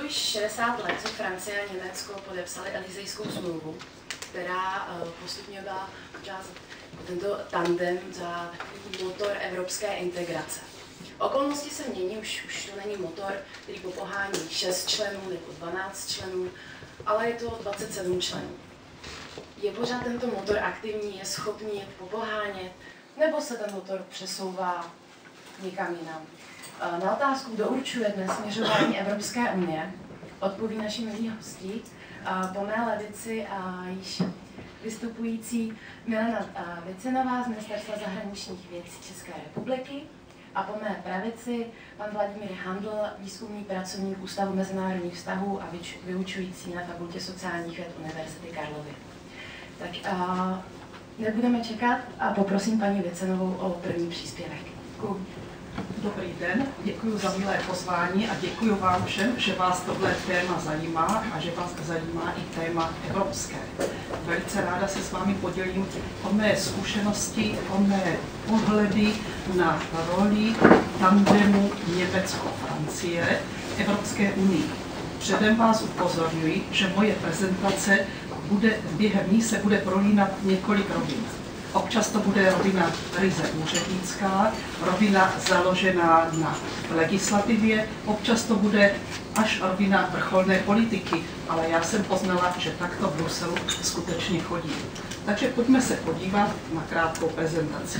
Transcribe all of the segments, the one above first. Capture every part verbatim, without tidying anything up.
již šedesát let, co Francie a Německo podepsali Elysejskou smlouvu, která uh, postupně byla část tento tandem za takový motor evropské integrace. Okolnosti se mění, už, už to není motor, který popohání šest členů nebo dvanáct členů, ale je to dvacet sedm členů. Je pořád tento motor aktivní, je schopný je popohánět, nebo se ten motor přesouvá někam jinam? Na otázku, kdo určuje dnes směřování Evropské unie, odpoví naši milí hosti. Po mé levici již vystupující Milena Vicenová z Ministerstva zahraničních věcí České republiky a po mé pravici pan Vladimír Handl, výzkumný pracovník Ústavu mezinárodních vztahů a vyučující na Fakultě sociálních věd Univerzity Karlovy. Tak a nebudeme čekat a poprosím paní Vicenovou o první příspěvek. Děkuji. Dobrý den, děkuji za milé pozvání a děkuji vám všem, že vás tohle téma zajímá a že vás zajímá i téma evropské. Velice ráda se s vámi podělím o mé zkušenosti, o mé pohledy na roli tandemu Německo-Francie v Evropské unii. Předem vás upozorňuji, že moje prezentace bude, během ní se bude prolínat několik rovin. Občas to bude rovina ryze úřednická, rovina založená na legislativě, občas to bude až rovina vrcholné politiky, ale já jsem poznala, že takto v Bruselu skutečně chodí. Takže pojďme se podívat na krátkou prezentaci.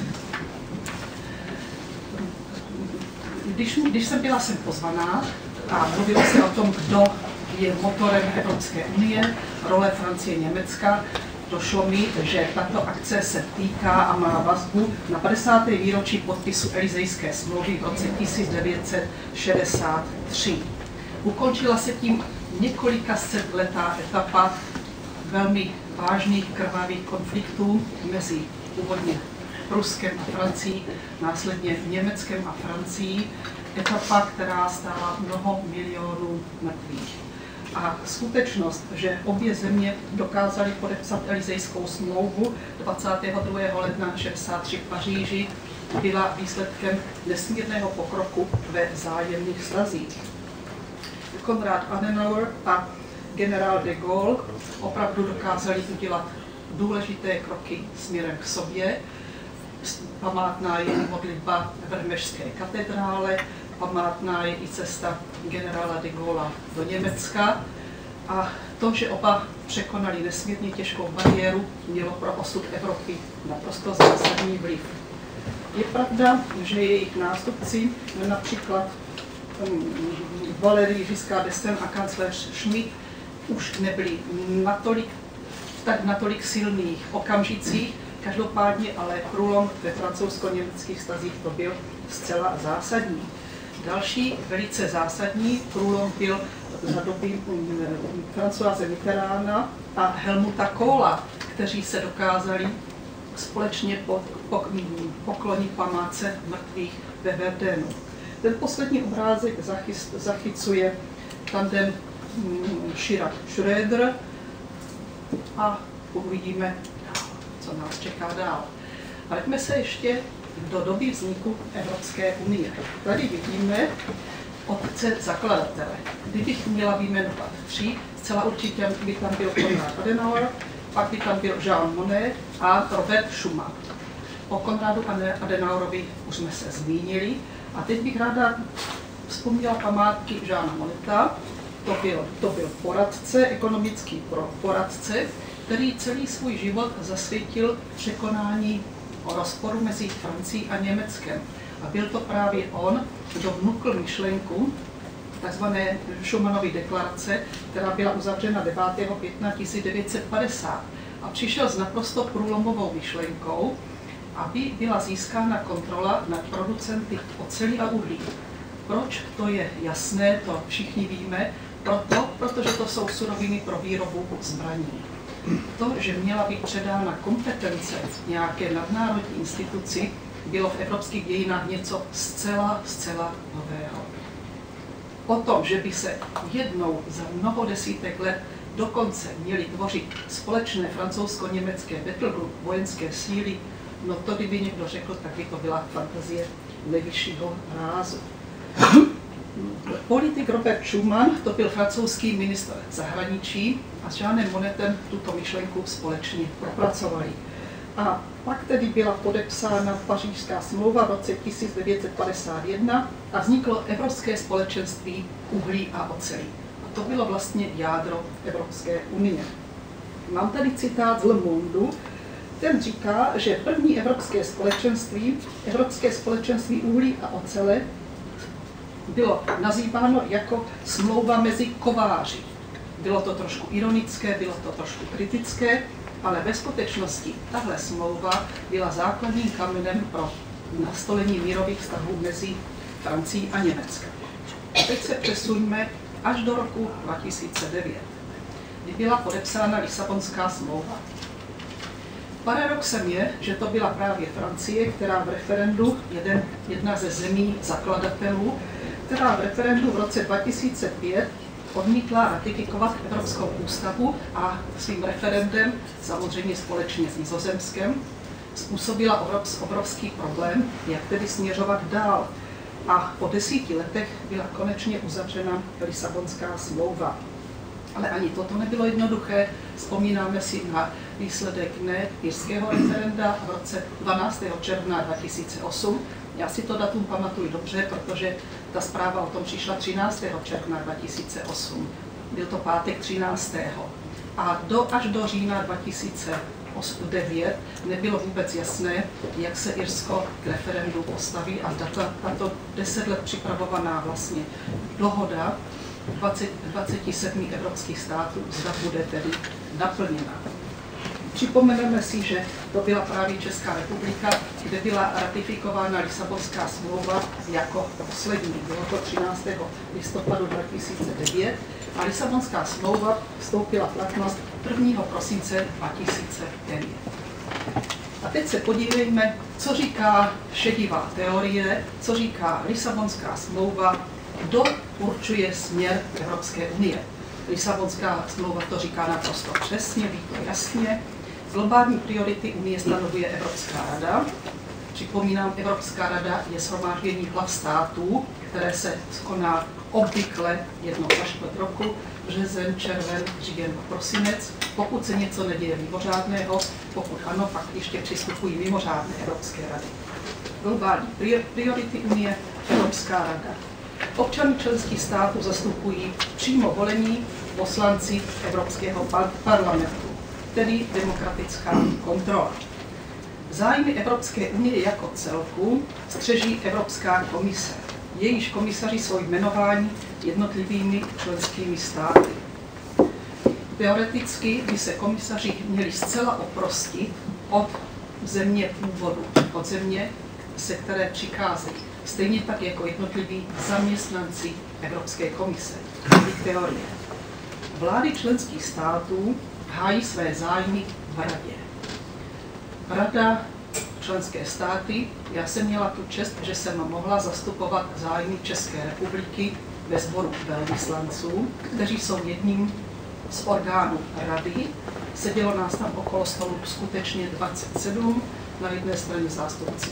Když, když jsem byla sem pozvaná a mluvilo se o tom, kdo je motorem Evropské unie, role Francie a Německa, došlo mi, že tato akce se týká a má vazbu na padesáté výročí podpisu Elysejské smlouvy v roce tisíc devět set šedesát tři. Ukončila se tím několika setletá etapa velmi vážných krvavých konfliktů mezi původně Ruskem a Francií, následně Německem a Francií, etapa, která stála mnoho milionů mrtvých. A skutečnost, že obě země dokázaly podepsat Elysejskou smlouvu dvacátého druhého ledna šedesát tři v Paříži, byla výsledkem nesmírného pokroku ve vzájemných vztazích. Konrad Adenauer a generál de Gaulle opravdu dokázali udělat důležité kroky směrem k sobě. Památná je modlitba v Vermešské katedrále, památná je i cesta generála de Gaulle do Německa a to, že oba překonali nesmírně těžkou bariéru, mělo pro osud Evropy naprosto zásadní vliv. Je pravda, že jejich nástupci, například um, Valéry Giscard d'Estaing a kancléř Schmidt, už nebyli natolik, tak natolik silných okamžicích, každopádně ale průlom ve francouzsko-německých vztazích to byl zcela zásadní. Další velice zásadní průlom byl za doby Françoise Mitterranda a Helmuta Kohla, kteří se dokázali společně poklonit památce mrtvých ve Verdunu. Ten poslední obrázek zachycuje tandem Chirac-Schröder a uvidíme, co nás čeká dál. Vraťme se ještě do doby vzniku Evropské unie. Tady vidíme otce zakladatele. Kdybych měla vyjmenovat tři, zcela určitě by tam byl Konrad Adenauer, pak by tam byl Jean Monnet a Robert Schuman. O Konradu Adenauerovi už jsme se zmínili a teď bych ráda vzpomněla památky Jeana Monneta. To byl, to byl poradce, ekonomický poradce, který celý svůj život zasvětil překonání rozporu mezi Francií a Německem. A byl to právě on, kdo vnukl myšlenku tzv. Schumannovy deklarace, která byla uzavřena devátého května tisíc devět set padesát. A přišel s naprosto průlomovou myšlenkou, aby byla získána kontrola nad producenty oceli a uhlí. Proč? To je jasné, to všichni víme. Proto, protože to jsou suroviny pro výrobu zbraní. To, že měla být předána kompetence nějaké nadnárodní instituci, bylo v evropských dějinách něco zcela, zcela nového. O tom, že by se jednou za mnoho desítek let dokonce měly tvořit společné francouzsko-německé battlegroup vojenské síly, no to kdyby někdo řekl, tak by to byla fantazie nejvyššího rázu. Politik Robert Schuman, to byl francouzský ministr zahraničí, a s Jeanem Monnetem tuto myšlenku společně propracovali. A pak tedy byla podepsána Pařížská smlouva v roce tisíc devět set padesát jedna a vzniklo Evropské společenství uhlí a oceli. A to bylo vlastně jádro Evropské unie. Mám tady citát z Le Monde. Ten říká, že první Evropské společenství, Evropské společenství uhlí a ocele, bylo nazýváno jako smlouva mezi kováři. Bylo to trošku ironické, bylo to trošku kritické, ale ve skutečnosti tahle smlouva byla základním kamenem pro nastolení mírových vztahů mezi Francií a Německem. Teď se přesuňme až do roku dva tisíce devět, kdy byla podepsána Lisabonská smlouva. Paradoxem je, že to byla právě Francie, která v referendu, jeden, jedna ze zemí zakladatelů, která v referendu v roce dva tisíce pět odmítla ratifikovat Evropskou ústavu a svým referendem, samozřejmě společně s Nizozemskem, způsobila obrovský problém, jak tedy směřovat dál. A po desíti letech byla konečně uzavřena Lisabonská smlouva. Ale ani toto nebylo jednoduché. Vzpomínáme si na výsledek ne irského referenda v roce dvanáctého června dva tisíce osm. Já si to datum pamatuju dobře, protože ta zpráva o tom přišla třináctého června dva tisíce osm. Byl to pátek třináctého A do, až do října dva tisíce devět nebylo vůbec jasné, jak se Irsko k referendu postaví a tato, tato deset let připravovaná vlastně dohoda dvacet, dvacet sedm evropských států zda bude tedy naplněna. Připomeneme si, že to byla právě Česká republika, kde byla ratifikována Lisabonská smlouva jako poslední. Bylo to třináctého listopadu dva tisíce devět a Lisabonská smlouva vstoupila v platnost prvního prosince dva tisíce devět. A teď se podívejme, co říká šedivá teorie, co říká Lisabonská smlouva, kdo určuje směr Evropské unie. Lisabonská smlouva to říká naprosto přesně, ví to jasně. Globální priority unie stanovuje Evropská rada. Připomínám, Evropská rada je shromáždění hlav států, které se koná obvykle jednou za čtvrt roku, březen, červen, říjen a prosinec. Pokud se něco neděje mimořádného, pokud ano, pak ještě přistupují mimořádné Evropské rady. Globální priority unie, Evropská rada. Občany členských států zastupují přímo volení poslanci Evropského parlamentu, tedy demokratická kontrola. Zájmy Evropské unie jako celku střeží Evropská komise. Jejíž komisaři jsou jmenováni jednotlivými členskými státy. Teoreticky by se komisaři měli zcela oprostit od země původu, od země, se které přicházejí. Stejně tak jako jednotliví zaměstnanci Evropské komise. Teorie. Vlády členských států hájí své zájmy v radě. Rada, členské státy, já jsem měla tu čest, že jsem mohla zastupovat zájmy České republiky ve sboru velvyslanců, kteří jsou jedním z orgánů rady. Sedělo nás tam okolo stolu skutečně dvacet sedm, na jedné straně zástupci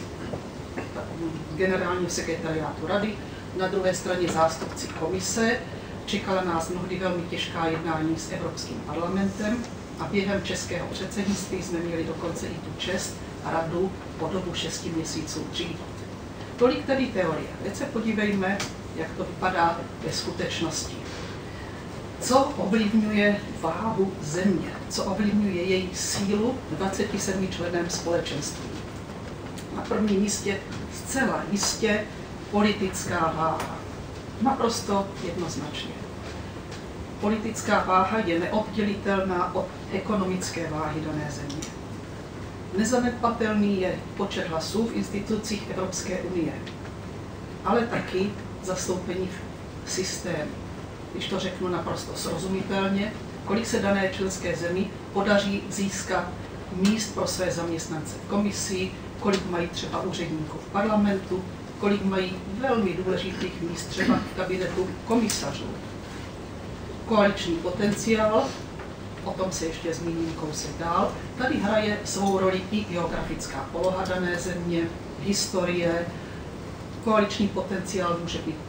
generálního sekretariátu rady, na druhé straně zástupci komise. Čekala nás mnohdy velmi těžká jednání s Evropským parlamentem a během českého předsednictví jsme měli dokonce i tu čest radu po dobu šesti měsíců řídit. Tolik tedy teorie. Teď se podívejme, jak to vypadá ve skutečnosti. Co ovlivňuje váhu země? Co ovlivňuje její sílu dvaceti sedmi členem společenství? Na prvním místě zcela jistě politická váha. Naprosto jednoznačně. Politická váha je neoddělitelná od ekonomické váhy dané země. Nezanedbatelný je počet hlasů v institucích Evropské unie, ale taky zastoupení v systému. Když to řeknu naprosto srozumitelně, kolik se dané členské zemi podaří získat míst pro své zaměstnance v komisi, kolik mají třeba úředníků v parlamentu, kolik mají velmi důležitých míst třeba v kabinetu komisařů. Koaliční potenciál, o tom se ještě zmíním kousek dál, tady hraje svou roli i geografická poloha dané země, historie. Koaliční potenciál může být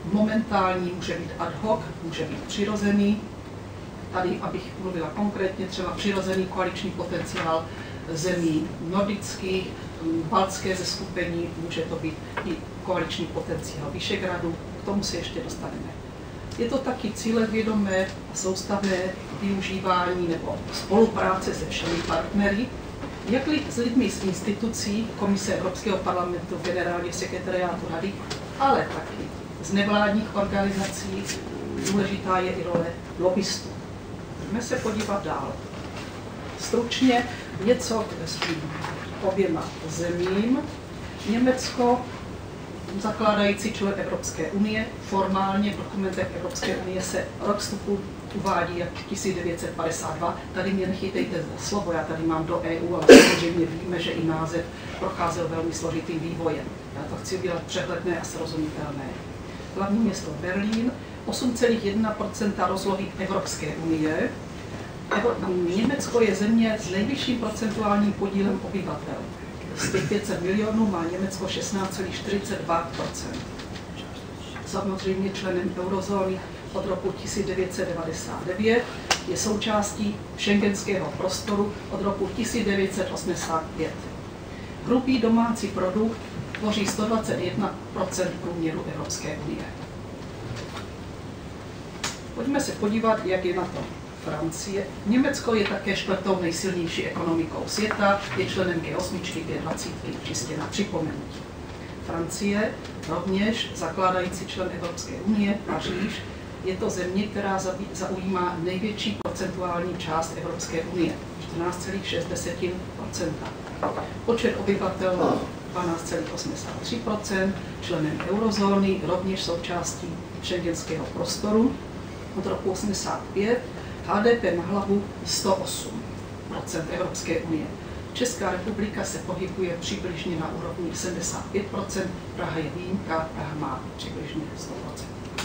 momentální, může být ad hoc, může být přirozený. Tady, abych mluvila konkrétně, třeba přirozený koaliční potenciál zemí nordických, baltské zeskupení, může to být i koaliční potenciál Vyšehradu, k tomu se ještě dostaneme. Je to taky cílevědomé a soustavné využívání nebo spolupráce se všemi partnery, jak s lidmi z institucí, Komise Evropského parlamentu, Generálního sekretariátu Rady, ale taky z nevládních organizací. Důležitá je i role lobbystů. Pojďme se podívat dál. Stručně něco k oběma zemím. Německo, zakládající člen Evropské unie, formálně v dokumentech Evropské unie se rok vstupu uvádí jak tisíc devět set padesát dva. Tady mě nechytejte za slovo, já tady mám do E U, ale samozřejmě víme, že i název procházel velmi složitým vývojem. Já to chci udělat přehledné a srozumitelné. Hlavní město Berlín, osm celá jedna procenta rozlohy Evropské unie. Německo je země s nejvyšším procentuálním podílem obyvatel. Z těch pět set milionů má Německo šestnáct celá čtyřicet dva procenta. Samozřejmě členem eurozóny od roku tisíc devět set devadesát devět, je součástí schengenského prostoru od roku tisíc devět set osmdesát pět. Hrubý domácí produkt tvoří sto dvacet jedna procent průměru Evropské unie. Pojďme se podívat, jak je na to Francie. Německo je také čtvrtou nejsilnější ekonomikou světa, je členem G osm, G dvacet, čistě na připomenutí. Francie, rovněž zakládající člen Evropské unie, Paříž, je to země, která zaujímá největší procentuální část Evropské unie, čtrnáct celá šest procenta. Počet obyvatel dvanáct celá osmdesát tři procenta, členem eurozóny, rovněž součástí schengenského prostoru od roku osmdesát pět, H D P na hlavu sto osm procent Evropské unie. Česká republika se pohybuje přibližně na úrovni sedmdesát pět procent, Praha je výjimka, Praha má přibližně sto procent.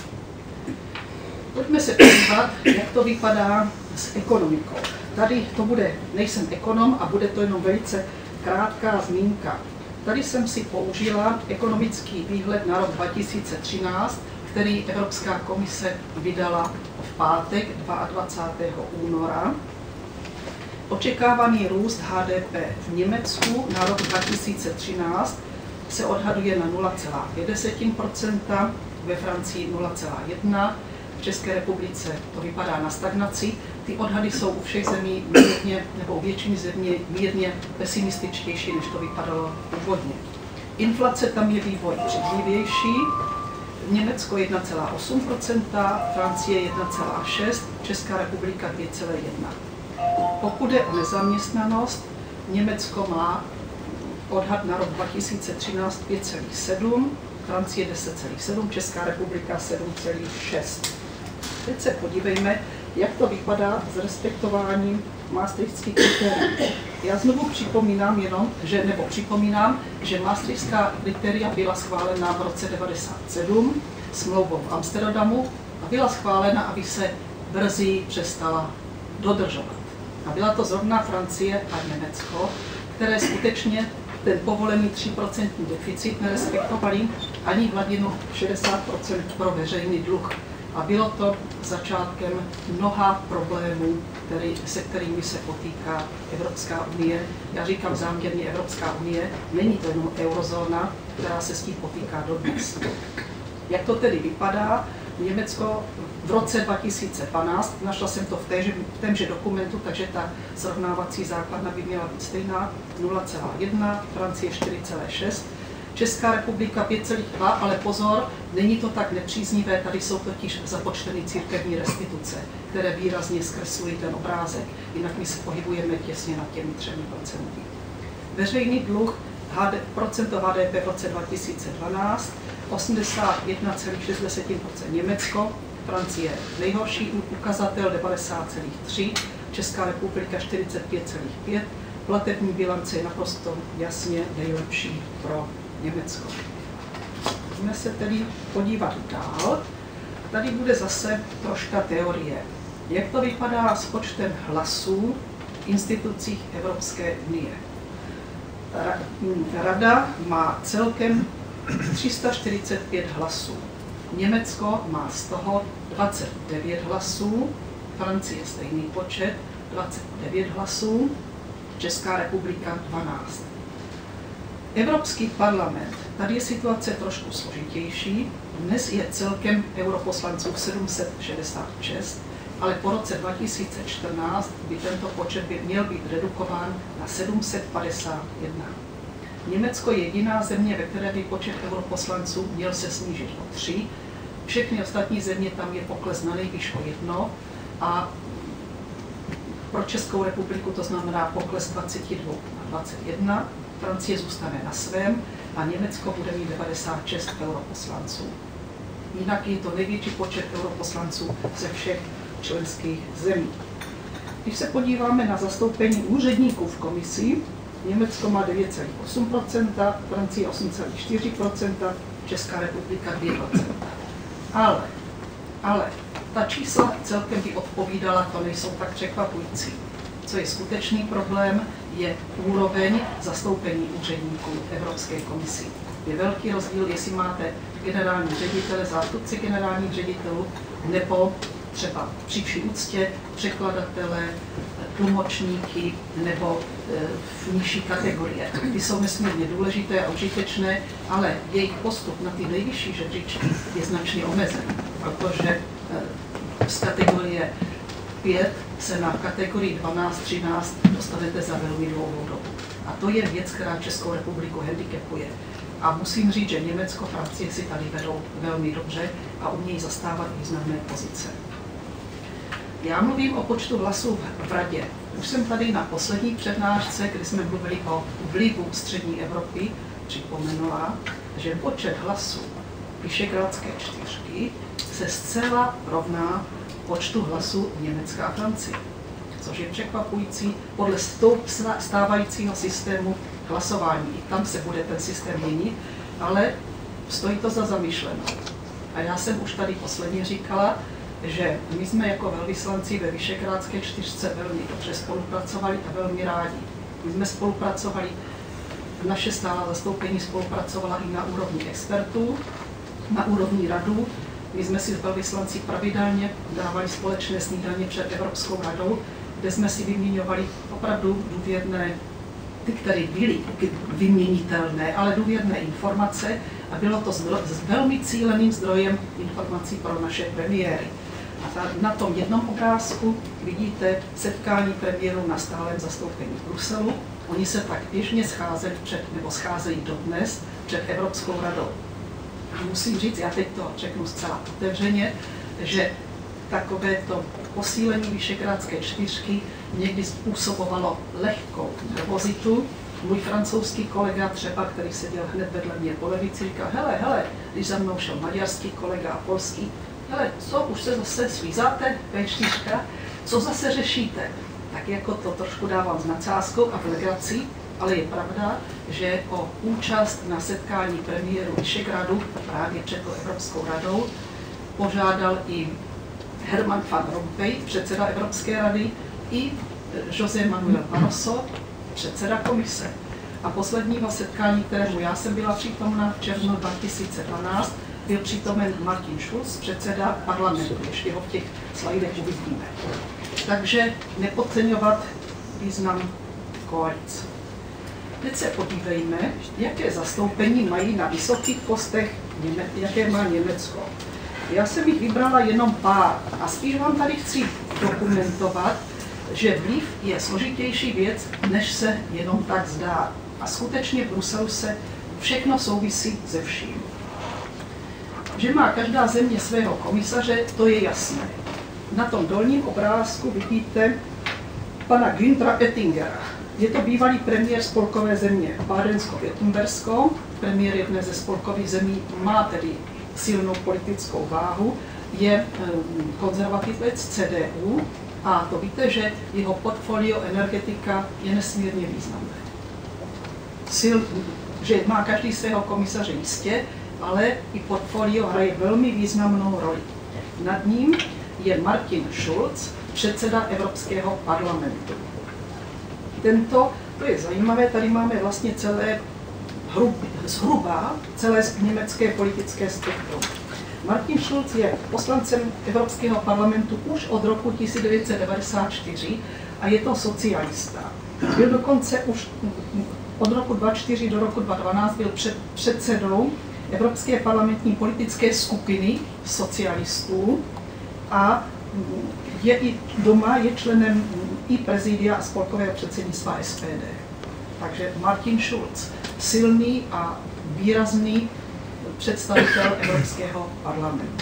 Pojďme se podívat, jak to vypadá s ekonomikou. Tady to bude, nejsem ekonom a bude to jenom velice krátká zmínka. Tady jsem si použila ekonomický výhled na rok dva tisíce třináct, který Evropská komise vydala v pátek dvacátého druhého února. Očekávaný růst H D P v Německu na rok dva tisíce třináct se odhaduje na nula celá pět procenta, ve Francii nula celá jedna procenta, v České republice to vypadá na stagnaci. Ty odhady jsou u všech zemí mírně, nebo u většiny zemí mírně pesimističtější, než to vypadalo původně. Inflace tam je vývoj příznivější. Německo jedna celá osm procenta, Francie jedna celá šest procenta, Česká republika dvě celá jedna procenta. Pokud je o nezaměstnanost, Německo má odhad na rok dva tisíce třináct pět celá sedm procenta, Francie deset celá sedm procenta, Česká republika sedm celá šest procenta. Teď se podívejme, jak to vypadá s respektováním maastrichtských kritérií. Já znovu připomínám jenom, že, nebo připomínám, že maastrichtská kritéria byla schválena v roce devadesát sedm smlouvou v Amsterdamu a byla schválena, aby se brzy přestala dodržovat. A byla to zrovna Francie a Německo, které skutečně ten povolený tři procentní deficit nerespektovali ani hladinu šedesát procent pro veřejný dluh. A bylo to začátkem mnoha problémů, který, se kterými se potýká Evropská unie. Já říkám záměrně Evropská unie, není to jenom eurozóna, která se s tím potýká dodnes. Jak to tedy vypadá? Německo v roce dva tisíce dvanáct, našla jsem to v, téže, v témže dokumentu, takže ta srovnávací základna by měla být stejná, nula celá jedna, Francie čtyři celá šest, Česká republika pět celá dva, ale pozor, není to tak nepříznivé, tady jsou totiž započteny církevní restituce, které výrazně zkreslují ten obrázek, jinak my se pohybujeme těsně nad těmi třemi procenty. Veřejný dluh, procento H D P v roce dva tisíce dvanáct, osmdesát jedna celá šest procenta Německo, Francie nejhorší ukazatel devadesát celá tři, Česká republika čtyřicet pět celá pět, platební bilance je naprosto jasně nejlepší pro Německo. Můžeme se tedy podívat dál. Tady bude zase troška teorie. Jak to vypadá s počtem hlasů v institucích Evropské unie? Rada má celkem tři sta čtyřicet pět hlasů. Německo má z toho dvacet devět hlasů, Francie stejný počet, dvacet devět hlasů, Česká republika dvanáct. Evropský parlament, tady je situace trošku složitější, dnes je celkem europoslanců sedm set šedesát šest, ale po roce dva tisíce čtrnáct by tento počet by měl být redukován na sedm set padesát jedna. Německo je jediná země, ve které by počet europoslanců měl se snížit o tři. Všechny ostatní země tam je pokles na nejvýš o jedno a pro Českou republiku to znamená pokles dvacet dva na dvacet jedna. Francie zůstane na svém a Německo bude mít devadesát šest europoslanců. Jinak je to největší počet europoslanců ze všech členských zemí. Když se podíváme na zastoupení úředníků v komisi, Německo má devět celá osm procenta, Francie osm celá čtyři procenta, Česká republika dvě procenta. Ale, ale ta čísla celkem by odpovídala, to nejsou tak překvapující. Co je skutečný problém, je úroveň zastoupení úředníků v Evropské komisi. Je velký rozdíl, jestli máte generální ředitele, zástupce generálních ředitelů, nebo třeba při vší úctě překladatele, tlumočníky nebo v nižší kategorie. Ty jsou nesmírně důležité a užitečné, ale jejich postup na ty nejvyšší žebříčky je značně omezený, protože z kategorie pět se na kategorii dvanáct třináct dostanete za velmi dlouhou dobu. A to je věc, která Českou republiku handicapuje. A musím říct, že Německo, Francie si tady vedou velmi dobře a umějí zastávat významné pozice. Já mluvím o počtu hlasů v Radě. Už jsem tady na poslední přednášce, kdy jsme mluvili o vlivu střední Evropy, připomenula, že počet hlasů Visegrádské čtyřky se zcela rovná počtu hlasů Německa a Francie, což je překvapující podle stávajícího systému hlasování. Tam se bude ten systém měnit, ale stojí to za zamýšlenou. A já jsem už tady posledně říkala, že my jsme jako velvyslanci ve Visegrádské čtyřce velmi dobře spolupracovali a velmi rádi. My jsme spolupracovali, naše stálá zastoupení spolupracovala i na úrovni expertů, na úrovni radů. My jsme si s velvyslanci pravidelně dávali společné snídaně před Evropskou radou, kde jsme si vyměňovali opravdu důvěrné, ty, které byly vyměnitelné, ale důvěrné informace a bylo to s velmi cíleným zdrojem informací pro naše premiéry. A na tom jednom obrázku vidíte setkání premiérů na stálém zastoupení v Bruselu. Oni se tak běžně scházeli před, nebo scházejí dodnes před Evropskou radou. A musím říct, já teď to řeknu zcela otevřeně, že takovéto posílení Visegrádské čtyřky někdy způsobovalo lehkou nervozitu. Můj francouzský kolega třeba, který seděl hned vedle mě po levici, říkal, hele, hele, když za mnou šel maďarský kolega a polský, hele, co, už se zase svízáte, vé čtyři, co zase řešíte? Tak jako to trošku dávám s nadsázkou a v legraci, ale je pravda, že o účast na setkání premiéru Visegrádu právě před Evropskou radou požádal i Herman van Rompuy, předseda Evropské rady, i José Manuel Barroso, předseda komise. A posledního setkání, kterému já jsem byla přítomna v červnu dva tisíce dvanáct, byl přítomen Martin Schulz, předseda parlamentu. Ještě ho v těch slajdech uvidíme. Takže nepodceňovat význam koalice. Teď se podívejme, jaké zastoupení mají na vysokých postech, jaké má Německo. Já jsem jich vybrala jenom pár a spíš vám tady chci dokumentovat, že vliv je složitější věc, než se jenom tak zdá. A skutečně v Bruselu se všechno souvisí se vším. Že má každá země svého komisaře, to je jasné. Na tom dolním obrázku vidíte pana Günthera Oettingera. Je to bývalý premiér spolkové země Bádensko-Württembersko. Premiér jedné ze spolkových zemí má tedy silnou politickou váhu, je konzervativec C D U a to víte, že jeho portfolio energetika je nesmírně významné. Sil, že má každý svého komisaře jistě, ale i portfolio hraje velmi významnou roli. Nad ním je Martin Schulz, předseda Evropského parlamentu. Tento, to je zajímavé, tady máme vlastně celé hrub, zhruba celé německé politické spektrum. Martin Schulz je poslancem Evropského parlamentu už od roku tisíc devět set devadesát čtyři a je to socialista. Byl dokonce už od roku dva tisíce čtyři do roku dva tisíce dvanáct byl před, předsedou Evropské parlamentní politické skupiny socialistů a je i doma je členem i prezidia a spolkového předsednictva S P D. Takže Martin Schulz, silný a výrazný představitel Evropského parlamentu.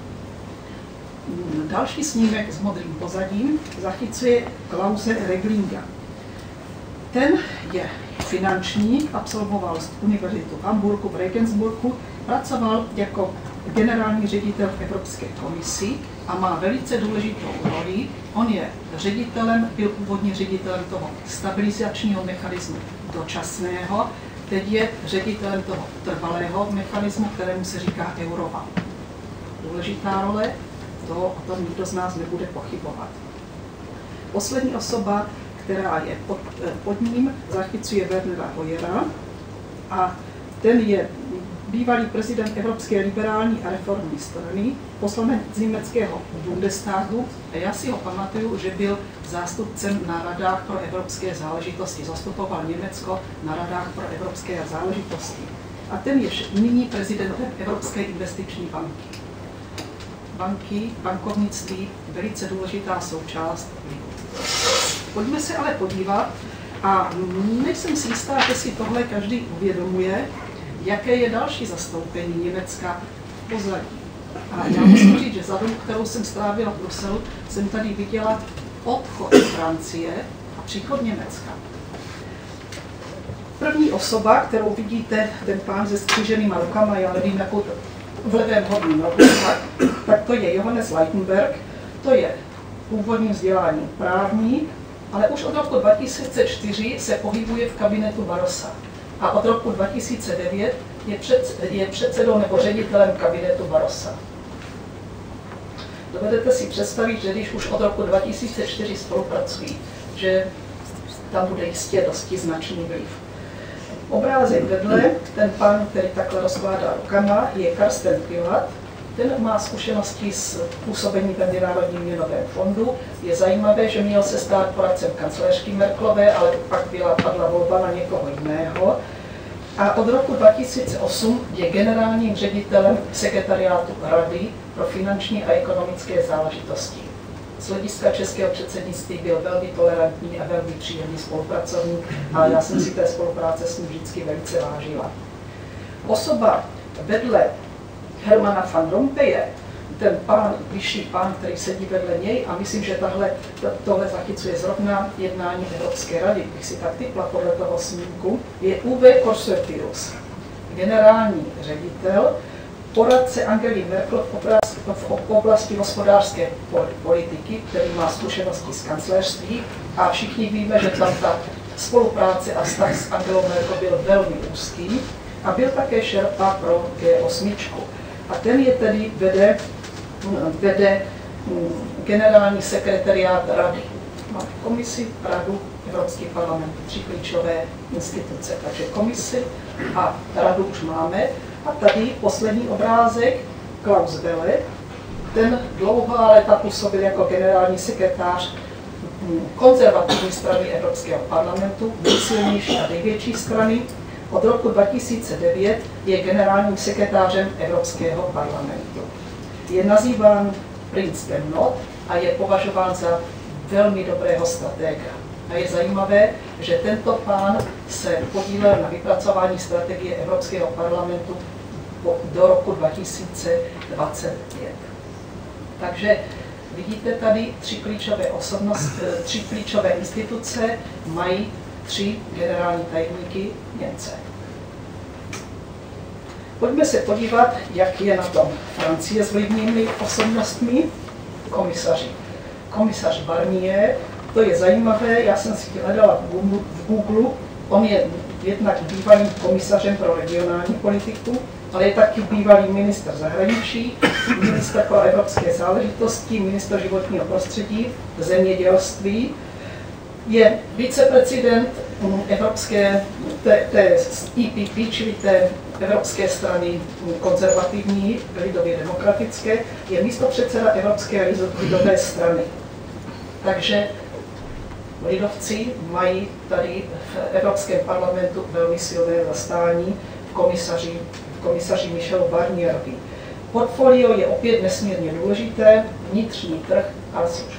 Další snímek s modrým pozadím zachycuje Klause Reglinga. Ten je finančník, absolvoval univerzitu v Hamburgu, v Regensburgu, pracoval jako generální ředitel v Evropské komisi a má velice důležitou roli. On je ředitelem, byl původně ředitelem toho stabilizačního mechanismu dočasného, teď je ředitelem toho trvalého mechanismu, kterému se říká Euroval. Důležitá role, to o tom nikdo z nás nebude pochybovat. Poslední osoba, která je pod, pod ním, zachycuje Wernera Hoyera a ten je bývalý prezident Evropské liberální a reformní strany, poslanec německého Bundestagu a já si ho pamatuju, že byl zástupcem na radách pro evropské záležitosti, zastupoval Německo na radách pro evropské záležitosti. A ten je nyní prezidentem Evropské investiční banky. Banky, bankovnictví, velice důležitá součást lidu. Pojďme se ale podívat, a nejsem si jistá, že si tohle každý uvědomuje, jaké je další zastoupení Německa v pozadí. A já musím říct, že za dobu, kterou jsem strávila v Bruselu, jsem tady viděla odchod Francie a příchod Německa. První osoba, kterou vidíte, ten pán se skříženýma rukama, já nevím, jakou v levém horním rohu, tak, tak to je Johannes Leitenberg, to je původním vzděláním právník, ale už od roku dva tisíce čtyři se pohybuje v kabinetu Barrosa. A od roku dva tisíce devět je, před, je předsedou nebo ředitelem kabinetu Barrosa. Dovedete si představit, že když už od roku dva tisíce čtyři spolupracují, že tam bude jistě dosti značný vliv. Obrázek vedle, ten pán, který takhle rozkládá rukama, je Karsten Privat. Ten má zkušenosti s působením v Mezinárodním měnovém fondu. Je zajímavé, že měl se stát poradcem kancléřky Merkelové, ale pak byla padla volba na někoho jiného. A od roku dva tisíce osm je generálním ředitelem sekretariátu Rady pro finanční a ekonomické záležitosti. Z hlediska českého předsednictví byl velmi tolerantní a velmi příjemný spolupracovník a já jsem si té spolupráce s ním vždycky velice vážila. Osoba vedle Hermana van Rompuye, ten pán, vyšší pán, který sedí vedle něj, a myslím, že tahle, tohle zachycuje zrovna jednání Evropské rady, bych si tak typla podle toho snímku, je Uwe Korsertirus, generální ředitel, poradce Angely Merkel v oblasti hospodářské politiky, který má zkušenosti z kancléřství a všichni víme, že tam ta spolupráce a vztah s Angelou Merkel byl velmi úzký a byl také šerpa pro G osm. A ten je tedy vede, vede generální sekretariát Rady. Má komisi, Radu, Evropský parlament, tři klíčové instituce. Takže komisi a Radu už máme. A tady poslední obrázek, Klaus Welle. Ten dlouhá léta působil jako generální sekretář konzervativní strany Evropského parlamentu, nejsilnější a největší strany. Od roku dva tisíce devět je generálním sekretářem Evropského parlamentu. Je nazýván princ temnot a je považován za velmi dobrého stratega. A je zajímavé, že tento pán se podílel na vypracování strategie Evropského parlamentu do roku dva tisíce dvacet pět. Takže vidíte tady tři klíčové osobnosti, tři klíčové instituce mají tři generální tajemníky Němce. Pojďme se podívat, jak je na tom Francie s vlivnými osobnostmi, komisaři. Komisař Barnier, to je zajímavé, já jsem si hledala v Google, on je jednak bývalým komisařem pro regionální politiku, ale je taky bývalý ministr zahraničí, ministr pro evropské záležitosti, ministr životního prostředí, zemědělství, je viceprezident Evropské té, té E P P, čili té Evropské strany konzervativní, lidově demokratické, je místopředseda Evropské lidové strany. Takže lidovci mají tady v Evropském parlamentu velmi silné zastání v komisaři, v komisaři Michelu Barnierovi. Portfolio je opět nesmírně důležité, vnitřní trh a služby.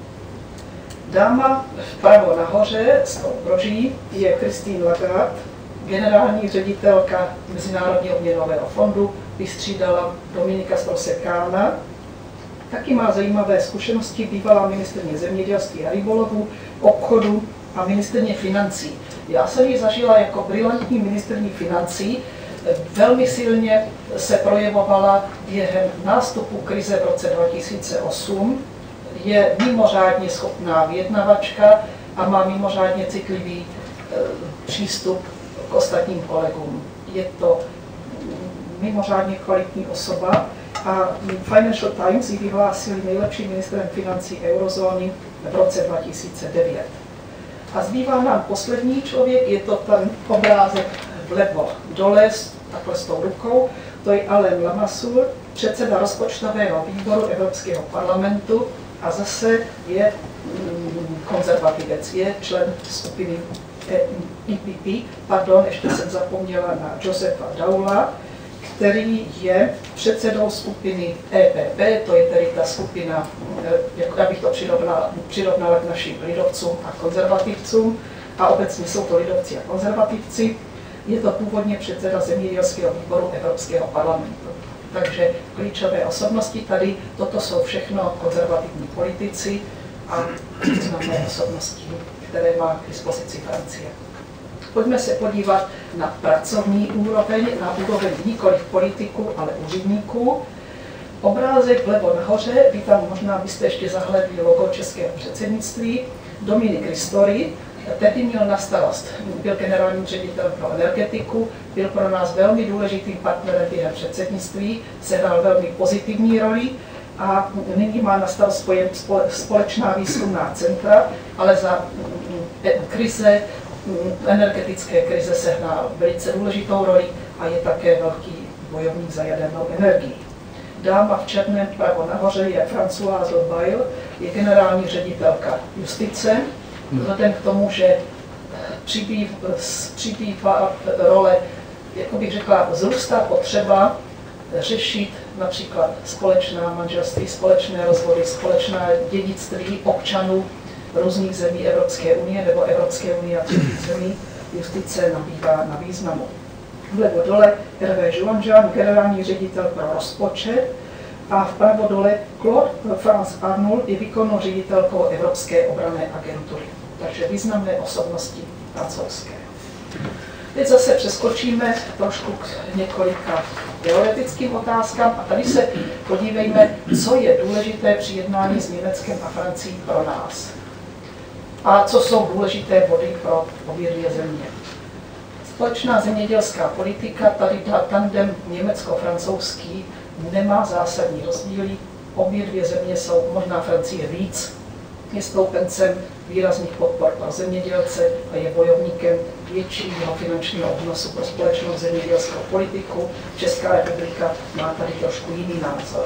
Dáma vpravo nahoře s tou broží je Christine Lagarde, generální ředitelka Mezinárodního měnového fondu, vystřídala Dominika Strausse-Kahna. Taky má zajímavé zkušenosti, bývalá ministryně zemědělství a rybolovu, obchodu a ministryně financí. Já jsem ji zažila jako brilantní ministryní financí, velmi silně se projevovala během nástupu krize v roce dva tisíce osm, je mimořádně schopná vyjednavačka a má mimořádně citlivý e, přístup k ostatním kolegům. Je to mimořádně kvalitní osoba a Financial Times ji vyhlásili nejlepším ministrem financí eurozóny v roce dva tisíce devět. A zbývá nám poslední člověk, je to ten obrázek vlevo dole, takhle s tou rukou, to je Alain Lamassoure, předseda rozpočtového výboru Evropského parlamentu a zase je konzervativec, je člen skupiny E P P, pardon, ještě jsem zapomněla na Josefa Daula, který je předsedou skupiny E P P, to je tedy ta skupina, jak abych to přirovnala, přirovnala k našim lidovcům a konzervativcům, a obecně jsou to lidovci a konzervativci. Je to původně předseda zemědělského výboru Evropského parlamentu. Takže klíčové osobnosti tady, toto jsou všechno konzervativní politici a významné osobnosti, které má k dispozici Francie. Pojďme se podívat na pracovní úroveň, na úroveň nikoliv politiků, ale úředníků. Obrázek vlevo nahoře, vy tam možná byste ještě zahledli logo českého předsednictví, Dominik Ristori, tehdy měl na starost, byl generálním ředitelem pro energetiku, byl pro nás velmi důležitým partnerem během předsednictví, sehrál velmi pozitivní roli a nyní má na starost společná výzkumná centra, ale za krize, energetické krize sehrál velice důležitou roli a je také velký bojovník za jadernou energii. Dáma v černém pravo nahoře je Françoise Bayle, je generální ředitelka justice. Vzhledem k tomu, že přibývá, přibývá role, jak bych řekla, vzrůstá potřeba řešit například společná manželství, společné rozvody, společné dědictví občanů různých zemí Evropské unie nebo Evropské unie a třetích zemí, justice nabývá na významu. Vlevo dole Hervé Juanjean, generální ředitel pro rozpočet, a vpravo dole Claude France Arnould je výkonnou ředitelkou Evropské obranné agentury. Takže významné osobnosti francouzské. Teď zase přeskočíme trošku k několika teoretickým otázkám a tady se podívejme, co je důležité při jednání s Německem a Francií pro nás. A co jsou důležité body pro obě dvě země. Společná zemědělská politika, tady tandem německo-francouzský nemá zásadní rozdíly. Obě dvě země jsou, možná Francie víc, je stoupencem výrazných podpor pro zemědělce a je bojovníkem většího finančního obnosu pro společnou zemědělskou politiku. Česká republika má tady trošku jiný názor.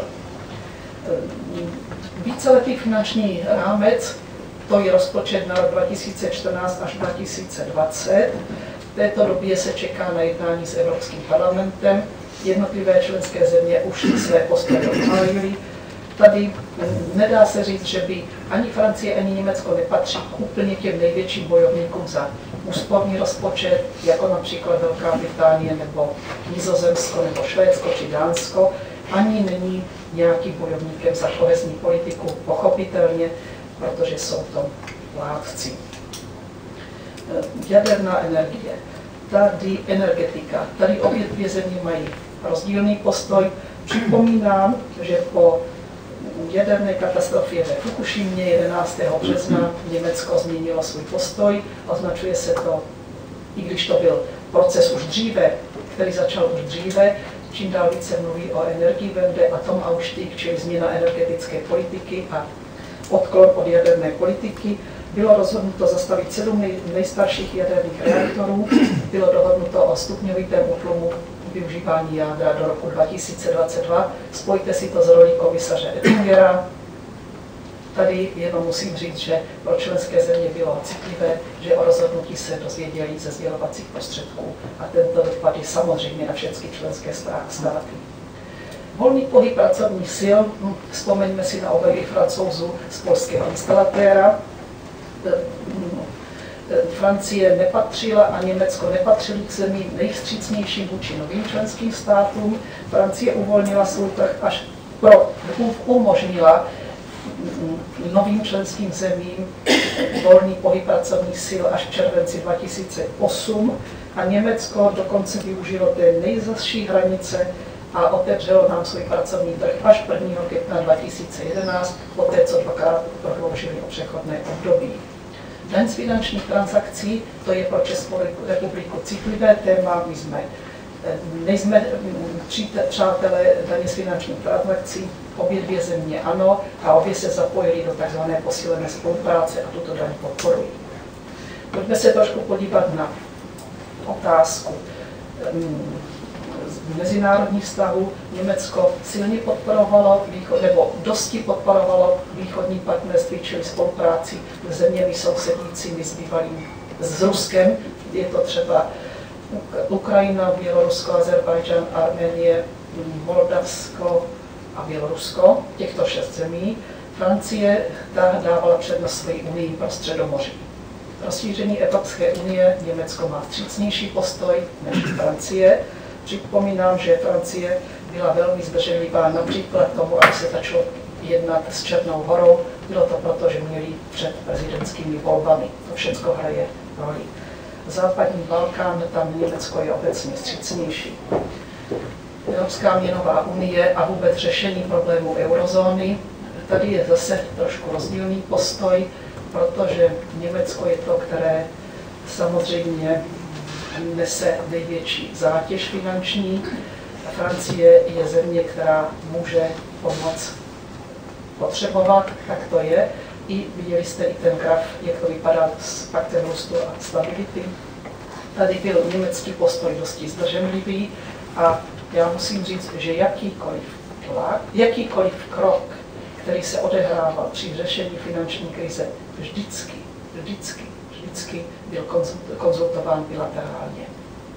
Víceletý finanční rámec, to je rozpočet na rok dva tisíce čtrnáct až dva tisíce dvacet. V této době se čeká na jednání s Evropským parlamentem. Jednotlivé členské země už své postoje obhájily. Tady nedá se říct, že by ani Francie, ani Německo nepatří k úplně těm největším bojovníkům za úsporný rozpočet, jako například Velká Británie, nebo Nizozemsko, nebo Švédsko, či Dánsko. Ani není nějakým bojovníkem za kohezní politiku, pochopitelně, protože jsou to vládci. Jaderná energie, tady energetika, tady obě dvě země mají rozdílný postoj. Připomínám, že po jaderné katastrofě ve Fukušimě jedenáctého března Německo změnilo svůj postoj. Označuje se to, i když to byl proces už dříve, který začal už dříve, čím dál více mluví o Energiewende, Atomausstieg, čili změna energetické politiky a odklon od jaderné politiky. Bylo rozhodnuto zastavit sedm nej, nejstarších jaderných reaktorů, bylo dohodnuto o stupňovitém útlumu využívání jádra do roku dva tisíce dvacet dva. Spojte si to s rolí komisaře Oettingera. Tady jenom musím říct, že pro členské země bylo citlivé, že o rozhodnutí se dozvěděli ze sdělovacích prostředků a tento dopad je samozřejmě na všechny členské státy. Volný pohyb pracovních sil, vzpomeňme si na obavy Francouzů z polského instalatéra. Francie nepatřila a Německo nepatřili k zemím nejvstřícnějším vůči novým členským státům. Francie uvolnila svůj trh až pro, umožnila novým členským zemím volný pohyb pracovních sil až v červenci dva tisíce osm a Německo dokonce využilo té nejzazší hranice a otevřelo nám svůj pracovní trh až prvního května dva tisíce jedenáct, poté co dvakrát prodloužili o přechodné období. Daň z finančních transakcí, to je pro Českou republiku citlivé téma, my jsme, nejsme přátelé daně z finančních transakcí, obě dvě země ano, a obě se zapojily do tzv. Posílené spolupráce a tuto daň podporují. Pojďme se trošku podívat na otázku mezinárodních vztahů. Německo silně podporovalo, východ, nebo dosti podporovalo východní partnerství, čili spolupráci s zeměmi sousedícími s bývalým, s Ruskem. Je to třeba Ukrajina, Bělorusko, Azerbajdžán, Arménie, Moldavsko a Bělorusko, těchto šest zemí. Francie ta dávala přednost své unii pro Středomoří. Rozšíření Evropské unie Německo má vstřícnější postoj než Francie. Připomínám, že Francie byla velmi zdrženlivá například tomu, aby se začalo jednat s Černou Horou. Bylo to proto, že měli před prezidentskými volbami. To všechno hraje roli. Západní Balkán, tam Německo je obecně vstřícnější. Evropská měnová unie a vůbec řešení problémů eurozóny. Tady je zase trošku rozdílný postoj, protože Německo je to, které samozřejmě nese největší zátěž finanční. Francie je země, která může pomoc potřebovat, tak to je. I viděli jste i ten graf, jak to vypadá s paktem růstu a stability. Tady byl německý postoj dosti zdrženlivý a já musím říct, že jakýkoliv tlak, jakýkoliv krok, který se odehrával při řešení finanční krize, vždycky, vždycky, vždycky byl konzultován bilaterálně.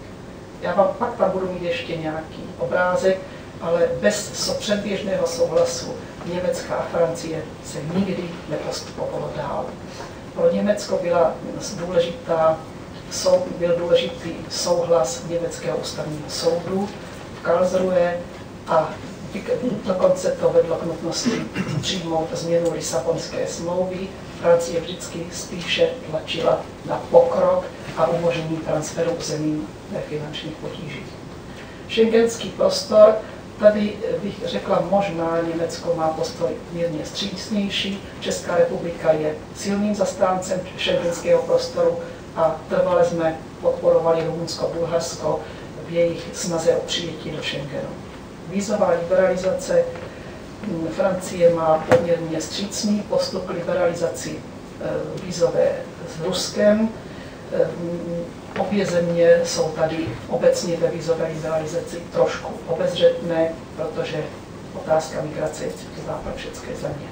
Já vám pak tam budu mít ještě nějaký obrázek, ale bez předběžného souhlasu Německa a Francie se nikdy nepostupovalo dál. Pro Německo byla důležitá, byl důležitý souhlas německého ústavního soudu v Karlsruhe a dokonce to vedlo k nutnosti přijmout změnu Lisabonské smlouvy. Francie vždycky spíše tlačila na pokrok a umožnění transferu zemí ve finančních potížích. Schengenský prostor, tady bych řekla, možná Německo má postoj mírně vstřícnější. Česká republika je silným zastáncem schengenského prostoru a trvale jsme podporovali Rumunsko a Bulharsko v jejich snaze o přijetí do Schengenu. Vízová liberalizace. Francie má poměrně vstřícný postup k liberalizaci vízové s Ruskem. Obě země jsou tady obecně ve vízové liberalizaci trošku obezřetné, protože otázka migrace je citlivá pro všechny země.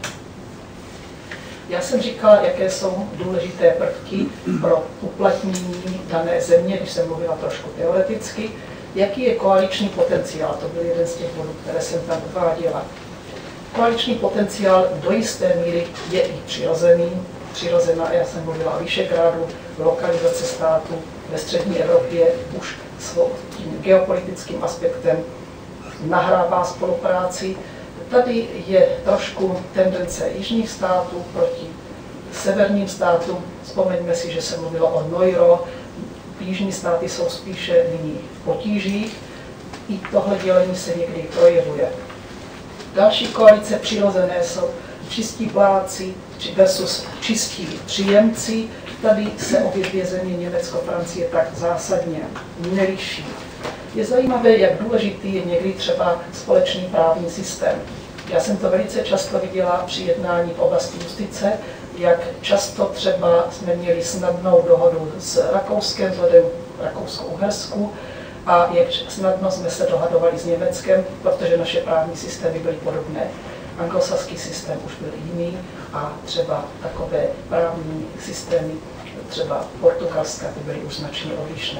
Já jsem říkala, jaké jsou důležité prvky pro uplatnění dané země, když jsem mluvila trošku teoreticky. Jaký je koaliční potenciál? To byl jeden z těch bodů, které jsem tam uváděla. Koaliční potenciál do jisté míry je i přirozený. Přirozená, já jsem mluvila o Visegrádu, lokalizace státu ve střední Evropě už tím geopolitickým aspektem nahrává spolupráci. Tady je trošku tendence jižních států proti severním státům. Vzpomeňme si, že se mluvilo o Neuro. Jižní státy jsou spíše nyní v potížích. I tohle dělení se někdy projevuje. Další koalice přirozené jsou čistí plátci versus čistí příjemci. Tady se obě dvě země, Německo, Francie, tak zásadně neliší. Je zajímavé, jak důležitý je někdy třeba společný právní systém. Já jsem to velice často viděla při jednání v oblasti justice, jak často třeba jsme měli snadnou dohodu s Rakouskem, vzhledem k Rakousko-Uhersku, a jak snadno jsme se dohadovali s Německem, protože naše právní systémy byly podobné. Anglosaský systém už byl jiný a třeba takové právní systémy třeba Portugalska ty byly už značně odlišné.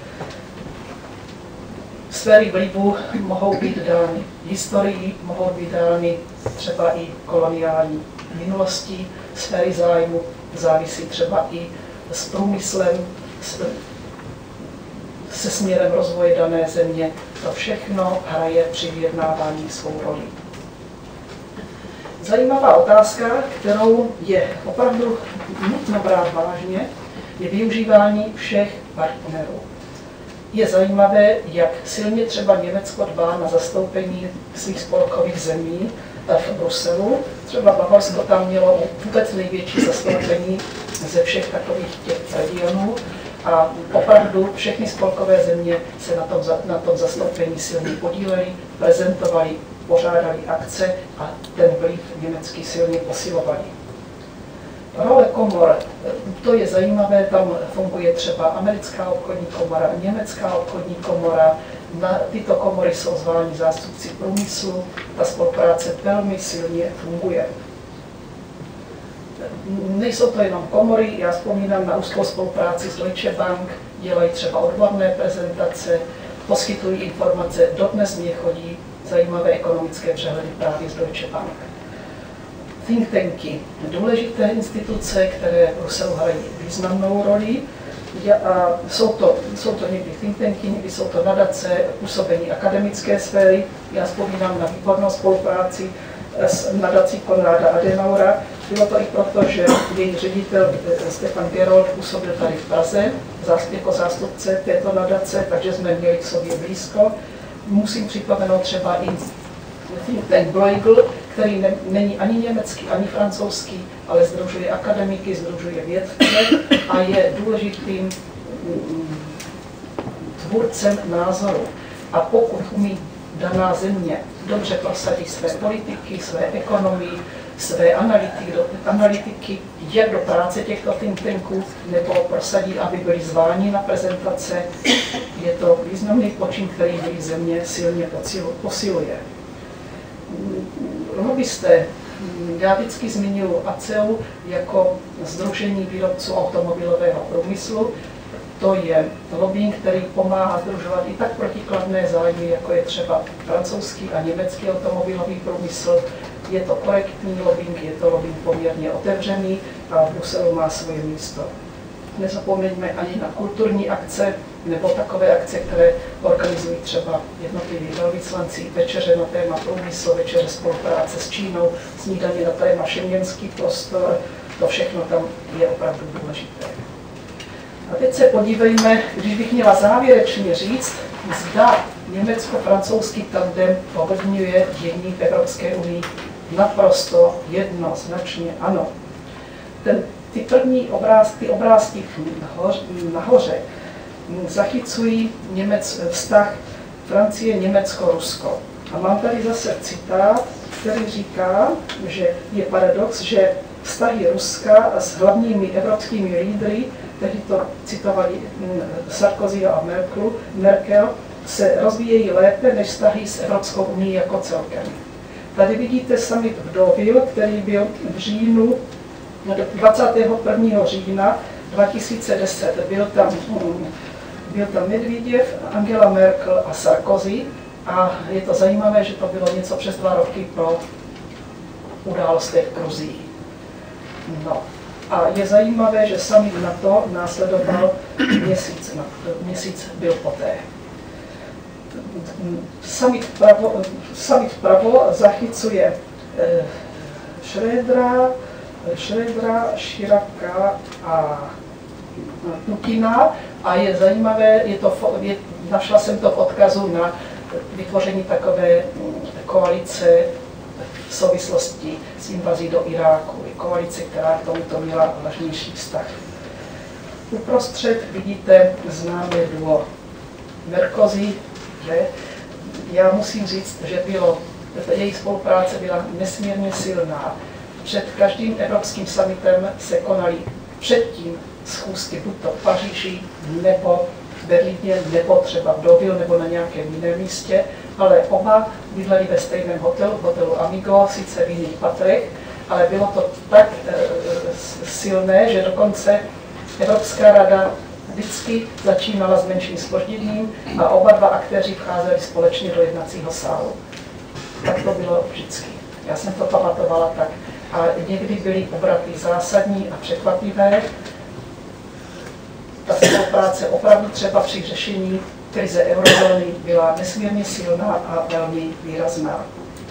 Sféry vlivu mohou být dány historií, mohou být dány třeba i koloniální minulostí, sféry zájmu závisí třeba i s průmyslem, se směrem rozvoje dané země. To všechno hraje při vyjednávání svou roli. Zajímavá otázka, kterou je opravdu nutno brát vážně, je využívání všech partnerů. Je zajímavé, jak silně třeba Německo dbá na zastoupení svých spolkových zemí v Bruselu. Třeba Bavorsko tam mělo vůbec největší zastoupení ze všech takových těch regionů a opravdu všechny spolkové země se na tom, na tom zastoupení silně podílely, prezentovali, pořádali akce a ten vliv německý silně posilovali. Role komor, to je zajímavé, tam funguje třeba americká obchodní komora, německá obchodní komora, na tyto komory jsou zváni zástupci průmyslu, ta spolupráce velmi silně funguje. Nejsou to jenom komory, já vzpomínám na úzkou spolupráci s Deutsche Bank, dělají třeba odborné prezentace, poskytují informace, dodnes mě chodí zajímavé ekonomické přehledy právě z Deutsche Bank. Think tanky, důležité instituce, které v Bruselu hrají významnou roli. A jsou, to, jsou to někdy think tanky, někdy jsou to nadace, působení akademické sféry. Já vzpomínám na výbornou spolupráci s nadací Konráda Adenaura. Bylo to i proto, že její ředitel Stefan Gerold působil tady v Praze jako zástupce této nadace, takže jsme měli k sobě blízko. Musím připomenout třeba i think tank Bruegel, který ne, není ani německý, ani francouzský, ale sdružuje akademiky, sdružuje vědce a je důležitým tvůrcem názoru. A pokud umí daná země dobře prosadit své politiky, své ekonomii, své analytiky, do, analytiky jak do práce těchto think tanků, nebo prosadí, aby byli zváni na prezentace, je to významný počin, který její země silně posiluje. Lobbysté, já vždycky zmiňuji A C E U jako sdružení výrobců automobilového průmyslu. To je lobbying, který pomáhá sdružovat i tak protikladné zájmy, jako je třeba francouzský a německý automobilový průmysl. Je to korektní lobbying, je to lobbying poměrně otevřený a v Bruselu má svoje místo. Nezapomeňme ani na kulturní akce nebo takové akce, které organizují třeba jednotliví velvyslanci, večeře na téma průmysl, večeře spolupráce s Čínou, snídaně na téma šengenský prostor, to všechno tam je opravdu důležité. A teď se podívejme, když bych měla závěrečně říct, zda německo-francouzský tandem ovlivňuje dění v Evropské unii. Naprosto jednoznačně ano. Ten, ty první obrázky, ty obrázky nahoře zachycují Němec, vztah Francie, Německo, Rusko. A mám tady zase citát, který říká, že je paradox, že vztahy Ruska s hlavními evropskými lídry, kteří to citovali Sarkozy a Merkel, Merkel, se rozvíjejí lépe než vztahy s Evropskou unii jako celkem. Tady vidíte summit v Deauville, který byl v říjnu, dvacátého prvního října dva tisíce deset. Byl tam, byl tam Medvěděv, Angela Merkel a Sarkozy a je to zajímavé, že to bylo něco přes dva roky po událostech v Gruzii. No. A je zajímavé, že summit NATO následoval měsíc, měsíc byl poté. Summit vpravo, summit vpravo zachycuje eh, Schrödera, Schrödera, Chiraca a Putina a je zajímavé, je to, je, našla jsem to v odkazu na vytvoření takové koalice v souvislosti s invazí do Iráku. Je koalice, která k tomuto měla vážnější vztah. Uprostřed vidíte známé duo Merkozy, že já musím říct, že bylo, její spolupráce byla nesmírně silná. Před každým evropským summitem se konaly předtím schůzky buď to v Paříži nebo v Berlíně nebo třeba v Deauville nebo na nějakém jiném místě, ale oba bydleli ve stejném hotelu, hotelu Amigo, sice v jiných patrech, ale bylo to tak e, silné, že dokonce Evropská rada vždycky začínala s menším zpožděním a oba dva aktéři vcházeli společně do jednacího sálu. Tak to bylo vždycky. Já jsem to pamatovala tak. A někdy byly obraty zásadní a překvapivé. Ta spolupráce opravdu třeba při řešení krize eurozóny byla nesmírně silná a velmi výrazná.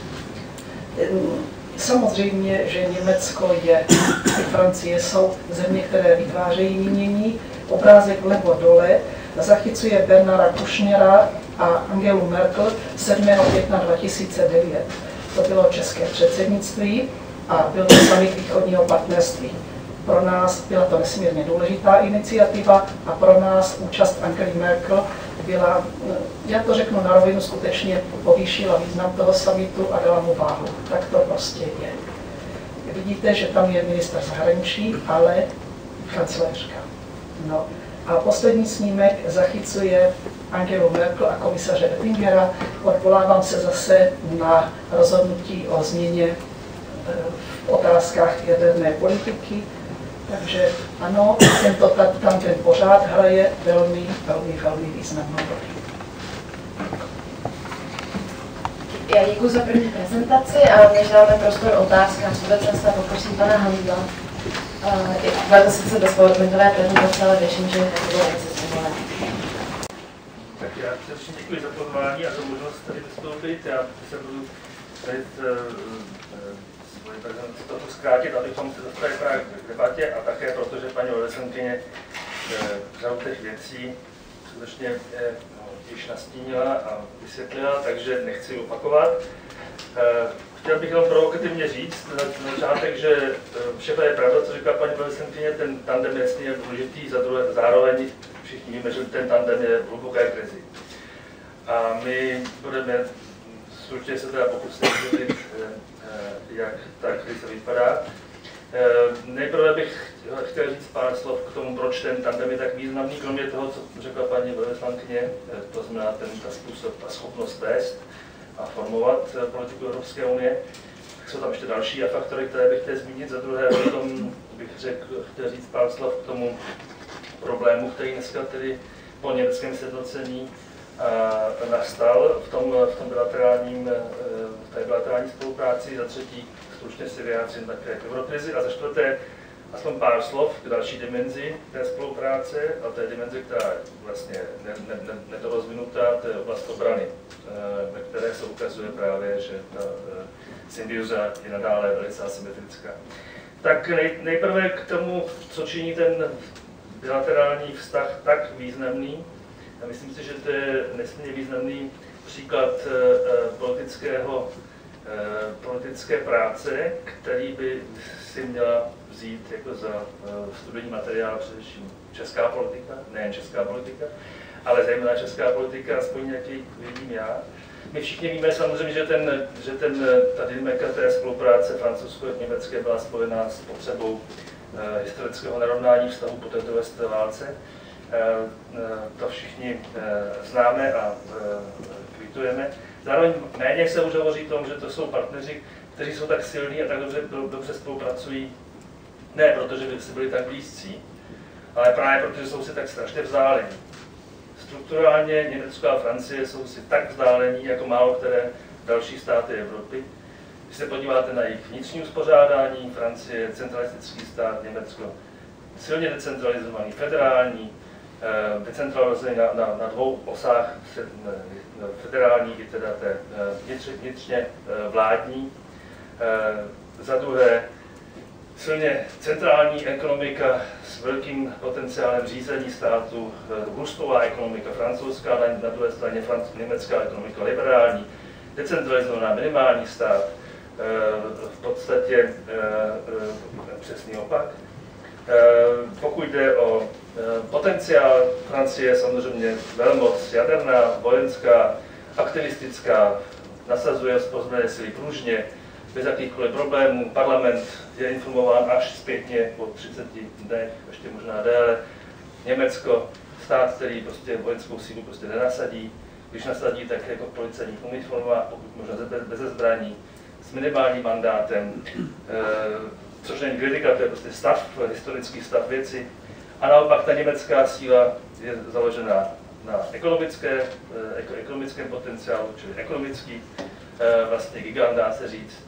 Samozřejmě, že Německo je, i Francie jsou země, které vytvářejí mínění. Obrázek vlevo dole zachycuje Bernara Kušnera a Angelu Merkel sedmého května dva tisíce devět. To bylo české předsednictví a byl to summit východního partnerství. Pro nás byla to nesmírně důležitá iniciativa a pro nás účast Angely Merkel byla, já to řeknu na rovinu, skutečně povýšila význam toho summitu a dala mu váhu. Tak to prostě je. Vidíte, že tam je ministr zahraničí, ale kancléřka. No. A poslední snímek zachycuje Angelu Merkel a komisaře Oettingera. Odvolávám se zase na rozhodnutí o změně v otázkách jaderné politiky. Takže ano, tento tam ten pořád hraje velmi, velmi, velmi významnou roli. Já děkuji za první prezentaci a než dáme prostor otázkám, vůbec se poprosím pana Handla. Byla to sice bezpohodlmentové prezentace, ale věřím, že to bylo accessible. Tak já především děkuji za pozvání a za možnost tady vystoupit. Já se budu tady svoji prezentaci trochu zkrátit, abychom se dostali právě k debatě a také protože paní velvyslankyně řadu těch věcí skutečně no, již nastínila a vysvětlila, takže nechci opakovat. Chtěl bych jenom provokativně říct na začátek, že všechno je pravda, co říká paní velvyslankyně, ten tandem je jasně důležitý, za druhé, zároveň všichni víme, že ten tandem je v hluboké krizi. A my budeme slučně se teda pokusit vysvětlit, jak ta krize vypadá. Nejprve bych chtěl říct pár slov k tomu, proč ten tandem je tak významný, kromě toho, co řekla paní velvyslankyně, to znamená ten ta způsob a schopnost vést a formovat politiku Evropské unie. Jsou tam ještě další faktory, které bych chtěl zmínit. Za druhé, potom bych řekl, chtěl říct pár slov k tomu problému, který dneska tedy po německém sjednocení nastal v tom, v tom bilaterálním, v té bilaterální spolupráci. Za třetí, stručně si vyjádřím také k eurokrizi. A za čtvrté, aspoň pár slov k další dimenzi té spolupráce, a té dimenzi, která je vlastně nedorozvinutá, to je oblast obrany, ve které se ukazuje právě, že ta symbioza je nadále velice asymetrická. Tak nej, nejprve k tomu, co činí ten bilaterální vztah tak významný. Já myslím si, že to je nesmírně významný příklad politického, politické práce, který by si měla vzít jako za studijní materiál především česká politika, nejen česká politika, ale zejména česká politika, aspoň jaký vidím já. My všichni víme samozřejmě, že, ten, že ten, ta dynamika té spolupráce francouzsko-německé byla spojená s potřebou eh, historického narovnání vztahu po té druhé světové válce. Eh, to všichni eh, známe a eh, kvitujeme. Zároveň méně se už hovoří o tom, že to jsou partneři, kteří jsou tak silní a tak dobře, dobře spolupracují, ne protože by si byli tak blízcí, ale právě protože jsou si tak strašně vzdálení. Strukturálně Německo a Francie jsou si tak vzdálení jako málo které další státy Evropy. Když se podíváte na jejich vnitřní uspořádání, Francie je centralistický stát, Německo silně decentralizovaný, federální, decentralizovaný na, na, na dvou osách, federální i teda té vnitřně, vnitřně vládní. Za druhé, silně centrální ekonomika s velkým potenciálem řízení státu, růstová ekonomika francouzská, na druhé straně německá ekonomika liberální, decentralizovaná minimální stát, v podstatě přesný opak. Pokud jde o potenciál, Francie je samozřejmě velmoc jaderná, vojenská, aktivistická, nasazuje ozbrojené síly pružně, bez jakýchkoliv problémů. Parlament je informován až zpětně po třiceti dnech, ještě možná déle. Německo, stát, který prostě vojenskou sílu prostě nenasadí, když nasadí, tak jako policejní uniforma, pokud možná bez zbraní, s minimálním mandátem, což není kritika, to je prostě stav, historický stav věci. A naopak ta německá síla je založena na ekonomické, ekonomickém potenciálu, čili ekonomický vlastně gigant, dá se říct.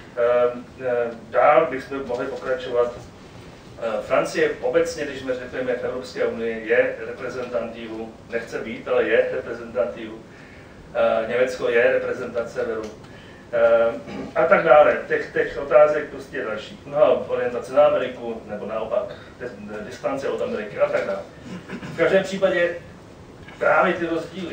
Dál bychom mohli pokračovat. Francie obecně, když jsme řekneme v Evropské unii, je reprezentativou, nechce být, ale je reprezentativou. Německo je reprezentant severu. A tak dále. Těch, těch otázek prostě je další. No, orientace na Ameriku, nebo naopak distance od Ameriky a tak dále. V každém případě právě ty rozdíly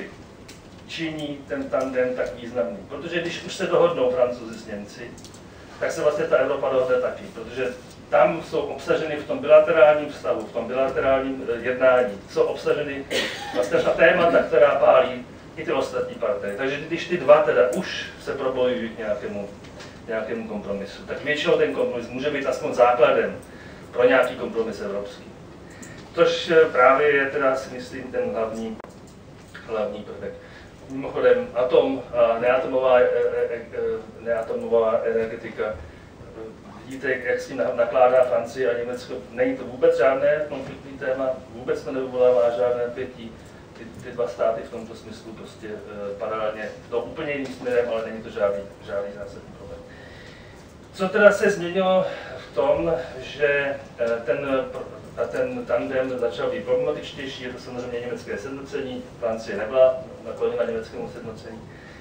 činí ten tandem tak významný. Protože když už se dohodnou Francouzi s Němci, tak se vlastně ta Evropa dohodne taky, protože tam jsou obsaženy v tom bilaterálním vztahu, v tom bilaterálním jednání, jsou obsaženy vlastně ta témata, která pálí i ty ostatní partnery. Takže když ty dva teda už se probojují k nějakému, nějakému kompromisu, tak většinou ten kompromis může být aspoň základem pro nějaký kompromis evropský. Což právě je teda, si myslím, ten hlavní, hlavní prvek. Mimochodem, atom a neatomová, neatomová energetika, vidíte, jak s tím nakládá Francie a Německo. Není to vůbec žádné konfliktní téma, vůbec to nevyvolává žádné pětí. Ty, ty dva státy v tomto smyslu prostě e, paralelně jdou úplně jiným směrem, ale není to žádný, žádný zásadní problém. Co teda se změnilo v tom, že ten, ten tandem začal být problematičtější, je to samozřejmě německé sjednocení, Francie nebyla nakloněna německému sjednocení.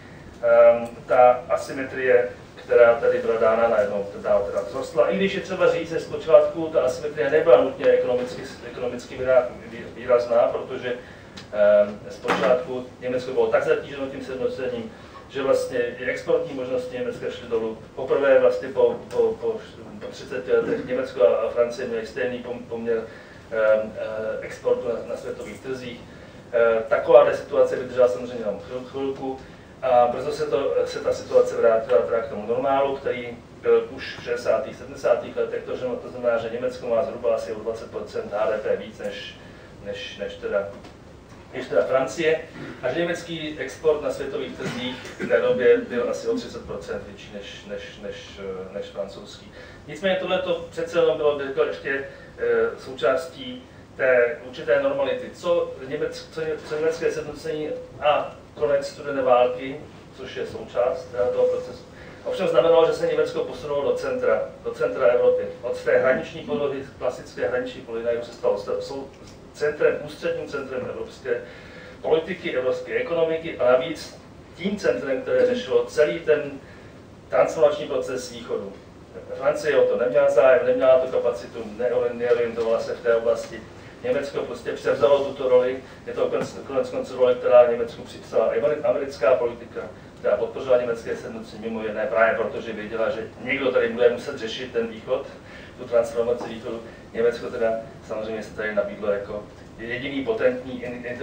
Um, ta asymetrie, která tady byla dána najednou, teda, teda vzrostla. I když je třeba říct, že zpočátku ta asymetrie nebyla nutně ekonomicky, ekonomicky výrazná, protože um, zpočátku Německo bylo tak zatíženo tím sjednocením, že vlastně i exportní možnosti Německa šly dolů. Poprvé vlastně po, po, po, po třiceti letech Německo a Francie měly stejný poměr um, exportu na, na světových trzích. Uh, taková situace vydržela samozřejmě jenom chvilku. A brzo se, to, se ta situace vrátila teda k tomu normálu, který byl už v šedesátých sedmdesátých letech. To, že, to znamená, že Německo má zhruba asi o dvacet procent H D P víc než, než, než, teda, než teda Francie. A že německý export na světových trzích v té době byl asi o třicet procent větší než, než, než, než francouzský. Nicméně tohle přece jenom bylo ještě e, součástí té určité normality. Co, německ, co, co německé sjednocení a konec studené války, což je součást toho procesu. Ovšem znamenalo, že se Německo posunulo do centra, do centra Evropy. Od té hraniční polohy, klasické hraniční polohy, se stalo jsou centrem, ústředním centrem evropské politiky, evropské ekonomiky a navíc tím centrem, které řešilo celý ten transformační proces východu. Francie o to neměla zájem, neměla tu kapacitu, neorientovala se v té oblasti. Německo prostě převzalo tuto roli, je to konec konců role, která Německu připsala americká politika, která podpořila německé sjednocení mimo jiné právě proto, že věděla, že někdo tady bude muset řešit ten východ, tu transformaci východu. Německo teda samozřejmě se tady nabídlo jako jediný potentní,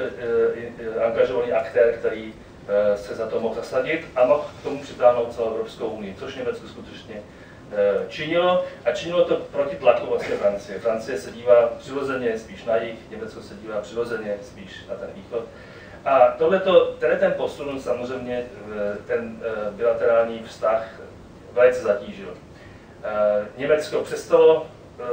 angažovaný aktér, který se za to mohl zasadit a mohl k tomu přitáhnout celou Evropskou unii, což Německo skutečně činilo a činilo to proti tlaku vlastně Francie. Francie se dívá přirozeně spíš na jih, Německo se dívá přirozeně spíš na ten východ. A tohleto, tenhle ten posun samozřejmě ten bilaterální vztah velice zatížil. Německo přestalo,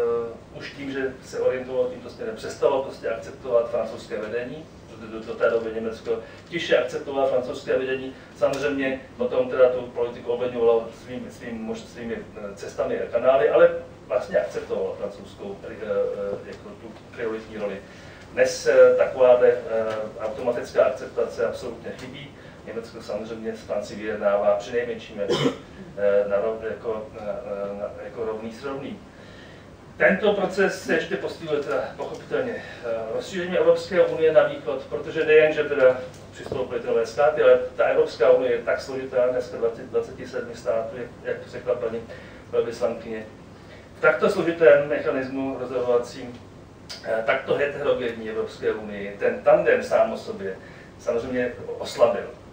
už tím, že se orientovalo tímto směrem, přestalo prostě akceptovat francouzské vedení. Do, do té doby Německo tiše akceptovalo francouzské vedení. Samozřejmě potom teda tu politiku ovlivňovalo svým, svým, svými cestami a kanály, ale vlastně akceptovalo francouzskou jako tu prioritní roli. Dnes taková automatická akceptace absolutně chybí. Německo samozřejmě s Francií vyjednává přinejmenším jako, jako, jako rovný s rovným. Tento proces se ještě postihuje teda pochopitelně rozšíření Evropské unie na východ, protože nejen, že teda přistoupily ty nové státy, ale ta Evropská unie je tak složitá, dneska dvacet sedm států, jak řekla paní velvyslankyně. V takto složitém mechanismu rozhodovacím, takto heterogenní Evropské unii, ten tandem sám o sobě samozřejmě oslabil.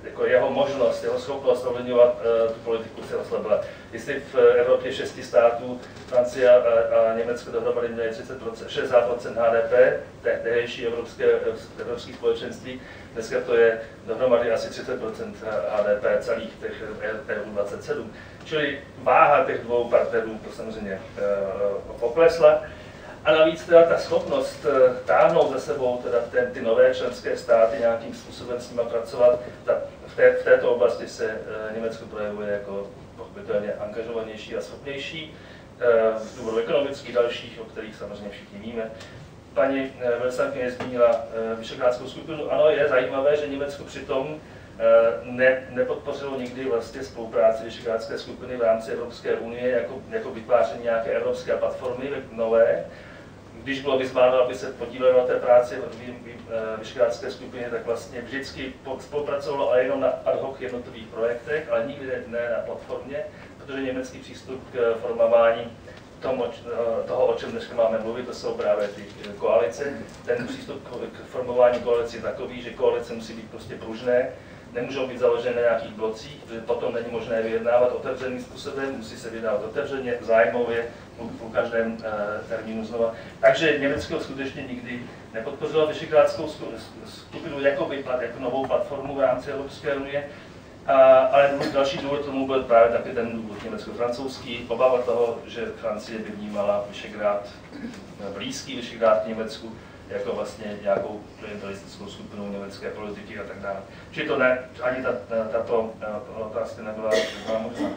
jako jeho možnost, jeho schopnost ovlivňovat uh, tu politiku se oslabila. Jestli v Evropě šesti států, Francie a, a Německo dohromady měly šedesát procent H D P, tehdejší evropské, evropské společenství, dneska to je dohromady asi třicet procent H D P celých těch E U dvacet sedm. Čili váha těch dvou partnerů to samozřejmě uh, poklesla. A navíc teda ta schopnost táhnout za sebou teda ten, ty nové členské státy nějakým způsobem s nimi pracovat, ta, v, té, v této oblasti se uh, Německo projevuje jako pochopitelně angažovanější a schopnější, uh, z důvodu ekonomických dalších, o kterých samozřejmě všichni víme. Paní uh, velvyslankyně zmínila uh, Visegrádskou skupinu. Ano, je zajímavé, že Německo přitom uh, ne, nepodpořilo nikdy vlastně spolupráci Visegrádské skupiny v rámci Evropské unie jako, jako vytváření nějaké evropské platformy nové. Když bylo vyzváno, aby se podílelo na té práci v Visegrádské skupině, tak vlastně vždycky spolupracovalo ale jenom na ad hoc jednotlivých projektech, ale nikdy ne na platformě, protože německý přístup k formování toho, o čem dneska máme mluvit, to jsou právě ty koalice. Ten přístup k formování koalice je takový, že koalice musí být prostě pružné, nemůžou být založené na nějakých blocích, protože potom není možné vyjednávat otevřeným způsobem, musí se vyjednávat otevřeně, zájmově, po každém uh, termínu znova. Takže Německo skutečně nikdy nepodpořilo Visegrádskou skupinu jako, jako novou platformu v rámci Evropské unie, a, ale další důvod tomu byl právě taky ten důvod německo-francouzský, obava toho, že Francie by vnímala Visegrád, blízký Visegrád k Německu, jako vlastně nějakou klientelistickou skupinu německé politiky a tak dále. Čili to ne, ani ta, tato otázka nebyla možná.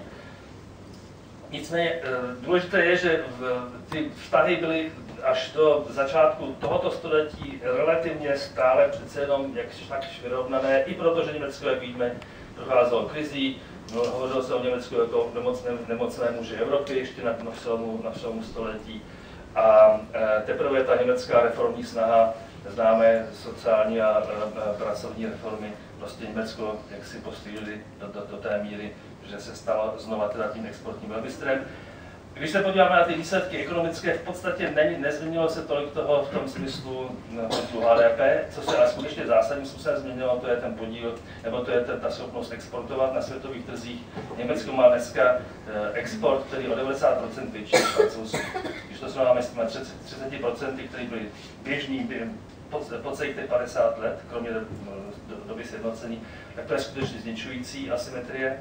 Nicméně důležité je, že ty vztahy byly až do začátku tohoto století relativně stále přece jenom jakž tak vyrovnané, i protože Německo, jak víme, procházelo krizí, no, hovořilo se o Německu jako nemocném, nemocné muži Evropy ještě na, na, přelomu, na přelomu století. A teprve ta německá reformní snaha, známé sociální a, a, a pracovní reformy, prostě Německo jak si postihli do, do, do té míry, že se stalo znova teda tím exportním velmistrem. Když se podíváme na ty výsledky ekonomické, v podstatě ne, nezměnilo se tolik toho v tom smyslu podílu H D P, co se ale skutečně zásadním způsobem změnilo, to je ten podíl, nebo to je ten, ta schopnost exportovat na světových trzích. Německo má dneska export, který je o devadesát procent větší než Francouzsko. Když to srovnáme s těmi třiceti procenty, které byly běžný po, po celých těch padesát let, kromě do, do, doby sjednocení, tak to je skutečně zničující asymetrie.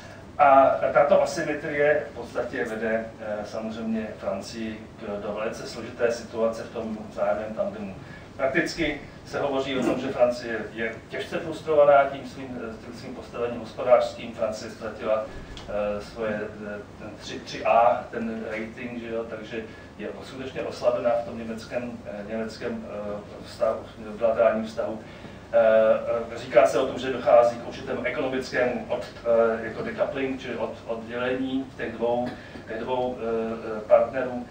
A tato asymetrie v podstatě vede samozřejmě Francii do velice složité situace v tom vzájemném tandemu. Prakticky se hovoří o tom, že Francie je těžce frustrovaná tím svým, svým postavením hospodářským. Francie ztratila svoje tři A, ten rating, že jo, takže je skutečně oslabená v tom německém, německém vztahu, bilaterálním vztahu. Říká se o tom, že dochází k určitému ekonomickému od, jako decoupling, čili od, oddělení těch dvou, těch dvou partnerů.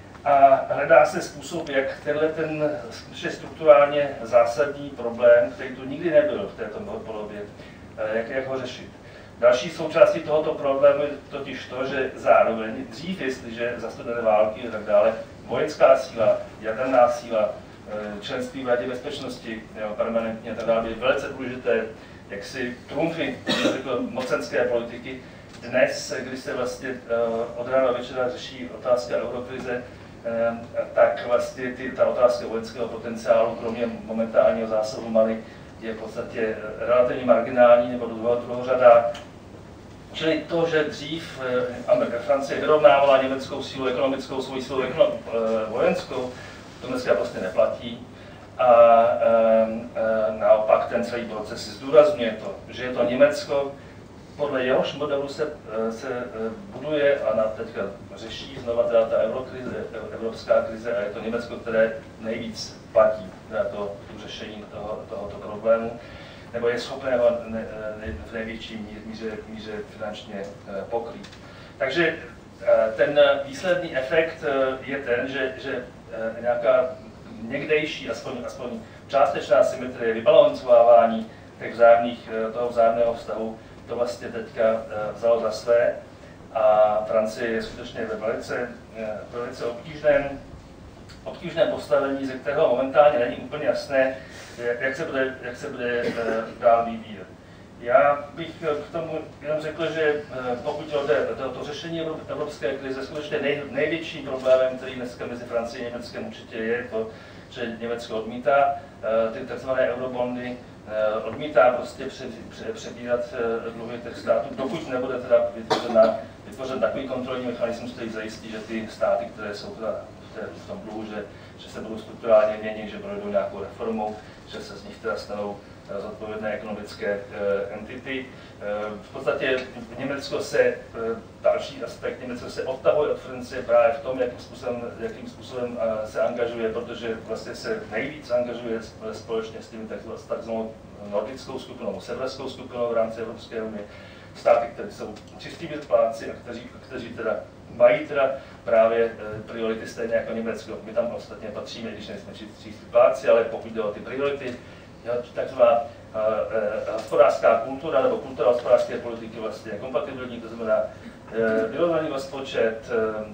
A hledá se způsob, jak tenhle ten strukturálně zásadní problém, který tu nikdy nebyl v této podobě, jak, jak ho řešit. Další součástí tohoto problému je totiž to, že zároveň dřív, jestliže za studené války a tak dále, vojenská síla, jaderná síla, členství v Radě bezpečnosti, jo, permanentně a tak dále, je velice důležité, jak si trumfy mocenské politiky. Dnes, když se vlastně od rána večera řeší otázka eurokrize, tak vlastně ty, ta otázka vojenského potenciálu, kromě momentálního zásahu Mali, je v podstatě relativně marginální nebo druhořadá. Čili to, že dřív Francie vyrovnávala německou sílu, ekonomickou svou sílu vojenskou, to dneska prostě neplatí. A e, e, naopak ten celý proces zdůrazňuje to, že je to Německo, podle jehož modelu se, se buduje a na teďka řeší znova teda ta eurokrize, evropská krize, a je to Německo, které nejvíc platí na to řešení toho, tohoto problému, nebo je schopné ho ne, ne, v největší míře, míře finančně pokrýt. Takže ten výsledný efekt je ten, že, že nějaká někdejší, aspoň, aspoň částečná symetrie, vybalancovávání těch vzájemných, toho vzájemného vztahu, to vlastně teďka vzalo za své a Francie je skutečně ve velice, velice obtížném, obtížném postavení, ze kterého momentálně není úplně jasné, jak se bude, jak se bude dál vyvíjet. Já bych k tomu jenom řekl, že pokud jde o to řešení evropské krize, skutečně nej, největší problémem, který dneska mezi Francií a Německem určitě je to, že Německo odmítá ty tzv. Eurobondy, odmítá prostě přebírat dluhy těch států, dokud nebude teda vytvořen, vytvořen takový kontrolní mechanismus, který zajistí, že ty státy, které jsou teda v tom dluhu, že, že se budou strukturálně měnit, že projdou nějakou reformou, že se z nich teda stanou zodpovědné ekonomické entity. V podstatě Německo se, další aspekt, Německo se odtahuje od Francie právě v tom, jakým způsobem, jakým způsobem se angažuje, protože vlastně se nejvíc angažuje společně s tím takzvanou nordickou skupinou, severskou skupinou v rámci Evropské unie. Státy, které jsou čistými plátci a kteří, kteří teda mají teda právě priority stejně jako Německo. My tam ostatně patříme, když nejsme čistí plátci, ale pokud jde o ty priority, takzvaná hospodářská kultura nebo kultura hospodářské politiky vlastně je kompatibilní, to znamená vyrovnaný rozpočet,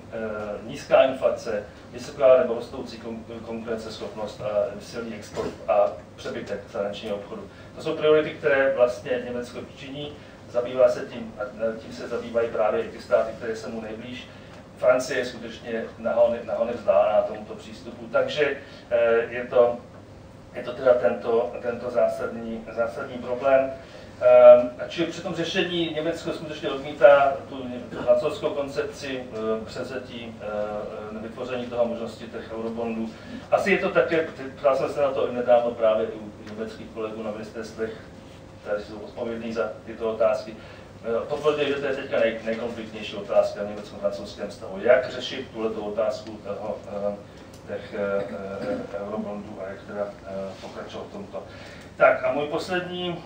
nízká inflace, vysoká nebo rostoucí konkurenceschopnost a silný export a přebytek zahraničního obchodu. To jsou priority, které vlastně Německo činí, zabývá se tím, a tím se zabývají právě i ty státy, které se mu nejblíž. Francie je skutečně nahony, nahony vzdálená tomuto přístupu, takže je to Je to teda tento, tento zásadní, zásadní problém. Čili při tom řešení Německo skutečně odmítá tu, tu francouzskou koncepci převzetí vytvoření toho možnosti těch eurobondů. Asi je to také, ptal jsem se na to i nedávno právě u německých kolegů na ministerstvech, kteří jsou odpovědní za tyto otázky. Potvrdili, že to je teďka nej, nejkonfliktnější otázka v německo-francouzském vztahu. Jak řešit tuhletu otázku toho těch eurobondů a jak teda pokračovat v tomto. Tak a můj poslední,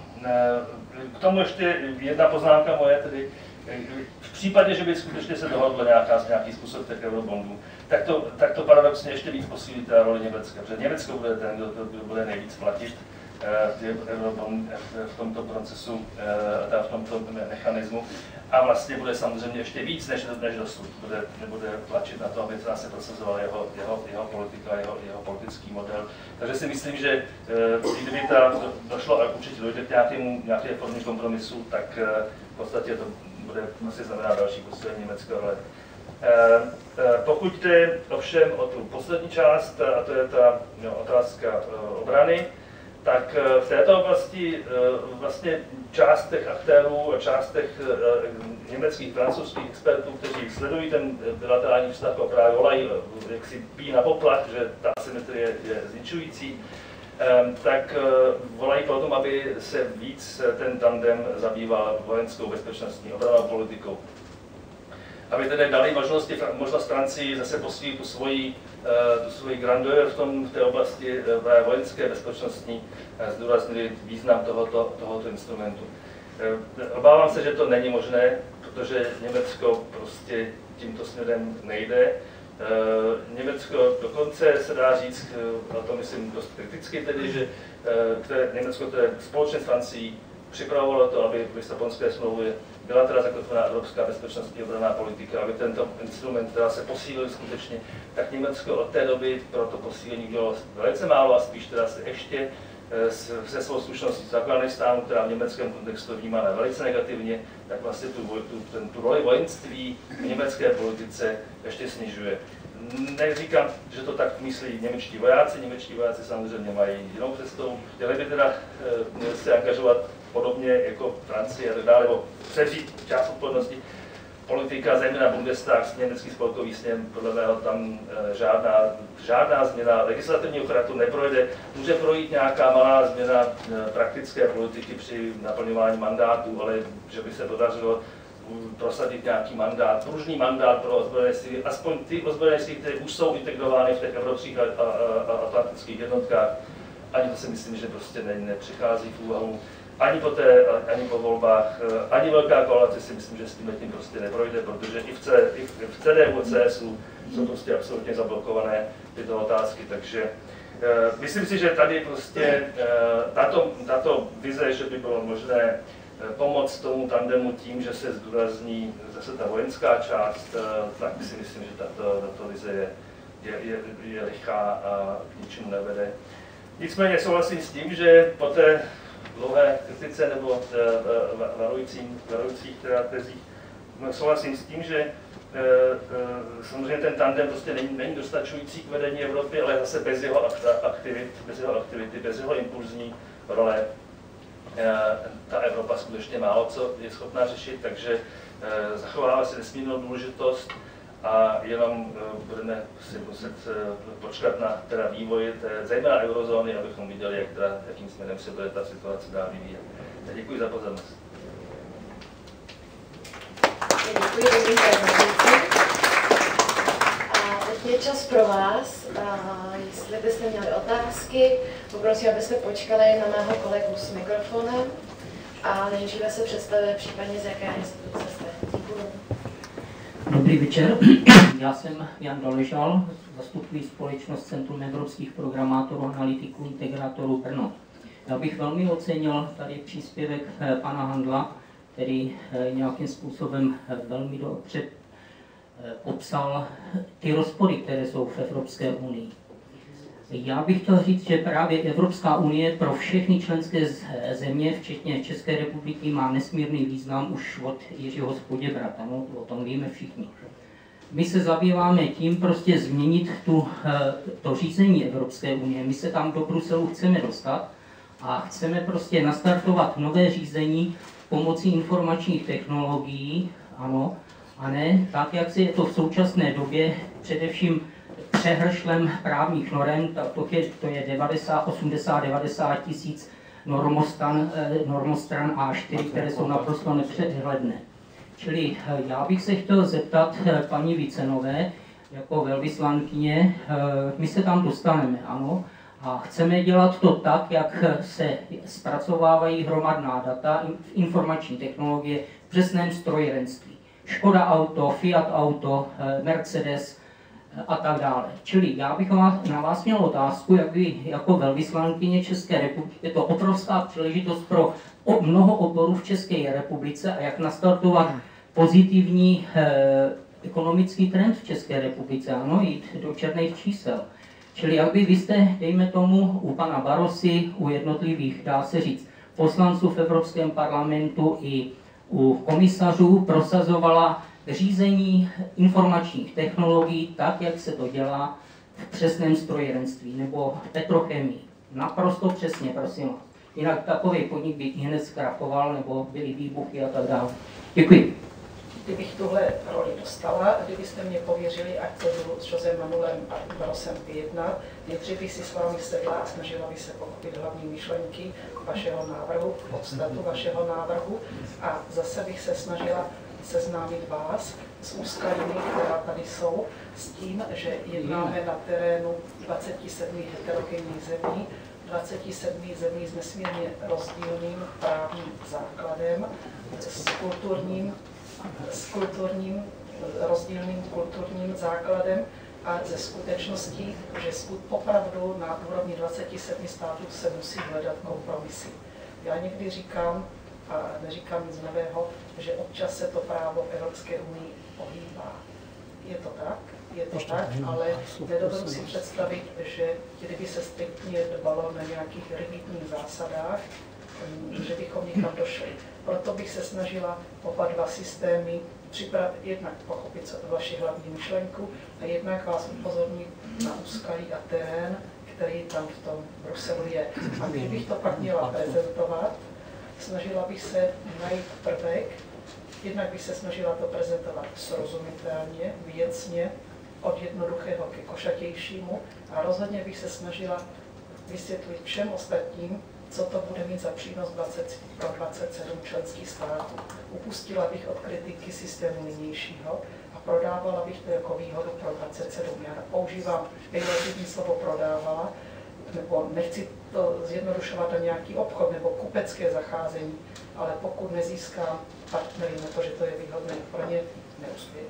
k tomu ještě jedna poznámka moje, tedy v případě, že by skutečně se dohodlo nějaká, nějaký způsob těch eurobondů, tak to, tak to paradoxně ještě víc posílí ta roli Německa, protože Německo bude ten, kdo, kdo bude nejvíc platit ty eurobondy v tomto procesu, v tomto mechanismu. A vlastně bude samozřejmě ještě víc než, než dosud. Bude, bude tlačit na to, aby teda se prosazoval jeho, jeho, jeho politika, jeho, jeho politický model. Takže si myslím, že kdyby ta došlo a určitě dojde k nějakému, nějaké formě kompromisu, tak v podstatě to bude asi znamenat další posílení německé role. Pokud jde ovšem o tu poslední část, a to je ta no, otázka obrany, tak v této oblasti vlastně část těch aktérů a část těch německých, francouzských expertů, kteří sledují ten bilaterální vztah, a právě volají, jak si bíjí na poplach, že ta asymetrie je zničující, tak volají po tom, aby se víc ten tandem zabýval vojenskou bezpečnostní obranou politikou. Aby tedy dali možnosti, možnost Francii zase posílit tu svoji, tu svoji grandeur v, tom, v té oblasti vojenské bezpečnostní, zdůraznili význam tohoto, tohoto instrumentu. Obávám se, že to není možné, protože Německo prostě tímto směrem nejde. Německo dokonce se dá říct, a to myslím dost kriticky tedy, že které Německo které společně s Francií připravovalo to, aby v Lisabonské smlouvě byla teda zakotvená evropská bezpečnostní obranná politika, aby tento instrument teda se posílil skutečně, tak Německo od té doby pro to posílení udělalo velice málo a spíš teda se ještě se svou zkušeností z Afghánistánu, která v německém kontextu vnímána velice negativně, tak vlastně tu, tu, ten, tu roli vojenství v německé politice ještě snižuje. Neříkám, že to tak myslí němečtí vojáci, němečtí vojáci samozřejmě mají jinou představu, chtěli by teda e, se angažovat podobně jako Francie a tak dále, nebo převzít část odpovědnosti. Politika, zejména Bundestag, německý spolkový sněm, podle mého tam e, žádná, žádná změna legislativního charakteru neprojde. Může projít nějaká malá změna e, praktické politiky při naplňování mandátů, ale že by se podařilo prosadit nějaký mandát, pružný mandát pro ozbrojené síly, aspoň ty ozbrojené síly, které už jsou integrovány v těch evropských a, a, a atlantických jednotkách, ani to si myslím, že prostě ne, nepřichází v úvahu. Ani po, té, ani po volbách, ani velká koalice si myslím, že s tím tím prostě neprojde, protože i v, C, i v C D U a C S U jsou prostě absolutně zablokované tyto otázky, takže uh, myslím si, že tady prostě uh, tato, tato vize, že by bylo možné pomoct tomu tandemu tím, že se zdůrazní zase ta vojenská část, tak si myslím, že tato, tato vize je, je, je, je lichá a k ničemu nevede. Nicméně souhlasím s tím, že po té dlouhé kritice nebo varujících, varujících teda tezích souhlasím s tím, že samozřejmě ten tandem prostě není, není dostačující k vedení Evropy, ale zase bez jeho aktivit, bez jeho aktivity, bez jeho impulzní role ta Evropa skutečně málo co je schopná řešit, takže zachovává si nesmírnou důležitost a jenom budeme si muset počkat na teda vývoj té, zejména eurozóny, abychom viděli, jak teda, jakým směrem se bude ta situace dál vyvíjet. Děkuji za pozornost. Děkuji, a teď je čas pro vás. A jestli byste měli otázky, poprosím, abyste počkali na mého kolegu s mikrofonem a nejdříve se představili případně, z jaké instituce jste. Děkuji. Dobrý večer, já jsem Jan Doležal, zastupuji společnost Centrum evropských programátorů, analytiků, integrátorů Brno. Já bych velmi ocenil tady příspěvek pana Handla, který nějakým způsobem velmi dobře popsal ty rozpory, které jsou v Evropské unii. Já bych chtěl říct, že právě Evropská unie pro všechny členské země, včetně České republiky, má nesmírný význam už od Jiřího Spoděbrata, no, o tom víme všichni. My se zabýváme tím prostě změnit tu, to řízení Evropské unie. My se tam do Bruselu chceme dostat a chceme prostě nastartovat nové řízení pomocí informačních technologií, ano, a ne tak, jak se je to v současné době, především přehršlem právních norem, to je, to je devadesát, osmdesát, devadesát tisíc normostran, normostran A čtyři, které jsou naprosto nepřehledné. Čili já bych se chtěl zeptat paní Vicenové, jako velvyslankyně, my se tam dostaneme, ano, a chceme dělat to tak, jak se zpracovávají hromadná data, informační technologie v přesném strojírenství. Škoda Auto, Fiat Auto, Mercedes a tak dále. Čili já bych na vás měl otázku, jak vy jako velvyslankyně České republiky, je to obrovská příležitost pro mnoho oborů v České republice a jak nastartovat pozitivní eh, ekonomický trend v České republice, ano, jít do černých čísel. Čili jak by vy jste, dejme tomu, u pana Barosy, u jednotlivých, dá se říct, poslanců v Evropském parlamentu i u komisařů prosazovala řízení informačních technologií tak, jak se to dělá v přesném strojírenství nebo petrochemii. Naprosto přesně, prosím vás. Jinak takový podnik by hned zkrachoval nebo byly výbuchy a tak dále. Děkuji. Kdybych tuhle roli dostala, kdybyste mě pověřili, ať to budu s Josem Manuelem a Barosem vyjednat, nejdřív bych si s vámi sedla a snažila bych se pochopit hlavní myšlenky vašeho návrhu, podstatu vašeho návrhu a zase bych se snažila seznámit vás s úskalími, která tady jsou, s tím, že jednáme na terénu dvacet sedm heterogenních zemí, dvacet sedm zemí s nesmírně rozdílným právním základem, s kulturním s kulturním, rozdílným kulturním základem a ze skutečností, že opravdu na úrovni dvacet sedm států se musí hledat kompromisy. Já někdy říkám, a neříkám nic nového, že občas se to právo v Evropské unii ohýbá. Je to tak, je to tak, ale nedovedu si představit, že kdyby se striktně dbalo na nějakých rigidních zásadách, že bychom někam došli. Proto bych se snažila oba dva systémy připravit, jednak pochopit co vaši hlavní myšlenku a jednak vás upozornit na úskalí a terén, který tam v tom Bruselu je. A kdybych to pak měla prezentovat, snažila bych se najít prvek, jednak bych se snažila to prezentovat srozumitelně, věcně, od jednoduchého ke košatějšímu a rozhodně bych se snažila vysvětlit všem ostatním, co to bude mít za přínos dvacet, pro dvacet sedm členských států. Upustila bych od kritiky systému nynějšího a prodávala bych to jako výhodu pro dvacet sedm. Já používám pejorativní slovo prodávala, nebo nechci to zjednodušovat na nějaký obchod nebo kupecké zacházení, ale pokud nezískám partnery na to, že to je výhodné pro ně, neuspěju.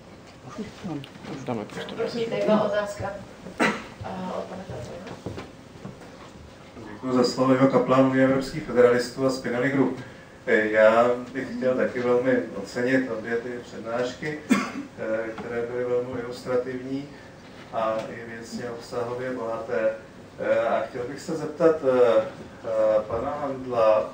Prosím, tady byla otázka od pana Tatora. Děkuji za slovo, Ivo Kaplan, Unie evropských federalistů a Spinelli Group. Já bych chtěl taky velmi ocenit obě ty přednášky, které byly velmi ilustrativní a i věcně obsahově bohaté. A chtěl bych se zeptat pana Handla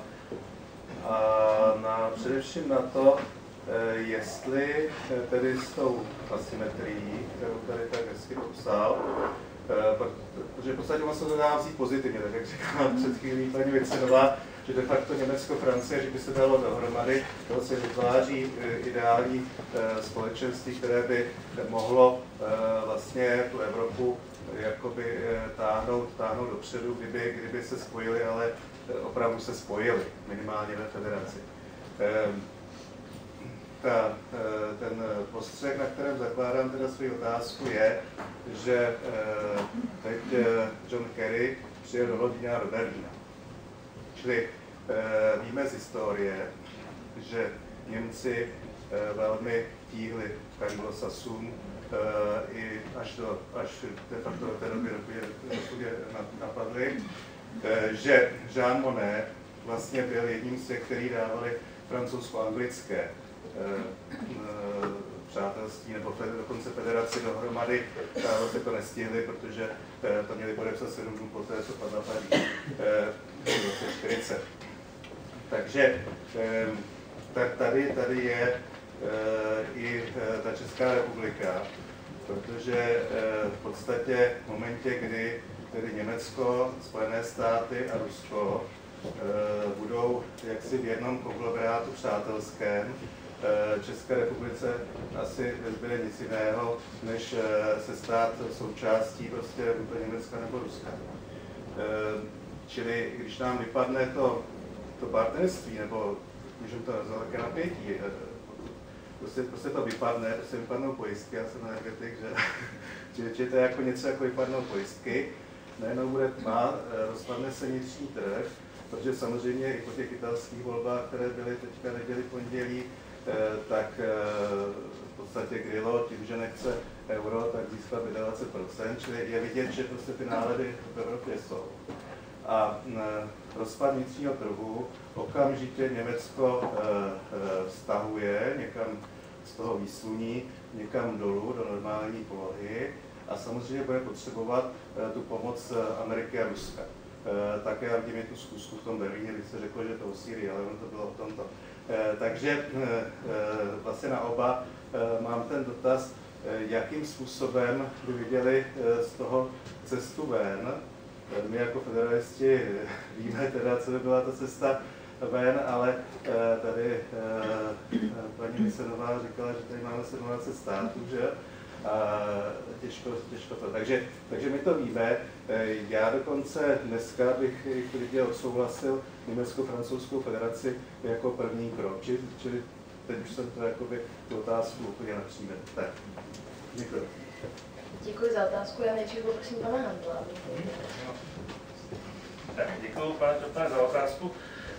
na, především na to, jestli tedy s tou asymetrií, kterou tady tak hezky popsal, protože v podstatě on se to dá vzít pozitivně, tak jak říkala před chvílí paní Vicenová, že de facto Německo, Francie, že by se dalo dohromady, to se vytváří ideální společenství, které by mohlo vlastně tu Evropu jakoby táhnout, táhnout dopředu, kdyby, kdyby se spojili, ale opravdu se spojili, minimálně ve federaci. Ta, ten postřeh, na kterém zakládám teda svou otázku, je, že teď John Kerry přijel do Londýna a do Berlína. Čili víme z historie, že Němci velmi tíhli k anglosasům i až, do, až de facto do té doby, dokud je napadli, že Jean Monnet vlastně byl jedním z těch, kteří dávali francouzsko-anglické přátelství nebo dokonce federaci dohromady, ale se to nestihli, protože to měli podepsat sedm dnů poté, co padla Paříž v roce čtyřicet. Takže tady, tady je i ta Česká republika, protože v podstatě v momentě, kdy tedy Německo, Spojené státy a Rusko budou jaksi v jednom konglomerátu přátelském, České republice asi nezbyde nic jiného, než se stát součástí prostě Německa nebo Ruska. Čili když nám vypadne to, to partnerství, nebo můžeme to nazvat také napětí, prostě, prostě to vypadne, prostě vypadnou pojistky, já jsem energetik, že, že, že to je jako něco jako vypadnou pojistky, najednou bude tma, rozpadne se vnitřní trh, protože samozřejmě i po těch italských volbách, které byly teďka neděli pondělí, tak v podstatě Grillo tím, že nechce euro, tak získal dvacet procent, čili je vidět, že prostě ty nálady v Evropě jsou. A rozpad vnitřního trhu okamžitě Německo stahuje někam z toho výsluní, někam dolů do normální polohy a samozřejmě bude potřebovat tu pomoc Ameriky a Ruska. Také já vidím tu zkusku v tom Berlíně, když se řeklo, že to o Sýrii, ale ono to bylo o tomto. Takže vlastně na oba mám ten dotaz, jakým způsobem by viděli z toho cestu ven. My jako federalisti víme teda, co by byla ta cesta ven, ale tady paní Vicenová říkala, že tady máme sedmnáct států, že? A těžko, těžko to. Takže, takže my to víme. Já dokonce dneska bych klidně odsouhlasil Německo-francouzskou federaci jako první krok. Čili, čili teď už jsem to jakoby tu otázku úplně napřímě. Tak, děkuji. Děkuji za otázku. Já nejdřív poprosím pana Handla. Tak, děkuji, pane Čopane, za otázku.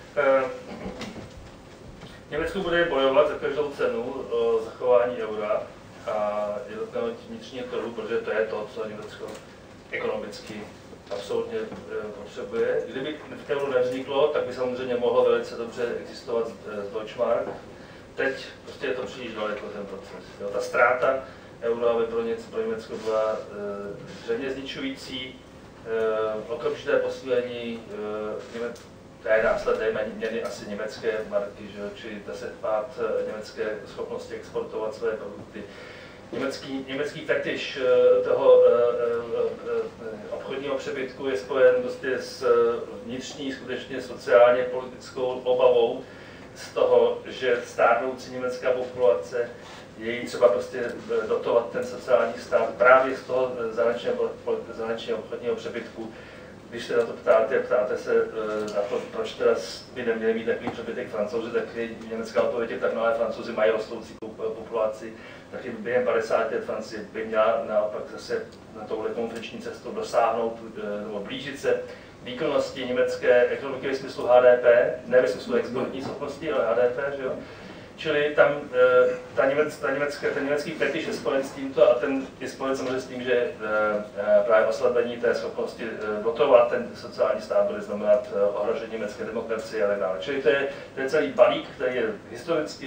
Německo bude bojovat za každou cenu o zachování eura a jednotného vnitřního trhu, protože to je to, co Německo ekonomicky absolutně potřebuje. Kdyby v euro nevzniklo, tak by samozřejmě mohlo velice dobře existovat z Deutschmark. Teď prostě je to příliš daleko ten proces. Jo, ta ztráta eura by pro, něco, pro Německo byla zřejmě zničující. Okamžité posílení té následné měny asi německé marky, že? Čili zase pád německé schopnosti exportovat své produkty. Německý, německý fetiš toho obchodního přebytku je spojen prostě s vnitřní, skutečně sociálně politickou obavou z toho, že stárnoucí německá populace její třeba prostě dotovat ten sociální stát právě z toho zahraničního obchodního přebytku. Když se na to ptáte, ptáte se na to, proč teda by neměli mít takový přebytek Francouzi, tak německá odpověď je tak, no ale Francouzi mají rostoucí populaci, takže během padesáti let Francie by měla naopak zase na touhle konfliktní cestou dosáhnout nebo blížit se výkonnosti německé ekonomiky ve smyslu H D P, ne ve smyslu exportní schopnosti, ale H D P, že jo? Čili tam ta němec, ta německé, ten německý fetiš je spojen s tímto a ten je spojen samozřejmě s tím, že právě oslabení té schopnosti dotovat ten sociální stát bude znamenat ohrožení německé demokracie a tak dále. Čili to je, to je celý balík, který je historicky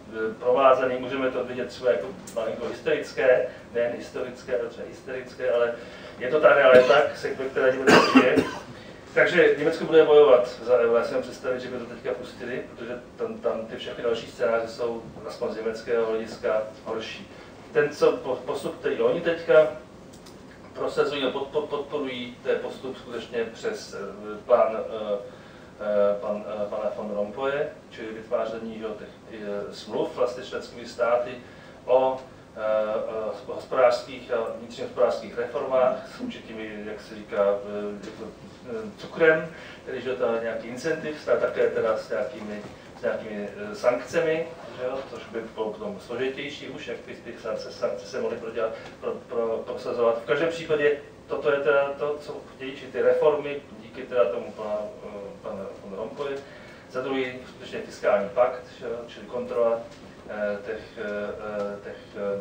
provázaný, můžeme to vidět třeba jako malinko hysterické, nejen historické, ale třeba hysterické, ale je to ta realita, se které Německo je. Takže Německo bude bojovat za euro. Já si mám představit, že by to teďka pustili, protože tam, tam ty všechny další scénáře jsou aspoň z německého hlediska horší. Ten, co postup, který oni teďka prosazují a podporují, to je postup skutečně přes plán pan, pana von Rompuye, čili vytváření těch smluv vlastně členskými státy o hospodářských a vnitřních hospodářských reformách s určitými, jak se říká, cukrem, tedy že to je nějaký incentiv, a také teda s nějakými, s nějakými sankcemi, že jo, což by bylo potom složitější už, jak ty, ty sankce, sankce se mohly prodělat, pro, pro, prosazovat. V každém případě toto je teda to, co chtějí, či ty reformy, díky teda tomu pana, pana, pana Rompuy. Za druhý skutečně fiskální pakt, že jo, čili kontrola těch, těch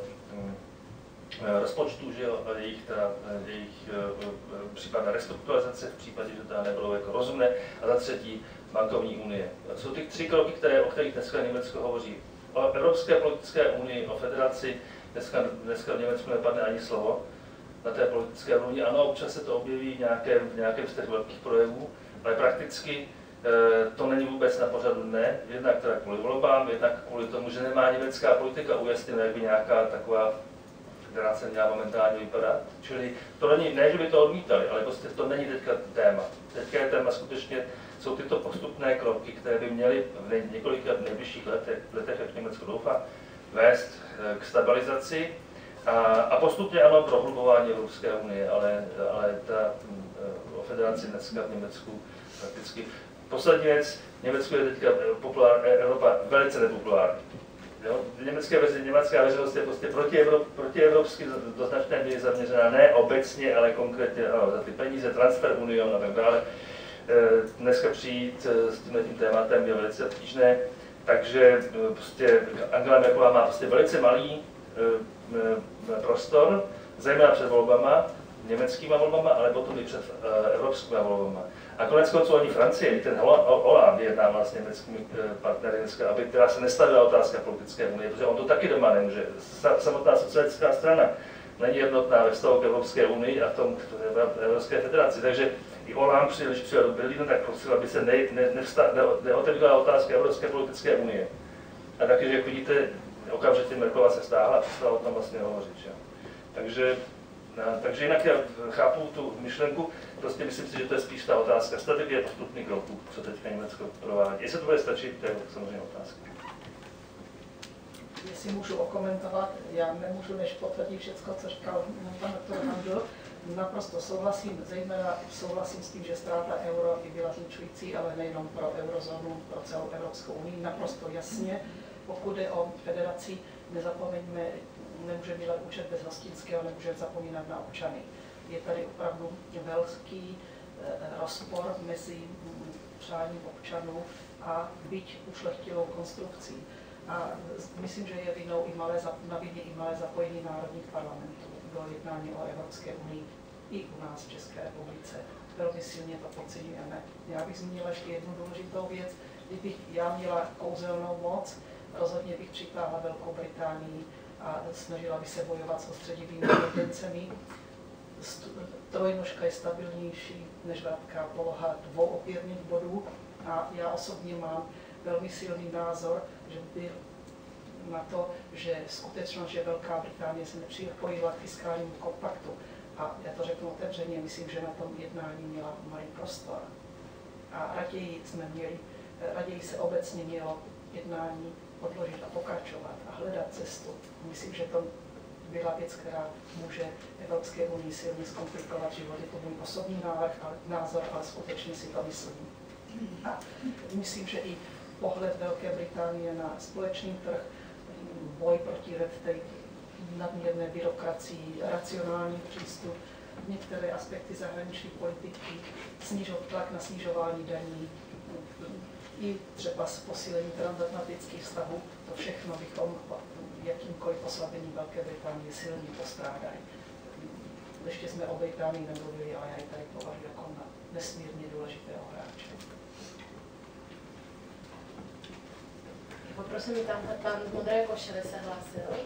rozpočtů, že jo, a jejich, teda, jejich případná restrukturalizace v případě, že to nebylo jako rozumné. A za třetí bankovní unie. Jsou ty tři kroky, které, o kterých dneska Německo hovoří. O Evropské politické unii, o federaci, dneska, dneska v Německu nepadne ani slovo na té politické unii. Ano, občas se to objeví v nějakém, v nějakém z těch velkých projevů, ale prakticky to není vůbec na pořadu dne, jednak teda kvůli volbám, jednak kvůli tomu, že nemá německá politika ujasněna, jak by nějaká taková federace měla momentálně vypadat. Čili to není, ne, že by to odmítali, ale prostě to není teďka téma. Teďka je téma skutečně, jsou tyto postupné kroky, které by měly v několika nejbližších letech, letech jak Německo doufá, vést k stabilizaci a, a postupně ano, prohlubování Evropské unie, ale, ale ta o federaci dneska v Německu prakticky. Poslední věc, Německo je teďka populár, Evropa velice nepopulární. Jo? Německé verzi, německá veřejnost je prostě protievropsky proti do značné míry zaměřená, ne obecně, ale konkrétně ano, za ty peníze, transfer union a tak dále. Dneska přijít s tímhle tím tématem je velice obtížné, takže prostě Angela Merkelová má prostě velice malý prostor, zejména před volbama, německýma volbama, ale potom i před evropskými volbama. A konec konců ani Francie, ten Hollande vyjednával s německými partnery dneska, aby teda se nestavila otázka politické unie, protože on to taky doma nemůže. Samotná socialistická strana není jednotná ve vztahu k Evropské unii a v tom k Evropské federaci. Takže i Hollande, když přijel do Berlína, tak prosil, aby se ne, ne, nevsta, ne, neotevřela otázka Evropské politické unie. A taky, že jak vidíte, okamžitě Merkelová se stáhla a přestala o tom vlastně hovořit. Že? Takže No, takže jinak já chápu tu myšlenku, prostě myslím si, že to je spíš ta otázka strategie postupných kroků, co teďka Německo provádí. Jestli to bude stačit, to je samozřejmě otázka. Jestli můžu okomentovat, já nemůžu než potvrdit všechno, co říkal pan doktor Handl. Naprosto souhlasím, zejména souhlasím s tím, že ztráta euro by byla zničující, ale nejenom pro eurozónu, pro celou Evropskou unii, naprosto jasně. Pokud jde o federaci, nezapomeňme, nemůžeme dělat účet bez hostinského, nemůžeme zapomínat na občany. Je tady opravdu velký rozpor mezi přáním občanů a byť ušlechtilou konstrukcí. A myslím, že je vinou i malé, na vině i malé zapojení národních parlamentů do jednání o Evropské unii i u nás v České republice. Velmi silně to podceňujeme. Já bych zmínila ještě jednu důležitou věc. Kdybych já měla kouzelnou moc, rozhodně bych přitáhla Velkou Británii a snažila by se bojovat s ostředivými tendencemi. Trojnožka je stabilnější než vratká poloha dvou opěrných bodů a já osobně mám velmi silný názor, že by na to, že skutečnost, že Velká Británie se nepřipojila k fiskálnímu kompaktu, a já to řeknu otevřeně, myslím, že na tom jednání měla malý prostor. A raději jsme měli, raději se obecně mělo jednání odložit a pokračovat a hledat cestu. Myslím, že to byla věc, která může Evropské unii silně zkomplikovat život. Je to můj osobní návrh, ale, názor, ale skutečně si to myslím. A myslím, že i pohled Velké Británie na společný trh, boj proti red tape, nadměrné byrokracii, racionální přístup, některé aspekty zahraniční politiky, snižovat tlak na snižování daní, i třeba s posílením transatlantických vztahů, to všechno bychom jakýmkoliv oslabení Velké Británie silně postrádali. Ještě jsme o Británii nemluvili, ale já ji tady považuji jako na nesmírně důležitého hráče. Poprosím, tam pan v modré košili se hlásil.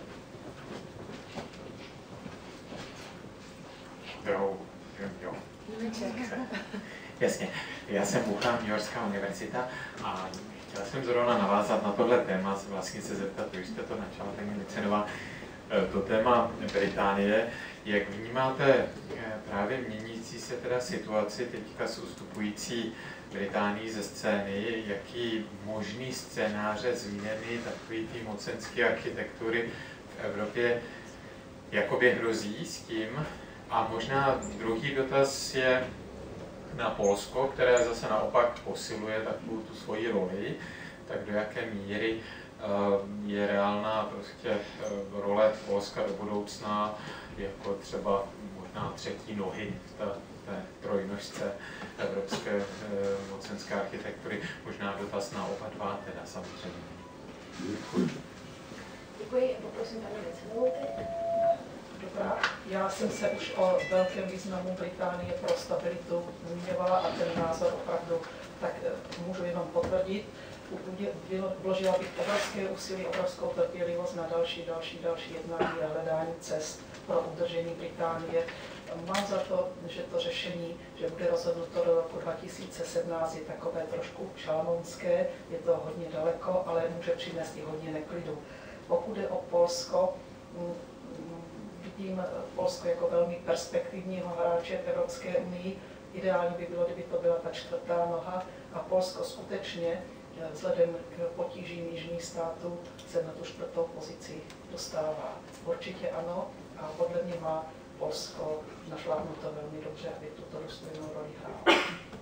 Jo, jo, jo. Jasně, já jsem Wuhan, New Yorkská univerzita a chtěl jsem zrovna navázat na tohle téma, vlastně se zeptat, když jste to načala, paní Licenová, to téma Británie. Jak vnímáte právě měnící se teda situaci teďka s ustupující Británií ze scény, jaký možný scénáře změny takový té mocenské architektury v Evropě jakoby hrozí s tím? A možná druhý dotaz je na Polsko, které zase naopak posiluje takovou tu svoji roli, tak do jaké míry je reálná prostě role Polska do budoucna jako třeba možná třetí nohy v té, té trojnožce evropské mocenské architektury. Možná dotaz na oba dva, teda samozřejmě. Děkuji. Děkuji. Poprosím paní Licenovou teď. Dobrá. Já jsem se už o velkém významu Británie pro stabilitu zmiňovala a ten názor opravdu tak můžu jenom potvrdit. Vložila bych obrovské úsilí, obrovskou trpělivost na další, další, další jednání a hledání cest pro udržení Británie. Mám za to, že to řešení, že bude rozhodnuto do roku dva tisíce sedmnáct, je takové trošku šalamounské, je to hodně daleko, ale může přinést i hodně neklidu. Pokud je o Polsko, vidím Polsko jako velmi perspektivního hráče v Evropské unii. Ideální by bylo, kdyby to byla ta čtvrtá noha a Polsko skutečně vzhledem k potížím jižních států se na tu čtvrtou pozici dostává. Určitě ano a podle mě má Polsko našlápnuto velmi dobře, aby tuto důstojnou roli hrálo.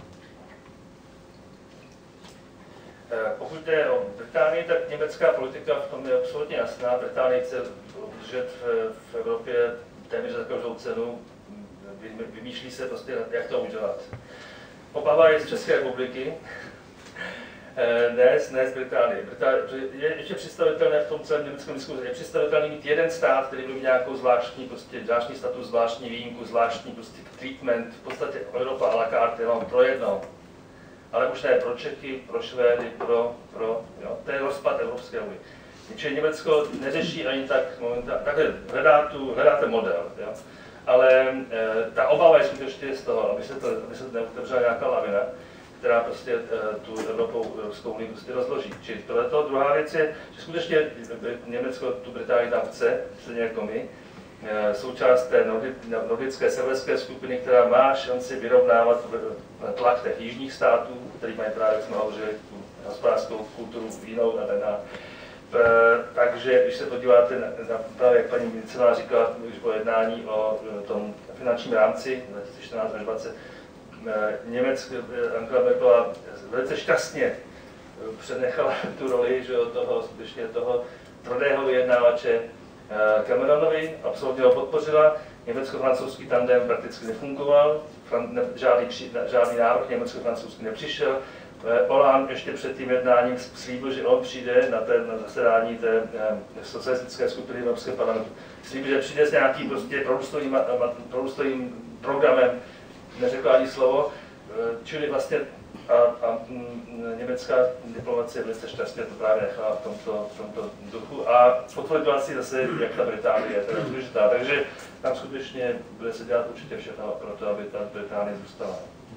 Pokud jde o Británii, tak německá politika v tom je absolutně jasná. Británie chce udržet v Evropě téměř za každou cenu, vymýšlí se prostě, jak to udělat. Obava je z České republiky, ne, ne z Británie. Británie. Je ještě představitelné v tom celém německém diskuzi, je představitelný mít jeden stát, který bude mít nějakou zvláštní, prostě zvláštní status, zvláštní výjimku, zvláštní prostě treatment, v podstatě Evropa à la carte, jenom pro jedno. Ale už ne pro Čechy, pro Švédy, pro, pro jo, to je rozpad Evropské unie. Čili Německo neřeší ani tak momentálně, takhle hledá tu, hledáte model, jo. Ale e, ta obava je skutečně z toho, aby se to, aby se to neotevřela nějaká lavina, která prostě e, tu Evropou, Evropskou unii prostě rozloží. Čili tohleto. Druhá věc je, že skutečně Německo tu Británii tam chce, stejně jako my, e, součást té nordické severské skupiny, která má šanci vyrovnávat tlak těch jižních států, který mají právě, jak jsme hovořili, tu hospodářskou kulturu jinou a tak dále. Takže když se podíváte na, na právě, jak paní Micelová říkala, už po jednání o tom finančním rámci dva tisíce čtrnáct až dvacet, Německo, Angela Merkelová velice šťastně přenechala tu roli, že toho, skutečně toho tvrdého vyjednávače Cameronovi, absolutně ho podpořila. Německo-francouzský tandem prakticky nefungoval, žádný, žádný návrh německo-francouzský nepřišel. Hollande ještě před tím jednáním slíbil, že on přijde na, té, na zasedání té socialistické skupiny Evropského parlamentu. Slíbil, že přijde s nějakým prostě prorůstovým programem, neřekl ani slovo, čili vlastně a, a německá diplomacie velice šťastně to právě nechala v tomto, v tomto duchu a potvrdila si zase, jak ta Británie je teda důležitá. Takže tam skutečně bude se dělat určitě všechno pro to, aby ta Británie zůstala.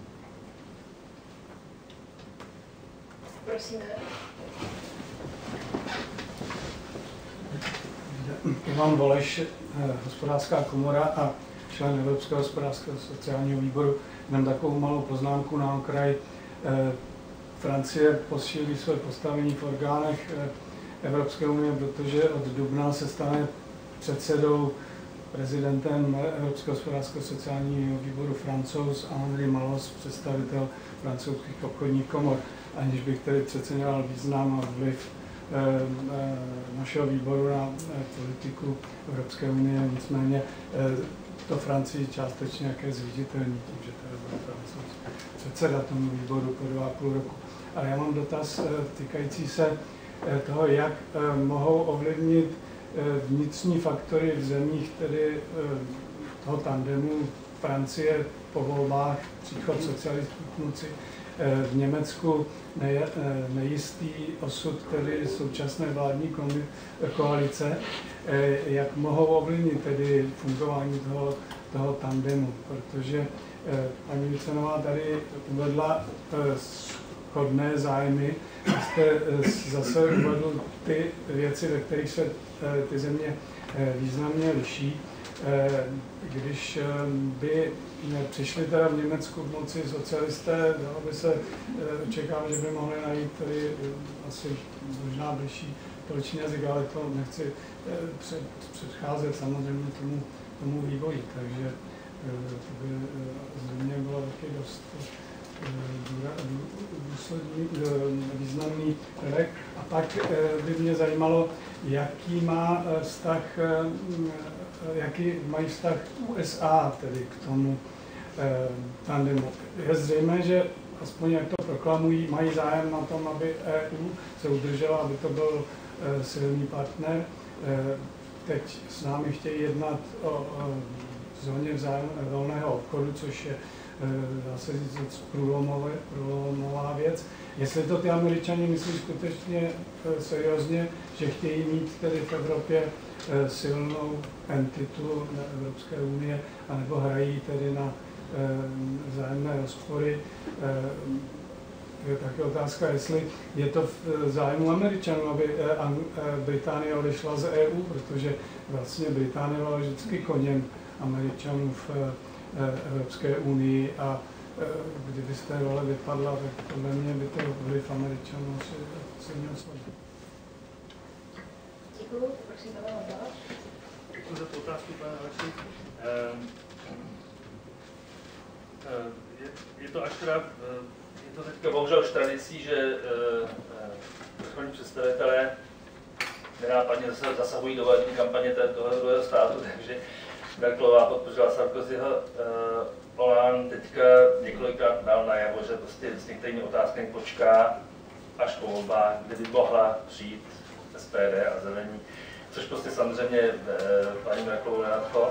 Prosím. Ivan Voleš, hospodářská komora a člen Evropského hospodářského sociálního výboru. Mám takovou malou poznámku na okraj. Francie posílí své postavení v orgánech Evropské unie, protože od dubna se stane předsedou, prezidentem Evropského hospodářského sociálního výboru Francouz a Henri Malos, představitel francouzských obchodních komor. Aniž bych tedy přeceňoval význam a vliv našeho výboru na politiku Evropské unie, nicméně to Francii částečně jaké zviditelní tím, že tady bude Francouz předseda tomu výboru po dva a půl roku. Ale já mám dotaz týkající se toho, jak mohou ovlivnit vnitřní faktory v zemích, tedy toho tandemu Francie po volbách, příchod socialistů k moci, v Německu nejistý osud tedy současné vládní koalice, jak mohou ovlivnit tedy fungování toho, toho tandemu, protože paní Micenová tady uvedla shodné zájmy, jste zase uvedl ty věci, ve kterých se ty země významně liší. Když by přišli teda v Německu v moci socialisté, dalo by se očekávat, že by mohli najít tady asi možná bližší společný jazyk, ale to nechci před, předcházet samozřejmě tomu, tomu vývoji, takže to by zřejmě bylo taky dost důsledný, významný prvek. A pak by mě zajímalo, jaký má vztah, jaký mají vztah U S A tedy k tomu tandemu. Je zřejmé, že aspoň jak to proklamují, mají zájem na tom, aby E U se udržela, aby to byl silný partner. Teď s námi chtějí jednat o, o zóně vzájem, volného obchodu, což je zase říct průlomová věc. Jestli to ty Američani myslí skutečně seriózně, že chtějí mít tedy v Evropě silnou entitu Evropské unie, anebo hrají tedy na vzájemné rozpory. Je také otázka, jestli je to v zájmu Američanů, aby Británie odešla z E U, protože vlastně Británie byla vždycky koněm Američanů v Evropské unii a kdyby z té role vypadla, tak podle mě by to vliv Američanů se měl sledovat. Děkuji, prosím, Pavel Balaš. Děkuji za tu otázku, pane Aleši. Je, je to až teda, je to teďka bohužel už tradicí, že vrcholní představitelé nenápadně zasahují do volební kampaně toho druhého státu, takže Merkelová podpořila Sarkozyho, Hollande teďka několikrát dal najevo, že prostě s některými otázkami počká až po volbách, kdy by mohla přijít S P D a Zelení, což prostě samozřejmě paní Merkelovou nenadchlo.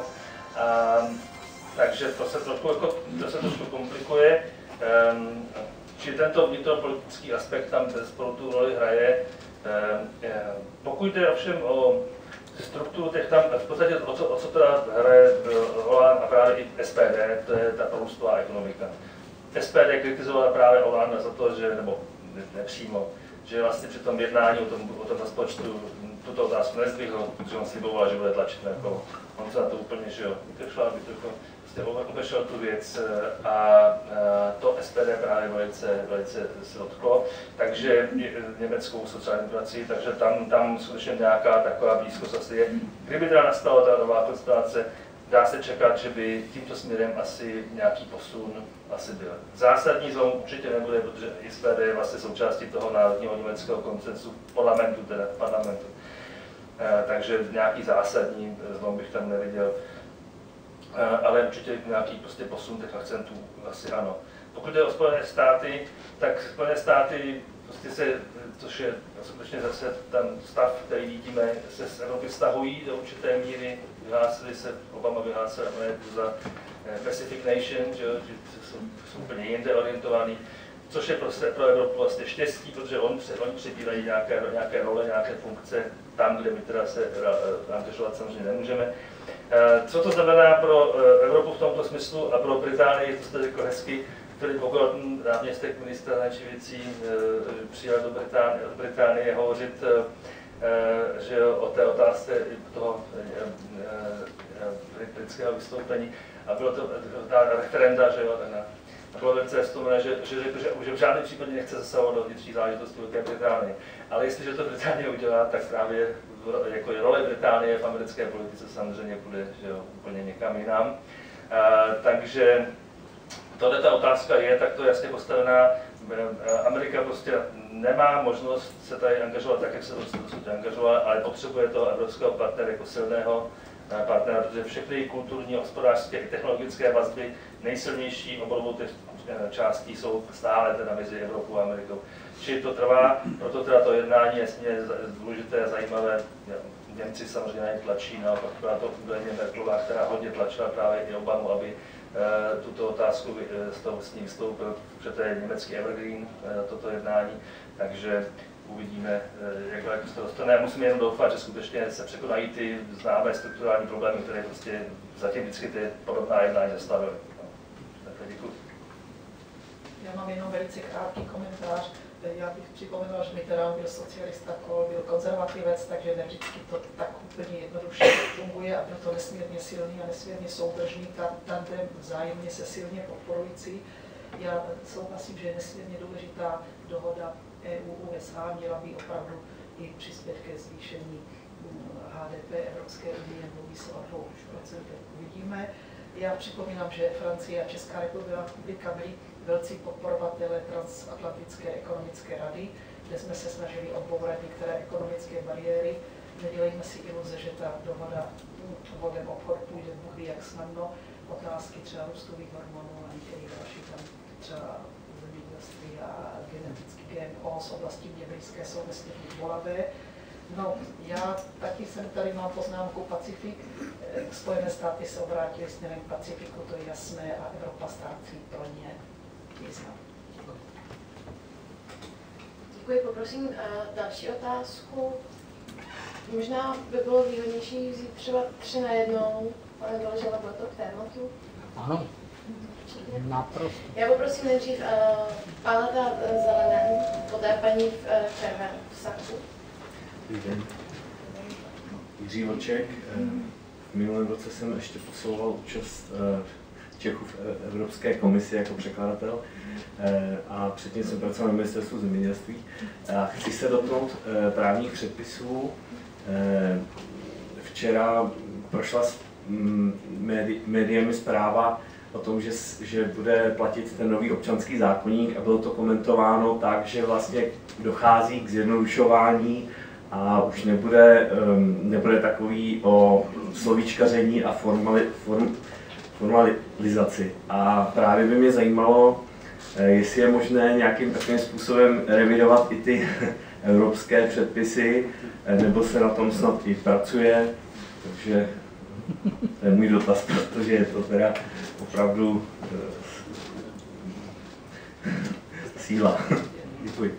Takže to se trošku, jako, to se trošku komplikuje. Um, či tento vnitropolitický aspekt tam spolu tu roli hraje. Um, pokud jde ovšem o strukturu těch tam, v podstatě o co, o co teda hraje Hollande a právě i S P D, to je ta prorůstová ekonomika. S P D kritizovala právě Hollande za to, že, nebo nepřímo, že vlastně při tom jednání o tom, o tom rozpočtu tuto otázku nezdvihl, protože on sliboval, že bude tlačit na jako, on se na to úplně, že jo, vytršla, aby to prostě obešel tu věc a, a to S P D právě velice, velice se dotklo, takže německou sociální demokracii, takže tam, tam skutečně nějaká taková blízkost asi je. Kdyby teda nastala ta nová konstelace, dá se čekat, že by tímto směrem asi nějaký posun asi byl. Zásadní zlom určitě nebude, protože S P D je vlastně součástí toho národního německého konsensu parlamentu, teda parlamentu. E, takže nějaký zásadní zlom bych tam neviděl. Ale určitě nějaký prostě posun těch akcentů asi ano. Pokud jde o Spojené státy, tak Spojené státy prostě se, což je skutečně zase ten stav, který vidíme, se z Evropy vztahují do určité míry. Vyhlásili se, Obama vyhlásil Ameriku za Pacific Nation, že, že jsou, jsou úplně jinde orientovaný, což je prostě pro Evropu vlastně štěstí, protože on, oni přebírají nějaké, nějaké role, nějaké funkce tam, kde my teda se angažovat samozřejmě nemůžeme. Co to znamená pro Evropu v tomto smyslu a pro Británii, to jste řekl hezky, který pokud náměstek ministra zahraničních věcí přijel do Británie, do Británie hovořit že o té otázce toho britského vystoupení a bylo to ta referenda, že jo, na a bylo velice vzpomíné, že, že řekl, že, že v žádném případě nechce zasahovat do vnitřní záležitosti Velké Británie. Ale jestliže to Británie udělá, tak právě jako je role Británie v americké politice samozřejmě bude že jo, úplně někam jinam. A, takže tohle ta otázka je takto jasně postavená. Amerika prostě nemá možnost se tady angažovat tak, jak se dosud angažovala, ale potřebuje toho evropského partnera jako silného partnera, protože všechny kulturní, hospodářské i technologické vazby nejsilnější obou těch částí jsou stále teda mezi Evropou a Amerikou. Čili to trvá, proto teda to jednání je nesmírně důležité a zajímavé. Němci samozřejmě tlačí, naopak byla to údajně Merkelová, která hodně tlačila právě i Obamu, aby tuto otázku z toho s ním vystoupil, protože to je německý evergreen, toto jednání, takže uvidíme, jak daleko se to dostane. Musíme jenom doufat, že skutečně se překonají ty známé strukturální problémy, které prostě zatím vždycky ty podobná jednání zastavily. No. Takhle děkuji. Já mám jenom velice krátký komentář. Já bych připomenula, že Mitterrand byl socialista, Kohl byl konzervativec, takže ne vždycky to tak úplně jednoduše funguje a byl to nesmírně silný a nesmírně soudržný tandem, vzájemně se silně podporující. Já souhlasím, že je nesmírně důležitá dohoda E U U S A, měla by opravdu i přispět ke zvýšení H D P Evropské unie, mluví se o dvou procentech, uvidíme. Já připomínám, že Francie a Česká republika byly velcí podporovatelé Transatlantické ekonomické rady, kde jsme se snažili odbourat některé ekonomické bariéry. Nedělejme si iluze, že ta dohoda o volném obchodu půjde Bůh ví jak snadno. Otázky třeba růstových hormonů a některých dalších tam třeba zemědělství a genetický G M O z oblasti mě blízké jsou nesmírně bolavé. No, já taky jsem tady mám poznámku Pacifik. Spojené státy se obrátily směrem k Pacifiku, to je jasné, a Evropa ztrácí pro ně význam. Děkuji, poprosím uh, další otázku. Možná by bylo výhodnější vzít třeba tři na jednou, ale doležela bylo to k tématu. Ano, naprosto. Já poprosím nejdřív uh, Paleta Zelený, poté paní uh, Ferver v Saku. Dobrý den. Jiří Vlček. V minulém roce jsem ještě posouval účast Čechů v Evropské komisi jako překladatel a předtím jsem pracoval na ministerstvu zemědělství. A chci se dotknout právních předpisů. Včera prošla médiemi zpráva o tom, že, že bude platit ten nový občanský zákoník a bylo to komentováno tak, že vlastně dochází k zjednodušování a už nebude, nebude takový o slovíčkaření a formali, form, formalizaci. A právě by mě zajímalo, jestli je možné nějakým takovým způsobem revidovat i ty evropské předpisy, nebo se na tom snad i pracuje. Takže to je můj dotaz, protože je to teda opravdu síla. Děkuji.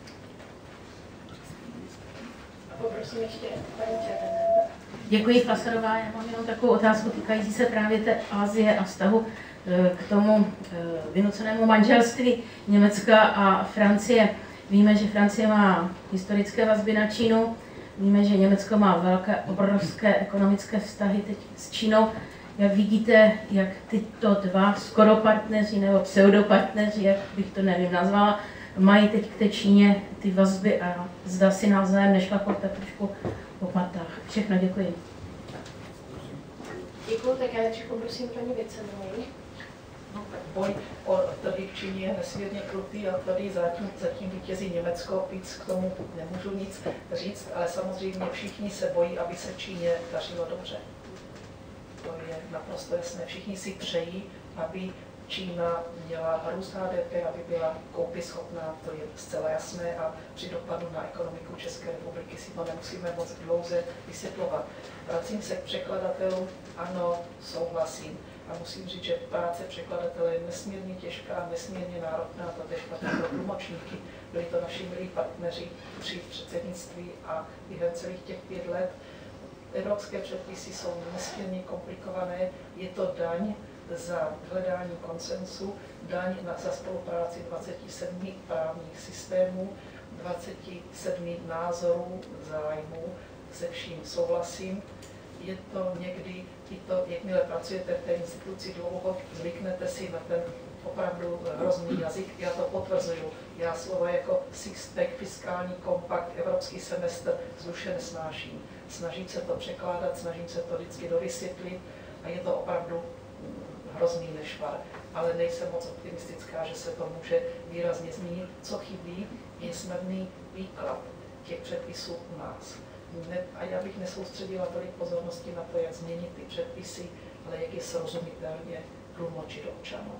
Poprosím ještě paní Červené. Děkuji, Fasarová. Já mám jenom takovou otázku týkající se právě té Asie a vztahu k tomu vynucenému manželství Německa a Francie. Víme, že Francie má historické vazby na Čínu, víme, že Německo má velké, obrovské ekonomické vztahy teď s Čínou. Jak vidíte, jak tyto dva skoro partneři nebo pseudopartneři, jak bych to nevím nazvala, mají teď k té Číně ty vazby a zda si navzájem nešlapou tak trošku po patách. Všechno, děkuji. Děkuji, tak já ještě poprosím paní Vicenovou. No, tak boj o tady v Číně je nesmírně krutý a tady zatím, zatím vítězí Německo, víc k tomu nemůžu nic říct, ale samozřejmě všichni se bojí, aby se Číně dařilo dobře. To je naprosto jasné. Všichni si přejí, aby Čína měla růst H D P, aby byla koupěschopná, to je zcela jasné a při dopadu na ekonomiku České republiky si to nemusíme moc dlouze vysvětlovat. Vracím se k překladatelům, ano, souhlasím. A musím říct, že práce překladatele je nesmírně těžká, nesmírně náročná, to je špatné pro tlumočníky. Byli to naši milí partneři při předsednictví a během celých těch pět let. Evropské předpisy jsou nesmírně komplikované, je to daň za hledání konsensu, daň na, za spolupráci dvacet sedm právních systémů, dvacet sedm názorů, zájmů, se vším souhlasím. Je to někdy, i to, jakmile pracujete v té instituci dlouho, zvyknete si na ten opravdu hrozný jazyk. Já to potvrzuju. Já slova jako six-pack, fiskální kompakt, evropský semestr zduše nesnáším. Snažím se to překládat, snažím se to vždycky dovysvětlit a je to opravdu hrozný nešvar. Ale nejsem moc optimistická, že se to může výrazně změnit. Co chybí, je snadný výklad těch předpisů u nás. Ne, a já bych nesoustředila tolik pozornosti na to, jak změnit ty předpisy, ale jak je srozumitelně tlumočit občanům.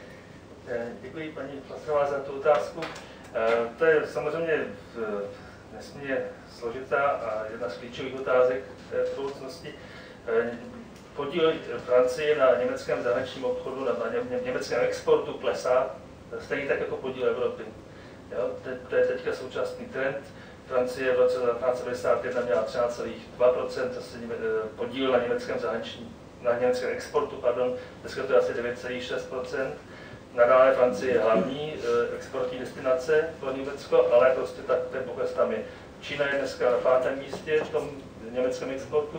Děkuji paní Pasová za tu otázku. To je samozřejmě nesmírně složitá a jedna z klíčových otázek té budoucnosti. Podíl Francie na německém zahraničním obchodu, na německém exportu klesá, stejně tak jako podíl Evropy. Jo, to je teďka současný trend. Francie v roce devatenáct set devadesát jedna měla třináct celá dva procenta podíl na německém zahraničním, na německém exportu, pardon, dneska to je asi devět celá šest procenta. Nadále Francie je hlavní exportní destinace pro Německo, ale prostě tak ten pokles tam je. Čína je dneska na pátém místě v tom německém exportu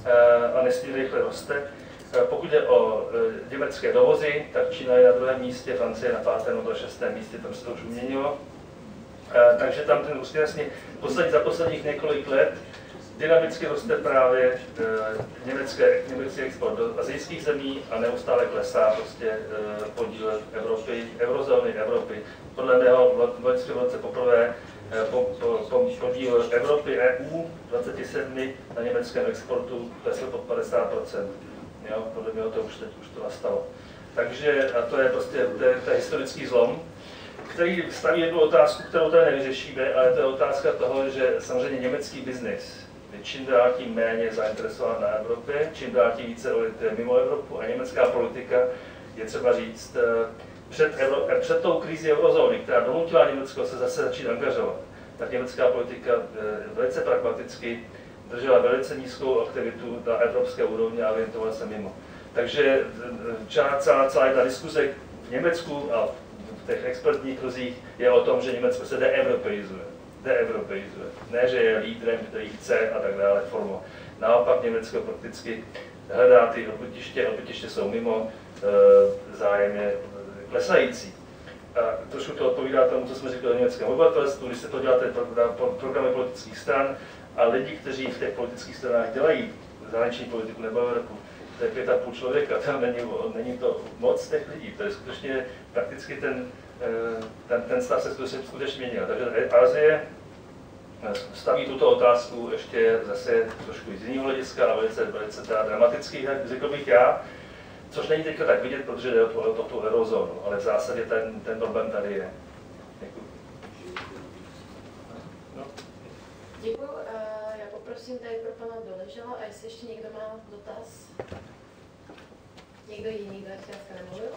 a nesmírně rychle roste. Pokud jde o německé dovozy, tak Čína je na druhém místě, Francie je na pátém nebo šestém místě, tam se to už uměnilo. Takže tam ten růst jasně poslední, za posledních několik let dynamicky roste právě německé, německý export do azijských zemí a neustále klesá prostě podíl Evropy, eurozóny Evropy. Podle mého v loňském roce poprvé po, po, po, podíl Evropy E U dvacet sedm na německém exportu klesl pod padesát procent. Jo, podle mě to už teď už to nastalo. Takže a to je prostě to je, to je historický zlom, který staví jednu otázku, kterou tady nevyřešíme, ale to je otázka toho, že samozřejmě německý biznis je čím dál tím méně zainteresován na Evropě, čím dál tím více orientuje mimo Evropu a německá politika je třeba říct před, Evro, před tou krizí eurozóny, která donutila Německo se zase začít angažovat, tak německá politika velice pragmaticky držela velice nízkou aktivitu na evropské úrovni a orientovala se mimo. Takže celá, celá jedna diskuze v Německu a v těch expertních kruzích je o tom, že Německo se deevropeizuje. Deevropeizuje. Ne, že je lídrem, který chce a tak dále formou. Naopak Německo prakticky hledá ty odbytiště, odbytiště jsou mimo, zájem je klesající. A trošku to odpovídá tomu, co jsme říkali o německém obyvatelstvu, když se to děláte na programy politických stran a lidi, kteří v těch politických stranách dělají zahraniční politiku nebo Evropu, to je pět a půl člověka, tam není, není to moc těch lidí, to je skutečně prakticky ten, ten, ten stav se skutečně, skutečně měnil. Takže Asie staví tuto otázku ještě zase trošku z jiného hlediska a velice, velice dramatický, řekl bych já, což není teďka tak vidět, protože jde o tu, o tu eurozónu, ale v zásadě ten, ten problém tady je. Děkuji. No. Děkuji. Já poprosím tady pro pana Doležela, a jestli ještě někdo má dotaz? Někdo jiný, kdo dneska nemluvil?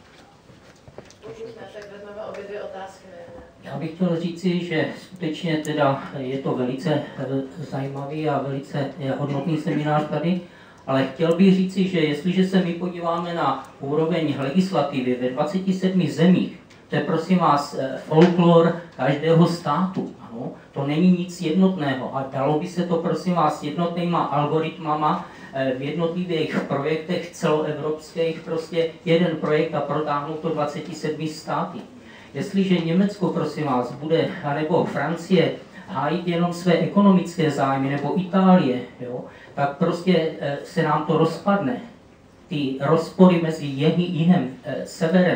Pokud ne, tak vezmeme obě dvě otázky. Já bych chtěl říci, že skutečně teda je to velice zajímavý a velice hodnotný seminář tady, ale chtěl bych říci, že jestliže se my podíváme na úroveň legislativy ve dvaceti sedmi zemích, to je prosím vás folklor každého státu. Ano? To není nic jednotného a dalo by se to prosím vás jednotnýma algoritmama v jednotlivých projektech celoevropských prostě jeden projekt a protáhnout to dvaceti sedmi státy. Jestliže Německo prosím vás bude, anebo Francie hájit jenom své ekonomické zájmy, nebo Itálie, jo, tak prostě se nám to rozpadne. Ty rozpory mezi jihem, severem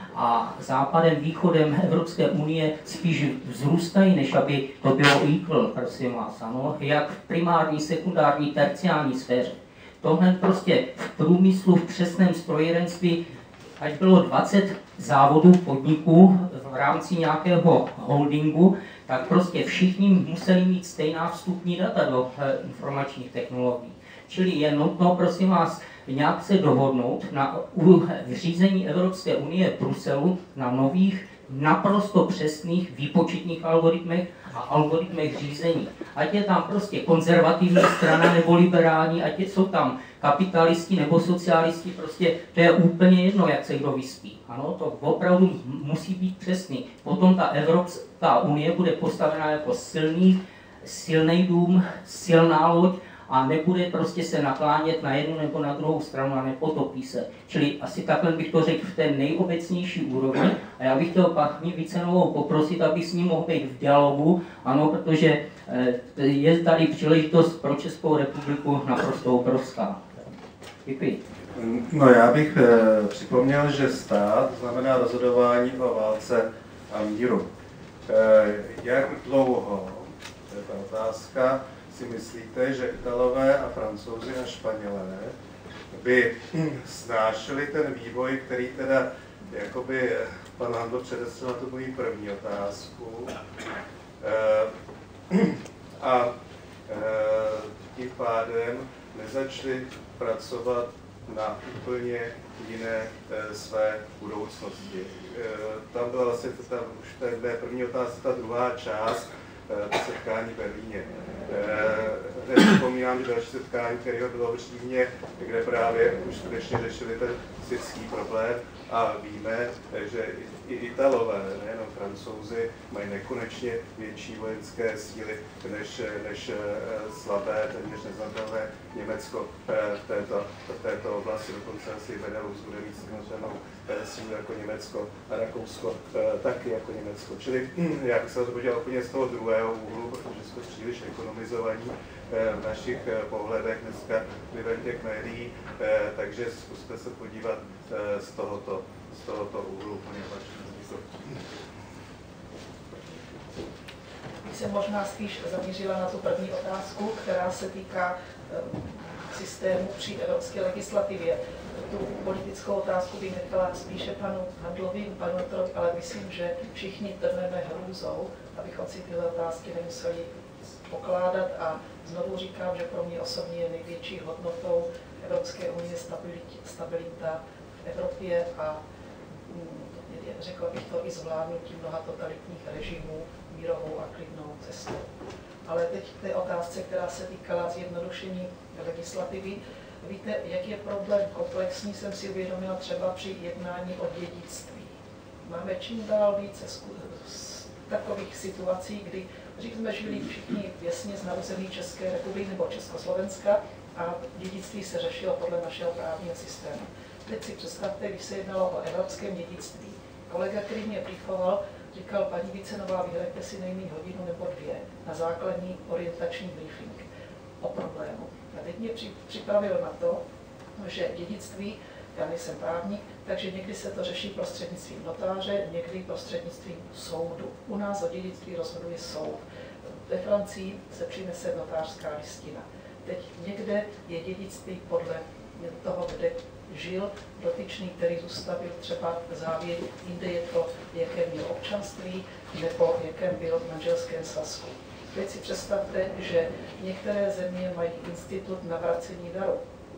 a západem, východem Evropské unie spíš vzrůstají, než aby to bylo equal, prosím vás, ano, jak v primární, sekundární, terciální sféře. Tohle prostě v průmyslu, v přesném strojírenství, ať bylo dvacet závodů podniků v rámci nějakého holdingu, tak prostě všichni museli mít stejná vstupní data do informačních technologií. Čili je nutno, prosím vás, nějak se dohodnout na řízení Evropské unie v Bruselu na nových, naprosto přesných výpočetních algoritmech a algoritmech řízení. Ať je tam prostě konzervativní strana nebo liberální, ať jsou tam kapitalisti nebo socialisti, prostě to je úplně jedno, jak se kdo vyspí. Ano, to opravdu musí být přesný. Potom ta Evropská unie bude postavena jako silný, silný dům, silná loď, a nebude prostě se naklánět na jednu nebo na druhou stranu a nepotopí se. Čili asi takhle bych to řekl v té nejobecnější úrovni. A já bych chtěl paní Vicenovou poprosit, aby s ním mohl být v dialogu, ano, protože je tady příležitost pro Českou republiku naprosto obrovská. Děkuji. No, já bych eh, připomněl, že stát znamená rozhodování o válce a míru. Eh, jak dlouho, to je ta otázka, si myslíte, že Italové a Francouzi a Španělé by snášeli ten vývoj, který teda, jakoby pan Handl předestřel na tu moji první otázku, A tím pádem nezačali pracovat na úplně jiné své budoucnosti. Tam byla vlastně ta, už v té první otázce ta druhá část, to setkání v Berlíně. Nepřipomínám, že další setkání, které bylo v Římě, kde právě už skutečně řešili ten syrský problém a víme, že i Italové, nejenom Francouzi, mají nekonečně větší vojenské síly než, než slabé, téměř nezvládnutelné Německo v této, v této oblasti. Dokonce asi Benelux bude mít samozřejmě sílu jako Německo a Rakousko taky jako Německo. Čili já bych se to podíval úplně z toho druhého úhlu, protože jsme příliš ekonomizovaní v našich pohledech dneska vlivem těch médií, takže zkuste se podívat z tohoto, z tohoto úhlu úplně vašeho. Bych se možná spíš zaměřila na tu první otázku, která se týká systému při evropské legislativě. Tu politickou otázku bych nechala spíše panu Handlovi, panu Notorovi, ale myslím, že všichni trhneme hrůzou, abychom si tyhle otázky nemuseli pokládat a znovu říkám, že pro mě osobně je největší hodnotou Evropské unie stabilita v Evropě a řekla bych to i zvládnutí mnoha totalitních režimů mírovou a klidnou cestou. Ale teď k té otázce, která se týkala zjednodušení legislativy. Víte, jak je problém komplexní, jsem si uvědomila třeba při jednání o dědictví. Máme čím dál více takových situací, kdy dřív jsme žili všichni jasně z narození České republiky nebo Československa a dědictví se řešilo podle našeho právního systému. Teď si představte, když se jednalo o evropském dědictví. Kolega, který mě briefoval, říkal, paní Vícenová, vyhraďte si nejméně hodinu nebo dvě na základní orientační briefing o problému. A teď mě připravil na to, že dědictví, já nejsem právník, takže někdy se to řeší prostřednictvím notáře, někdy prostřednictvím soudu. U nás o dědictví rozhoduje soud. Ve Francii se přinese notářská listina. Teď někde je dědictví podle toho, kde žil dotyčný, který zůstavil třeba závěr, jinde je to, jaké měl občanství nebo jakém byl v manželském svazku. Teď si představte, že některé země mají institut navracení daru.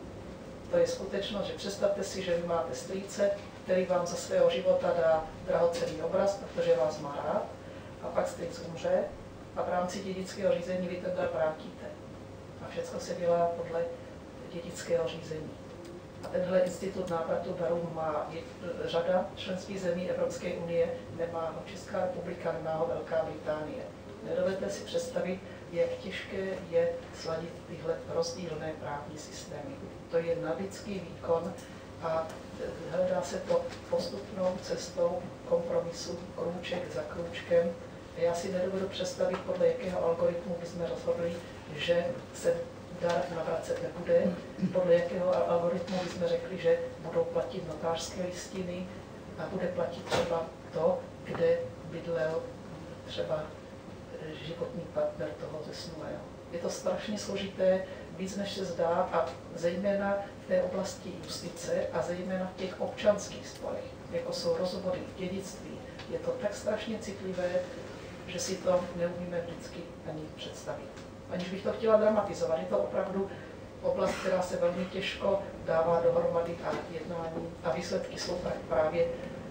To je skutečnost, že představte si, že vy máte strýce, který vám za svého života dá drahocenný obraz, protože vás má rád, a pak strýc umře a v rámci dědického řízení vy ten dar vrátíte. A všechno se dělá podle dědického řízení. A tenhle institut návratu darů má řada členských zemí Evropské unie, nemá ho Česká republika, nemá ho Velká Británie. Nedovedete si představit, jak těžké je sladit tyhle rozdílné právní systémy. To je nadlidský výkon a hledá se to postupnou cestou kompromisu, krůček za krůčkem. Já si nedovedu představit, podle jakého algoritmu bychom rozhodli, že se dar navracet nebude, podle jakého algoritmu bychom řekli, že budou platit notářské listiny a bude platit třeba to, kde bydlel třeba životní partner toho zesnulého. Je to strašně složité, víc než se zdá, a zejména v té oblasti justice a zejména v těch občanských sporech, jako jsou rozvody, dědictví. Je to tak strašně citlivé, že si to neumíme vždycky ani představit. Aniž bych to chtěla dramatizovat, je to opravdu oblast, která se velmi těžko dává dohromady a jednání a výsledky jsou právě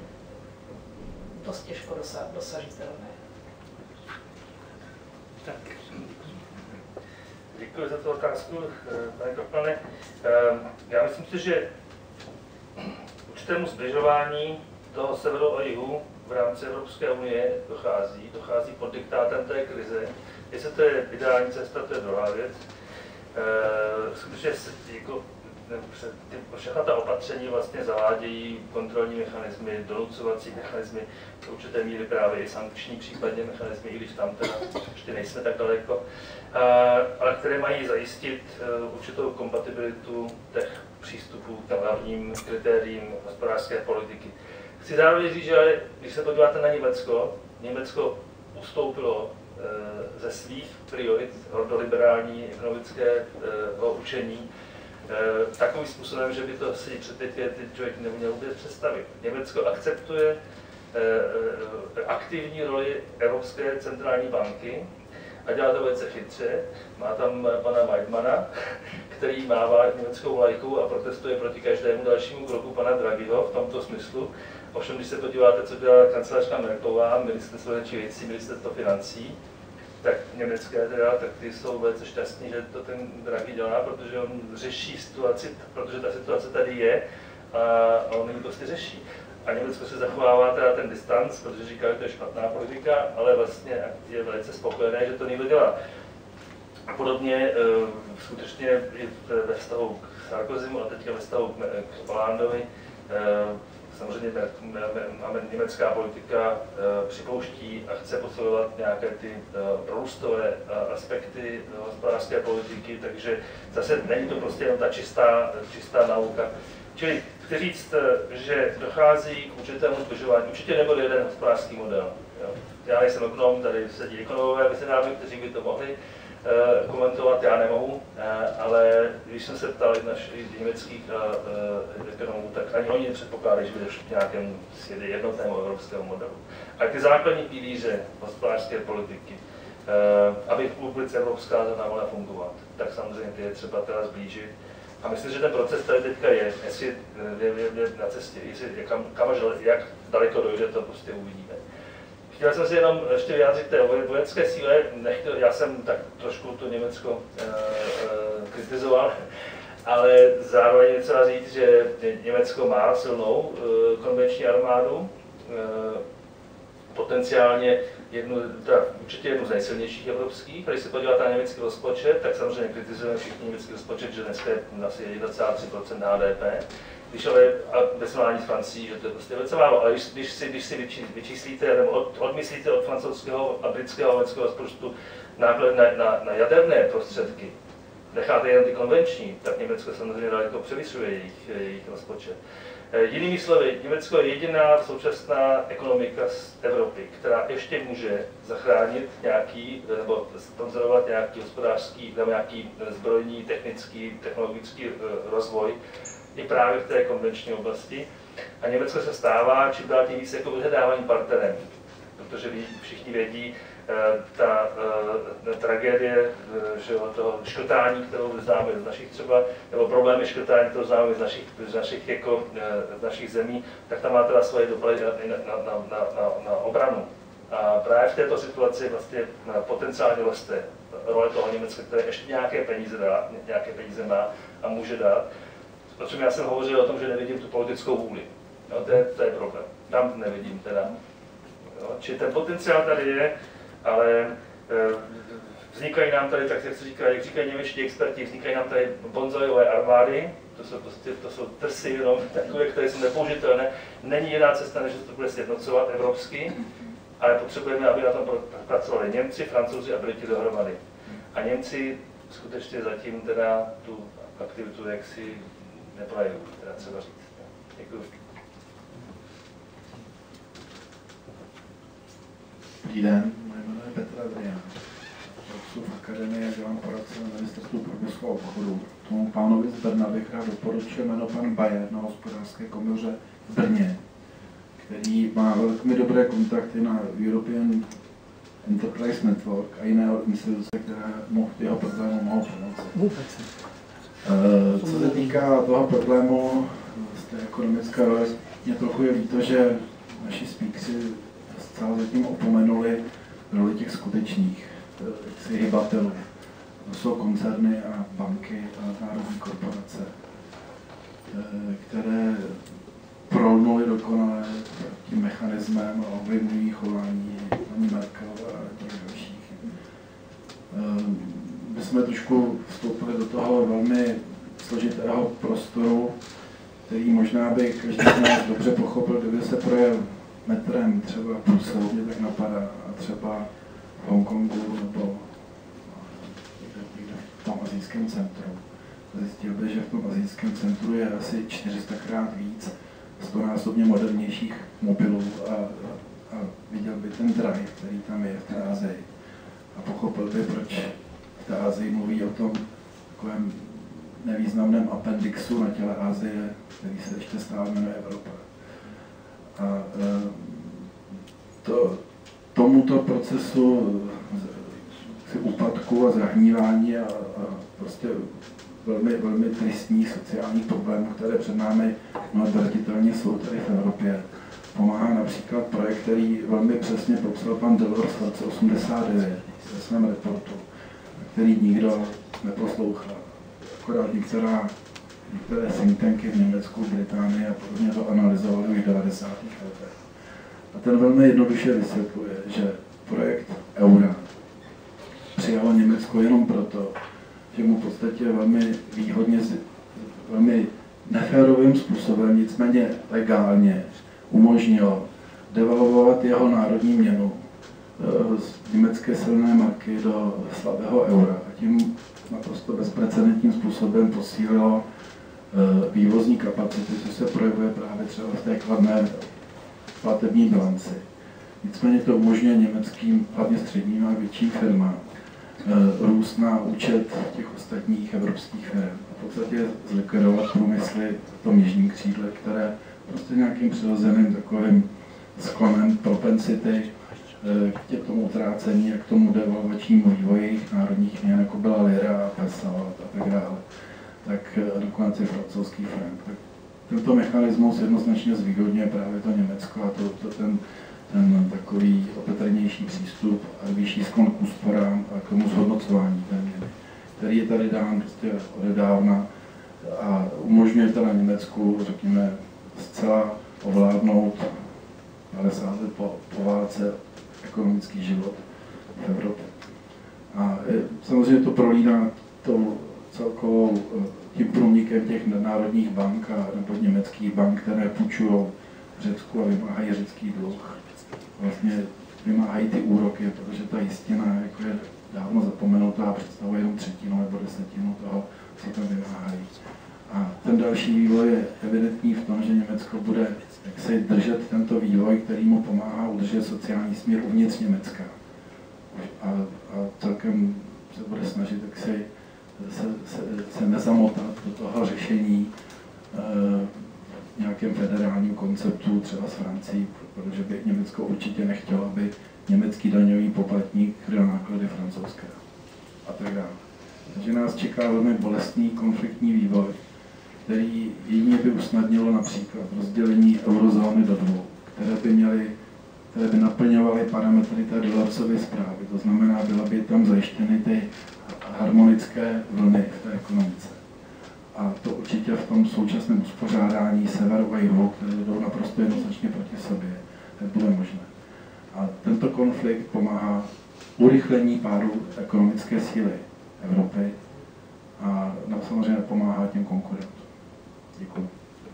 dost těžko dosažitelné. Tak. Děkuji za tu otázku, pane Kapelne. Já myslím si, že určitému zbližování toho severu a jihu v rámci Evropské unie dochází, dochází pod diktátem té krize. Jestli to je ideální cesta, to je druhá věc. Skutečně jako, všechna ta opatření vlastně zavádějí kontrolní mechanismy, donucovací mechanismy, do určité míry právě i sankční případně mechanismy, i když tam teda ještě nejsme tak daleko, ale které mají zajistit určitou kompatibilitu těch přístupů k hlavním kritériím hospodářské politiky. Chci zároveň říct, že když se podíváte na Německo, Německo ustoupilo ze svých priorit hordoliberální ekonomického učení takovým způsobem, že by to si před pěti lety člověk neměl vůbec představit. Německo akceptuje aktivní roli Evropské centrální banky a dělá to velice chytře. Má tam pana Weidmana, který mává německou vlajkou a protestuje proti každému dalšímu kroku pana Draghiho v tomto smyslu. Ovšem, když se podíváte, co dělá kancelářka Merkelová, ministerstvo zahraničních věcí, ministerstvo financí, tak německé teda, tak ty jsou velice šťastní, že to ten Draghi dělá, protože on řeší situaci, protože ta situace tady je a on ji prostě řeší. A Německo se zachovává teda ten distanc, protože říká, že to je špatná politika, ale vlastně je velice spokojené, že to někdo dělá. A podobně skutečně i ve vztahu k Sarkozymu a teďka ve vztahu k Hollandovi, samozřejmě máme německá politika připouští a chce posilovat nějaké ty prorůstové aspekty hospodářské politiky, takže zase není to prostě jenom ta čistá, čistá nauka. Čili chci říct, že dochází k určitému zbližování. Určitě nebyl jeden hospodářský model. Jo. Já nejsem ekonom, tady sedí ekonomové mezi námi, kteří by to mohli uh, komentovat, já nemohu, uh, ale když jsem se ptal našich německých uh, ekonomů, tak ani oni nepředpokládají, že by došlo k nějakému jednotnému evropskému modelu. A ty základní pilíře hospodářské politiky, uh, aby vůbec evropská zóna mohla fungovat, tak samozřejmě ty je třeba teda zblížit. A myslím, že ten proces tady teďka je, jestli je, je, je na cestě, jestli je kam, kam až, jak daleko dojde, to prostě uvidíme. Chtěl jsem si jenom ještě vyjádřit té vojenské síle, nechtěl, já jsem tak trošku to Německo e, e, kritizoval, ale zároveň je třeba říct, že Německo má silnou e, konvenční armádu, e, potenciálně jednu, teda určitě jednu z nejsilnějších evropských. Když se podíváte na německý rozpočet, tak samozřejmě kritizujeme všichni německý rozpočet, že dneska je asi jedna celá tři procenta H D P. Když ale, a ve srovnání s Francií, že to je prostě velice málo, ale když, když si, když si vyčíslíte, nebo od, odmyslíte od francouzského a britského a německého rozpočtu náklad na, na, na jaderné prostředky, necháte jen ty konvenční, tak Německo samozřejmě daleko převyšuje jejich, jejich rozpočet. Jinými slovy, Německo je jediná současná ekonomika z Evropy, která ještě může zachránit nějaký, nebo sponzorovat nějaký hospodářský, nebo nějaký zbrojní, technický, technologický rozvoj i právě v té konvenční oblasti. A Německo se stává čím dál tím víc jako vyhledávaným partnerem, protože všichni vědí, ta, ta tragédie, že toho škrtání, kterou známe z našich třeba, nebo problémy škrtání, kterou známe z našich, z našich, jako, z našich zemí, tak tam má teda svoje dopady na, na, na, na, na, na obranu. A právě v této situaci vlastně potenciálně roste role toho Německa, které ještě nějaké peníze dá, nějaké peníze má a může dát. Protože já jsem hovořil o tom, že nevidím tu politickou vůli. No, to, je, to je problém. Tam nevidím teda. Jo, čili ten potenciál tady je, ale e, vznikají nám tady, tak jak, říká, jak říkají němečtí experti, vznikají nám tady bonzojové armády, to jsou, prostě, to jsou trsy jenom takové, které jsou nepoužitelné. Není jiná cesta, než to bude sjednocovat evropsky, ale potřebujeme, aby na tom pracovali Němci, Francouzi a Briti dohromady. A Němci skutečně zatím teda tu aktivitu jaksi neprojevují, teda třeba říct. Děkuji. Dobrý den, moje jméno je Petr Adrián. Pracuji v akademii a dělám poradce na ministerstvu průmyslu a obchodu. Tomu pánovi z Brna bych rád doporučil jméno pan Bayer na hospodářské komoře v Brně, který má velmi dobré kontakty na European Enterprise Network a jiné instituce, které mu jeho problému mohou pomoci. Vůbec. Co se týká toho problému z té ekonomické role, mě trochu je líto, že naši speakři zcela zatím opomenuli roli těch skutečných hybatelů. To jsou koncerny a banky a národní korporace, které prolnuly dokonale tím mechanismem a ovlivňují chování paní Merkelové a těch dalších. My jsme trošku vstoupili do toho velmi složitého prostoru, který možná by každý z nás dobře pochopil, kdyby se projel metrem třeba v Bruselu, mě tak napadá, a třeba v Hongkongu nebo v tom asijském centru. Zjistil by, že v tom asijském centru je asi čtyři sta krát víc stonásobně modernějších mobilů a, a, a viděl by ten drive, který tam je v té Asii. A pochopil by, proč v té Asii mluví o tom takovém nevýznamném appendixu na těle Asie, který se ještě stále jmenuje Evropa. A to, tomuto procesu jaksi úpadku a zahnívání a, a prostě velmi, velmi tristních sociálních problémů, které před námi neodvratitelně jsou tady v Evropě. Pomáhá například projekt, který velmi přesně popsal pan Delors v roce osmdesát devět ve svém reportu, který nikdo neposlouchal. Akorát některá, některé think tanky v Německu, Británii a podobně to analyzovali už v devadesátých letech. A ten velmi jednoduše vysvětluje, že projekt eura přijalo Německo jenom proto, že mu v podstatě velmi výhodně, velmi neférovým způsobem, nicméně legálně umožnilo devalvovat jeho národní měnu z německé silné marky do slabého eura. A tím naprosto bezprecedentním způsobem posílilo vývozní kapacity, což se projevuje právě třeba v té kladné platební bilanci. Nicméně to umožňuje německým, hlavně středním a větším firmám růst na účet těch ostatních evropských firm. A v podstatě zlikvidovat průmysly v tom jižním křídle, které prostě nějakým přirozeným takovým sklonem propensity k tomu utrácení a k tomu devalvačnímu vývoji jejich národních měn, jako byla lira, peso a tak dále, tak nakonec je francouzský frank. Tak tento mechanismus jednoznačně zvýhodňuje právě to Německo a to, to ten, ten takový opatrnější přístup a vyšší sklon k úsporám a k tomu zhodnocování té měny, který je tady dán prostě odedávna a umožňuje to na Německu, řekněme, zcela ovládnout padesát let po, po válce ekonomický život v Evropě. A je, samozřejmě to prolíná tou celkovou tím průnikem těch národních bank a nebo německých bank, které půjčují v Řecku a vymáhají řecký dluh. Vlastně vymáhají ty úroky, protože ta jistina jako je dávno zapomenutá a představuje jenom třetinu nebo desetinu toho, co tam vymáhají. A ten další vývoj je evidentní v tom, že Německo bude jak se držet tento vývoj, který mu pomáhá udržet sociální smír uvnitř Německa. A, a celkem se bude snažit jak se, se, se, se nezamotat do toho řešení e, nějakém federálním konceptu, třeba s Francií, protože by Německo určitě nechtělo, aby německý daňový poplatník kryl náklady francouzské a tak dále. Takže nás čeká velmi bolestný konfliktní vývoj, který jedině by usnadnilo například rozdělení eurozóny do dvou, které by měly, které by naplňovaly parametry té Delorsovy zprávy. To znamená, byla by tam zajištěny ty harmonické vlny v té ekonomice. A to určitě v tom současném uspořádání severu a jihu, které jdou naprosto jednoznačně proti sobě, nebude možné. A tento konflikt pomáhá urychlení pádu ekonomické síly Evropy a samozřejmě pomáhá těm konkurentům. Děkuji.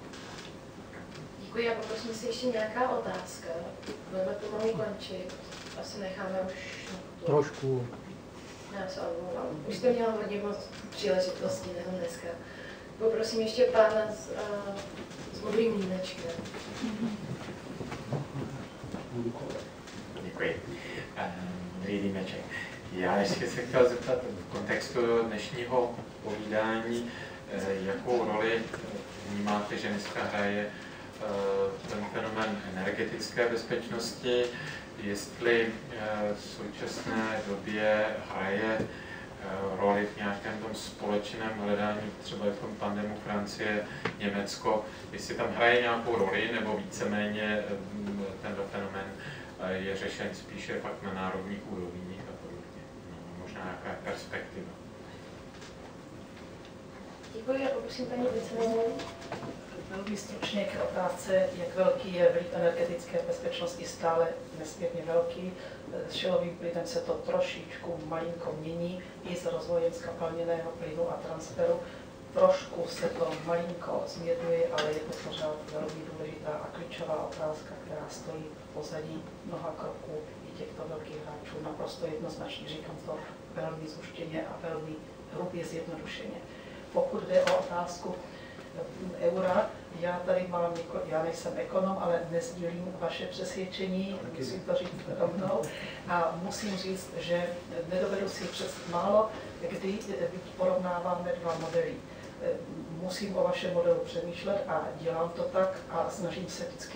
Děkuji a poprosím si ještě nějaká otázka. Budeme pomalu končit. Asi necháme už trošku. Já se omlouvám. Už jste měla hodně moc příležitostí, nejenom dneska. Poprosím ještě pána s, uh, s modrým mlýnečkem. Děkuji. Modrý límeček. Já ještě se chtěl zeptat v kontextu dnešního povídání, jakou roli vnímáte, že dneska hraje ten fenomén energetické bezpečnosti, jestli v současné době hraje roli v nějakém tom společném hledání, třeba v tom tandemu Francie, Německo, jestli tam hraje nějakou roli, nebo víceméně tento fenomén je řešen spíše fakt na národních úrovních a podobně. No, možná nějaká perspektiva. Děkuji a poprosím paní viceministryni. Velmi stručně k otázce, jak velký je vliv energetické bezpečnosti, stále nesmírně velký. S šelovým plynem se to trošičku malinko mění i s rozvojem skapalněného plynu a transferu. Trošku se to malinko zmírňuje, ale je to pořád velmi důležitá a klíčová otázka, která stojí v pozadí mnoha kroků i těchto velkých hráčů. Naprosto jednoznačně říkám to velmi zuštěně a velmi hrubě zjednodušeně. Pokud jde o otázku eura, já tady mám, já nejsem ekonom, ale nezdílím vaše přesvědčení, musím to říct rovnou. A musím říct, že nedovedu si přes málo, kdy porovnáváme dva modely. Musím o vašem modelu přemýšlet a dělám to tak a snažím se vždycky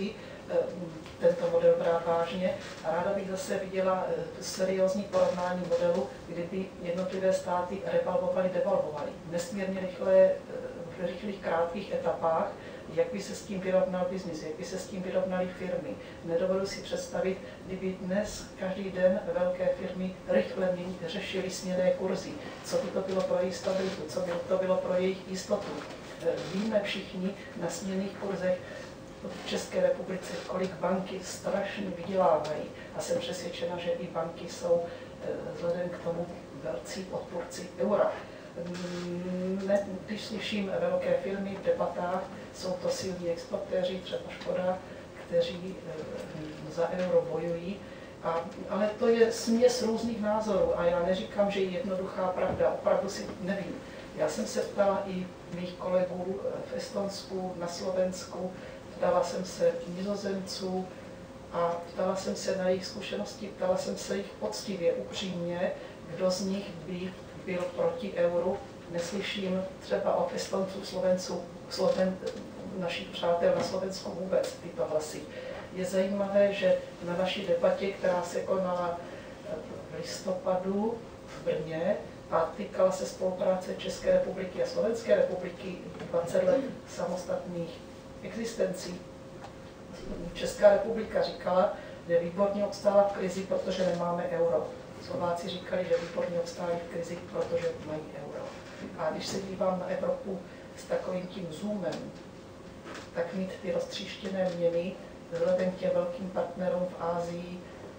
tento model brát vážně. A ráda bych zase viděla seriózní porovnání modelu, kdyby jednotlivé státy revalvovaly, devalvovaly. Nesmírně rychle, v rychlých, krátkých etapách, jak by se s tím vyrovnal biznis, jak by se s tím vyrovnaly firmy. Nedovedu si představit, kdyby dnes každý den velké firmy rychle řešily směnné kurzy, co by to bylo pro jejich stabilitu, co by to bylo pro jejich jistotu. Víme všichni na směnných kurzech v České republice, kolik banky strašně vydělávají. A jsem přesvědčena, že i banky jsou vzhledem k tomu velcí odpůrci eura. Ne, když slyším velké firmy v debatách, jsou to silní exportéři, třeba Škoda, kteří za euro bojují. A, ale to je směs různých názorů a já neříkám, že je jednoduchá pravda, opravdu si nevím. Já jsem se ptala i mých kolegů v Estonsku, na Slovensku, ptala jsem se Nizozemců a ptala jsem se na jejich zkušenosti, ptala jsem se jich poctivě, upřímně, kdo z nich by byl proti euru. Neslyším třeba od Estonců, Slovenců, Sloven, našich přátel na Slovensku vůbec tyto hlasy. Je zajímavé, že na naší debatě, která se konala v listopadu v Brně a týkala se spolupráce České republiky a Slovenské republiky, dvacet let samostatných existencí, Česká republika říkala, že výborně obstála v krizi, protože nemáme euro. Slováci říkali, že výborně obstáli v krizi, protože mají euro. A když se dívám na Evropu s takovým tím zoomem, tak mít ty roztříštěné měny vzhledem k těm velkým partnerům v Asii,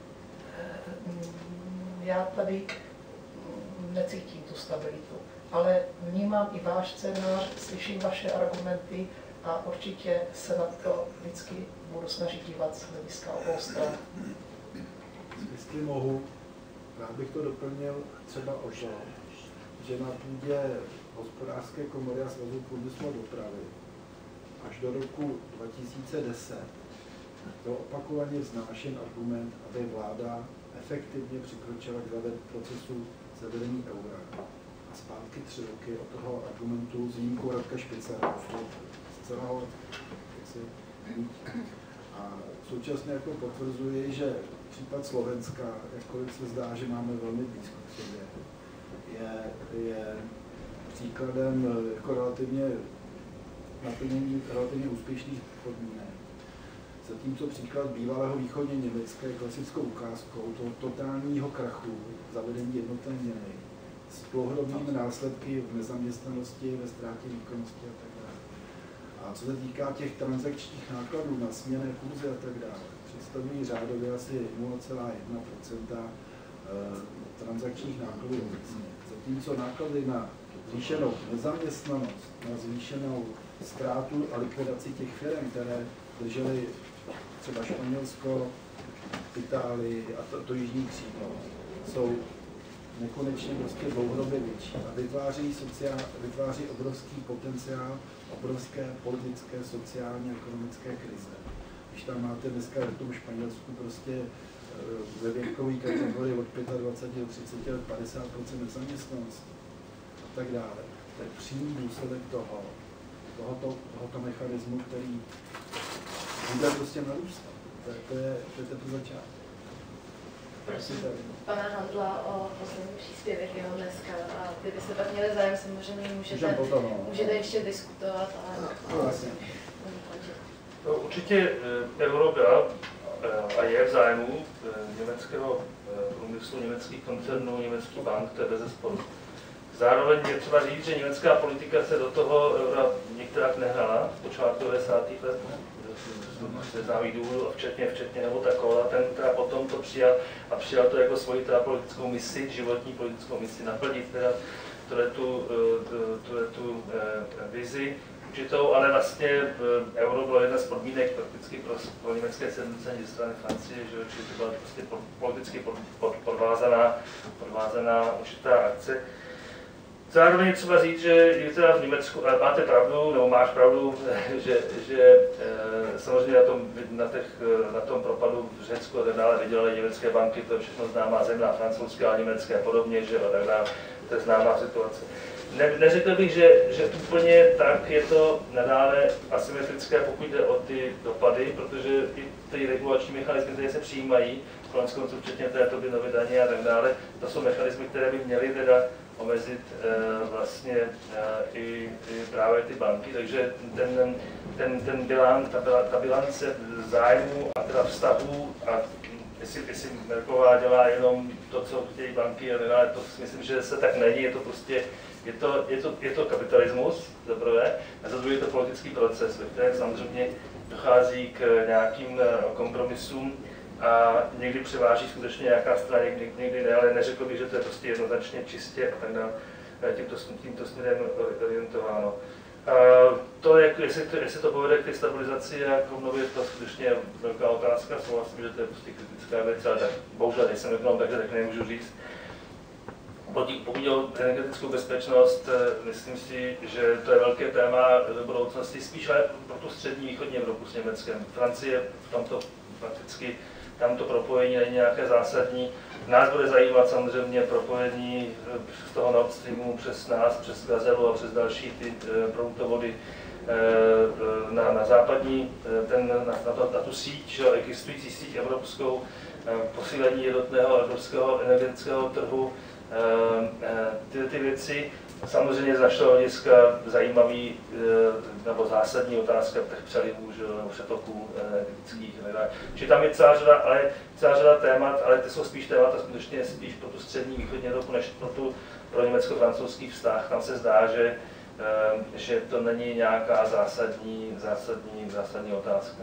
já tady necítím tu stabilitu. Ale vnímám i váš scénář, slyším vaše argumenty a určitě se na to vždycky budu snažit dívat z hlediska obou stran. Jestli mohu, rád bych to doplnil třeba o to, že na půdě Hospodářské komory a Svazu průmyslu a dopravy až do roku dva tisíce deset byl opakovaně vznášen argument, aby vláda efektivně přikročila k procesu zavedení eura. A zpátky tři roky od toho argumentu s výjimkou Radka Špicera zcela jaksi a současně jako potvrzuji, že případ Slovenska, jakkoliv se zdá, že máme velmi blízko k sobě, je, je příkladem jako relativně naplnění relativně úspěšných podmínek. Zatímco příklad bývalého východně Německa je klasickou ukázkou toho totálního krachu zavedení jednotné měny s dlouhodobými následky v nezaměstnanosti, ve ztrátě výkonnosti a tak dále. A co se týká těch transakčních nákladů na směnné kurzy a tak dále, představují řádově asi nula celá jedna procenta transakčních nákladů obecně. Zatímco náklady na zvýšenou nezaměstnanost, na zvýšenou ztrátu a likvidaci těch firm, které držely třeba Španělsko, Itálii a to, to jižní křídlo, jsou nekonečně prostě dlouhodobě větší a vytváří, sociál, vytváří obrovský potenciál, obrovské politické, sociální, ekonomické krize. Když tam máte dneska v tom Španělsku prostě ve věkové kategorii od dvacet pět do třiceti let padesát procent nezaměstnanosti a tak dále. To je přímý důsledek toho, tohoto, tohoto mechanismu, který bude prostě narůstat. To je, to je, to je ten začátek. Prosím pana Handla o poslední příspěvek jeho dneska. A kdybyste pak měli zájem, samozřejmě můžete, potom, no. můžete ještě diskutovat, ale no, vlastně. No, určitě euro byla a je v zájmu německého průmyslu, německých koncernů, německých bank, to je bezesporu. Zároveň je třeba říct, že německá politika se do toho eura některák nehrala v počátku devadesátých let, ze známých důvodů, včetně, včetně nebo taková, ten teda potom to přijal a přijal to jako svoji teda politickou misi, životní politickou misi, naplnit teda tu, tu, tu vizi určitou, ale vlastně euro bylo jedna z podmínek prakticky pro, pro německé sedmdesátiny ze strany Francie, že to byla prostě politicky podvázaná, podvázaná určitá akce. Zároveň je třeba říct, že je teda v Německu, ale máte pravdu, nebo máš pravdu, že, že e, samozřejmě na tom, na, těch, na tom propadu v Řecku a tak dále vydělaly německé banky, to je všechno známá země, francouzské a německé a podobně, že a tak dále, to je známá situace. ne, neřekl bych, že, že úplně tak je to nadále asymetrické, pokud jde o ty dopady, protože i ty regulační mechanismy, které se přijímají, konec konců včetně té Tobinovy daně a tak dále, to jsou mechanismy, které by měly teda omezit e, vlastně e, i, i právě ty banky, takže ten, ten, ten bilan, ta, ta bilance zájmu a teda vztahů a jestli, jestli Merkelová dělá jenom to, co chtějí banky, ale to si myslím, že se tak není, je to prostě, je to, je to, je to kapitalismus, za prvé, a za druhé je to politický proces, ve kterém samozřejmě dochází k nějakým kompromisům a někdy převáží skutečně nějaká strana, někdy, někdy ne, ale neřekl bych, že to je prostě jednoznačně čistě a tak dále tímto, tímto směrem orientováno. Uh, to, jak, jestli, to, jestli to povede k té stabilizaci a k obnově, to skutečně velká otázka, souhlasím, že to je prostě kritická věc, ale tak bohužel nejsem ekonom, takže tak nemůžu říct. Pokud jde o energetickou bezpečnost, myslím si, že to je velké téma do budoucnosti, spíš ale pro tu střední východní Evropu s Německem. Francie v tomto prakticky, tam to propojení není nějaké zásadní. Nás bude zajímat samozřejmě propojení z toho Nord Streamu přes nás, přes Gazelu a přes další ty produktovody na, na západní, ten, na, na, to, na tu síť, že, existující síť evropskou, posílení jednotného evropského energetického trhu, ty, ty věci. Samozřejmě z našeho hlediska zajímavý nebo zásadní otázka těch přelivů, nebo přetoků energetických. Čiže tam je celá řada, ale celá řada témat, ale ty jsou spíš témata skutečně spíš pro tu střední východní Evropu, než pro, tu, pro německo-francouzský vztah. Tam se zdá, že, že to není nějaká zásadní, zásadní, zásadní otázka.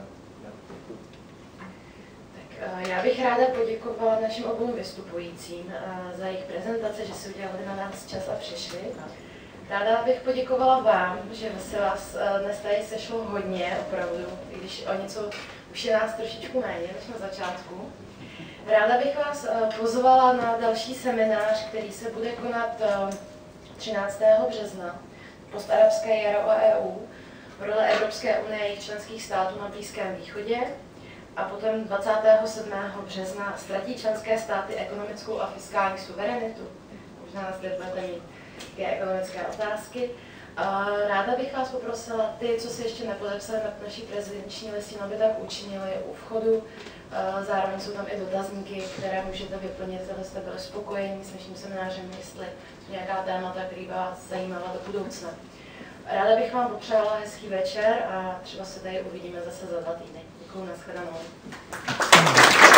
Já bych ráda poděkovala našim obou vystupujícím za jejich prezentace, že si udělali na nás čas a přišli. Ráda bych poděkovala vám, že se vás dnes tady sešlo hodně, opravdu, i když o něco už je nás trošičku méně než na začátku. Ráda bych vás pozvala na další seminář, který se bude konat třináctého března, postarabské jaro a E U, role Evropské unie a jejich členských států na Blízkém východě. A potom dvacátého sedmého března ztratí členské státy ekonomickou a fiskální suverenitu. Možná zde budete mít také ekonomické otázky. Ráda bych vás poprosila, ty, co si ještě nepodepsali na naší prezidenční listinu, aby tak učinili u vchodu. Zároveň jsou tam i dotazníky, které můžete vyplnit, abyste byli spokojeni s naším seminářem, jestli jsou nějaká témata, která by vás zajímala do budoucna. Ráda bych vám popřála hezký večer a třeba se tady uvidíme zase za dva týdny. Děkuji, nashledanou.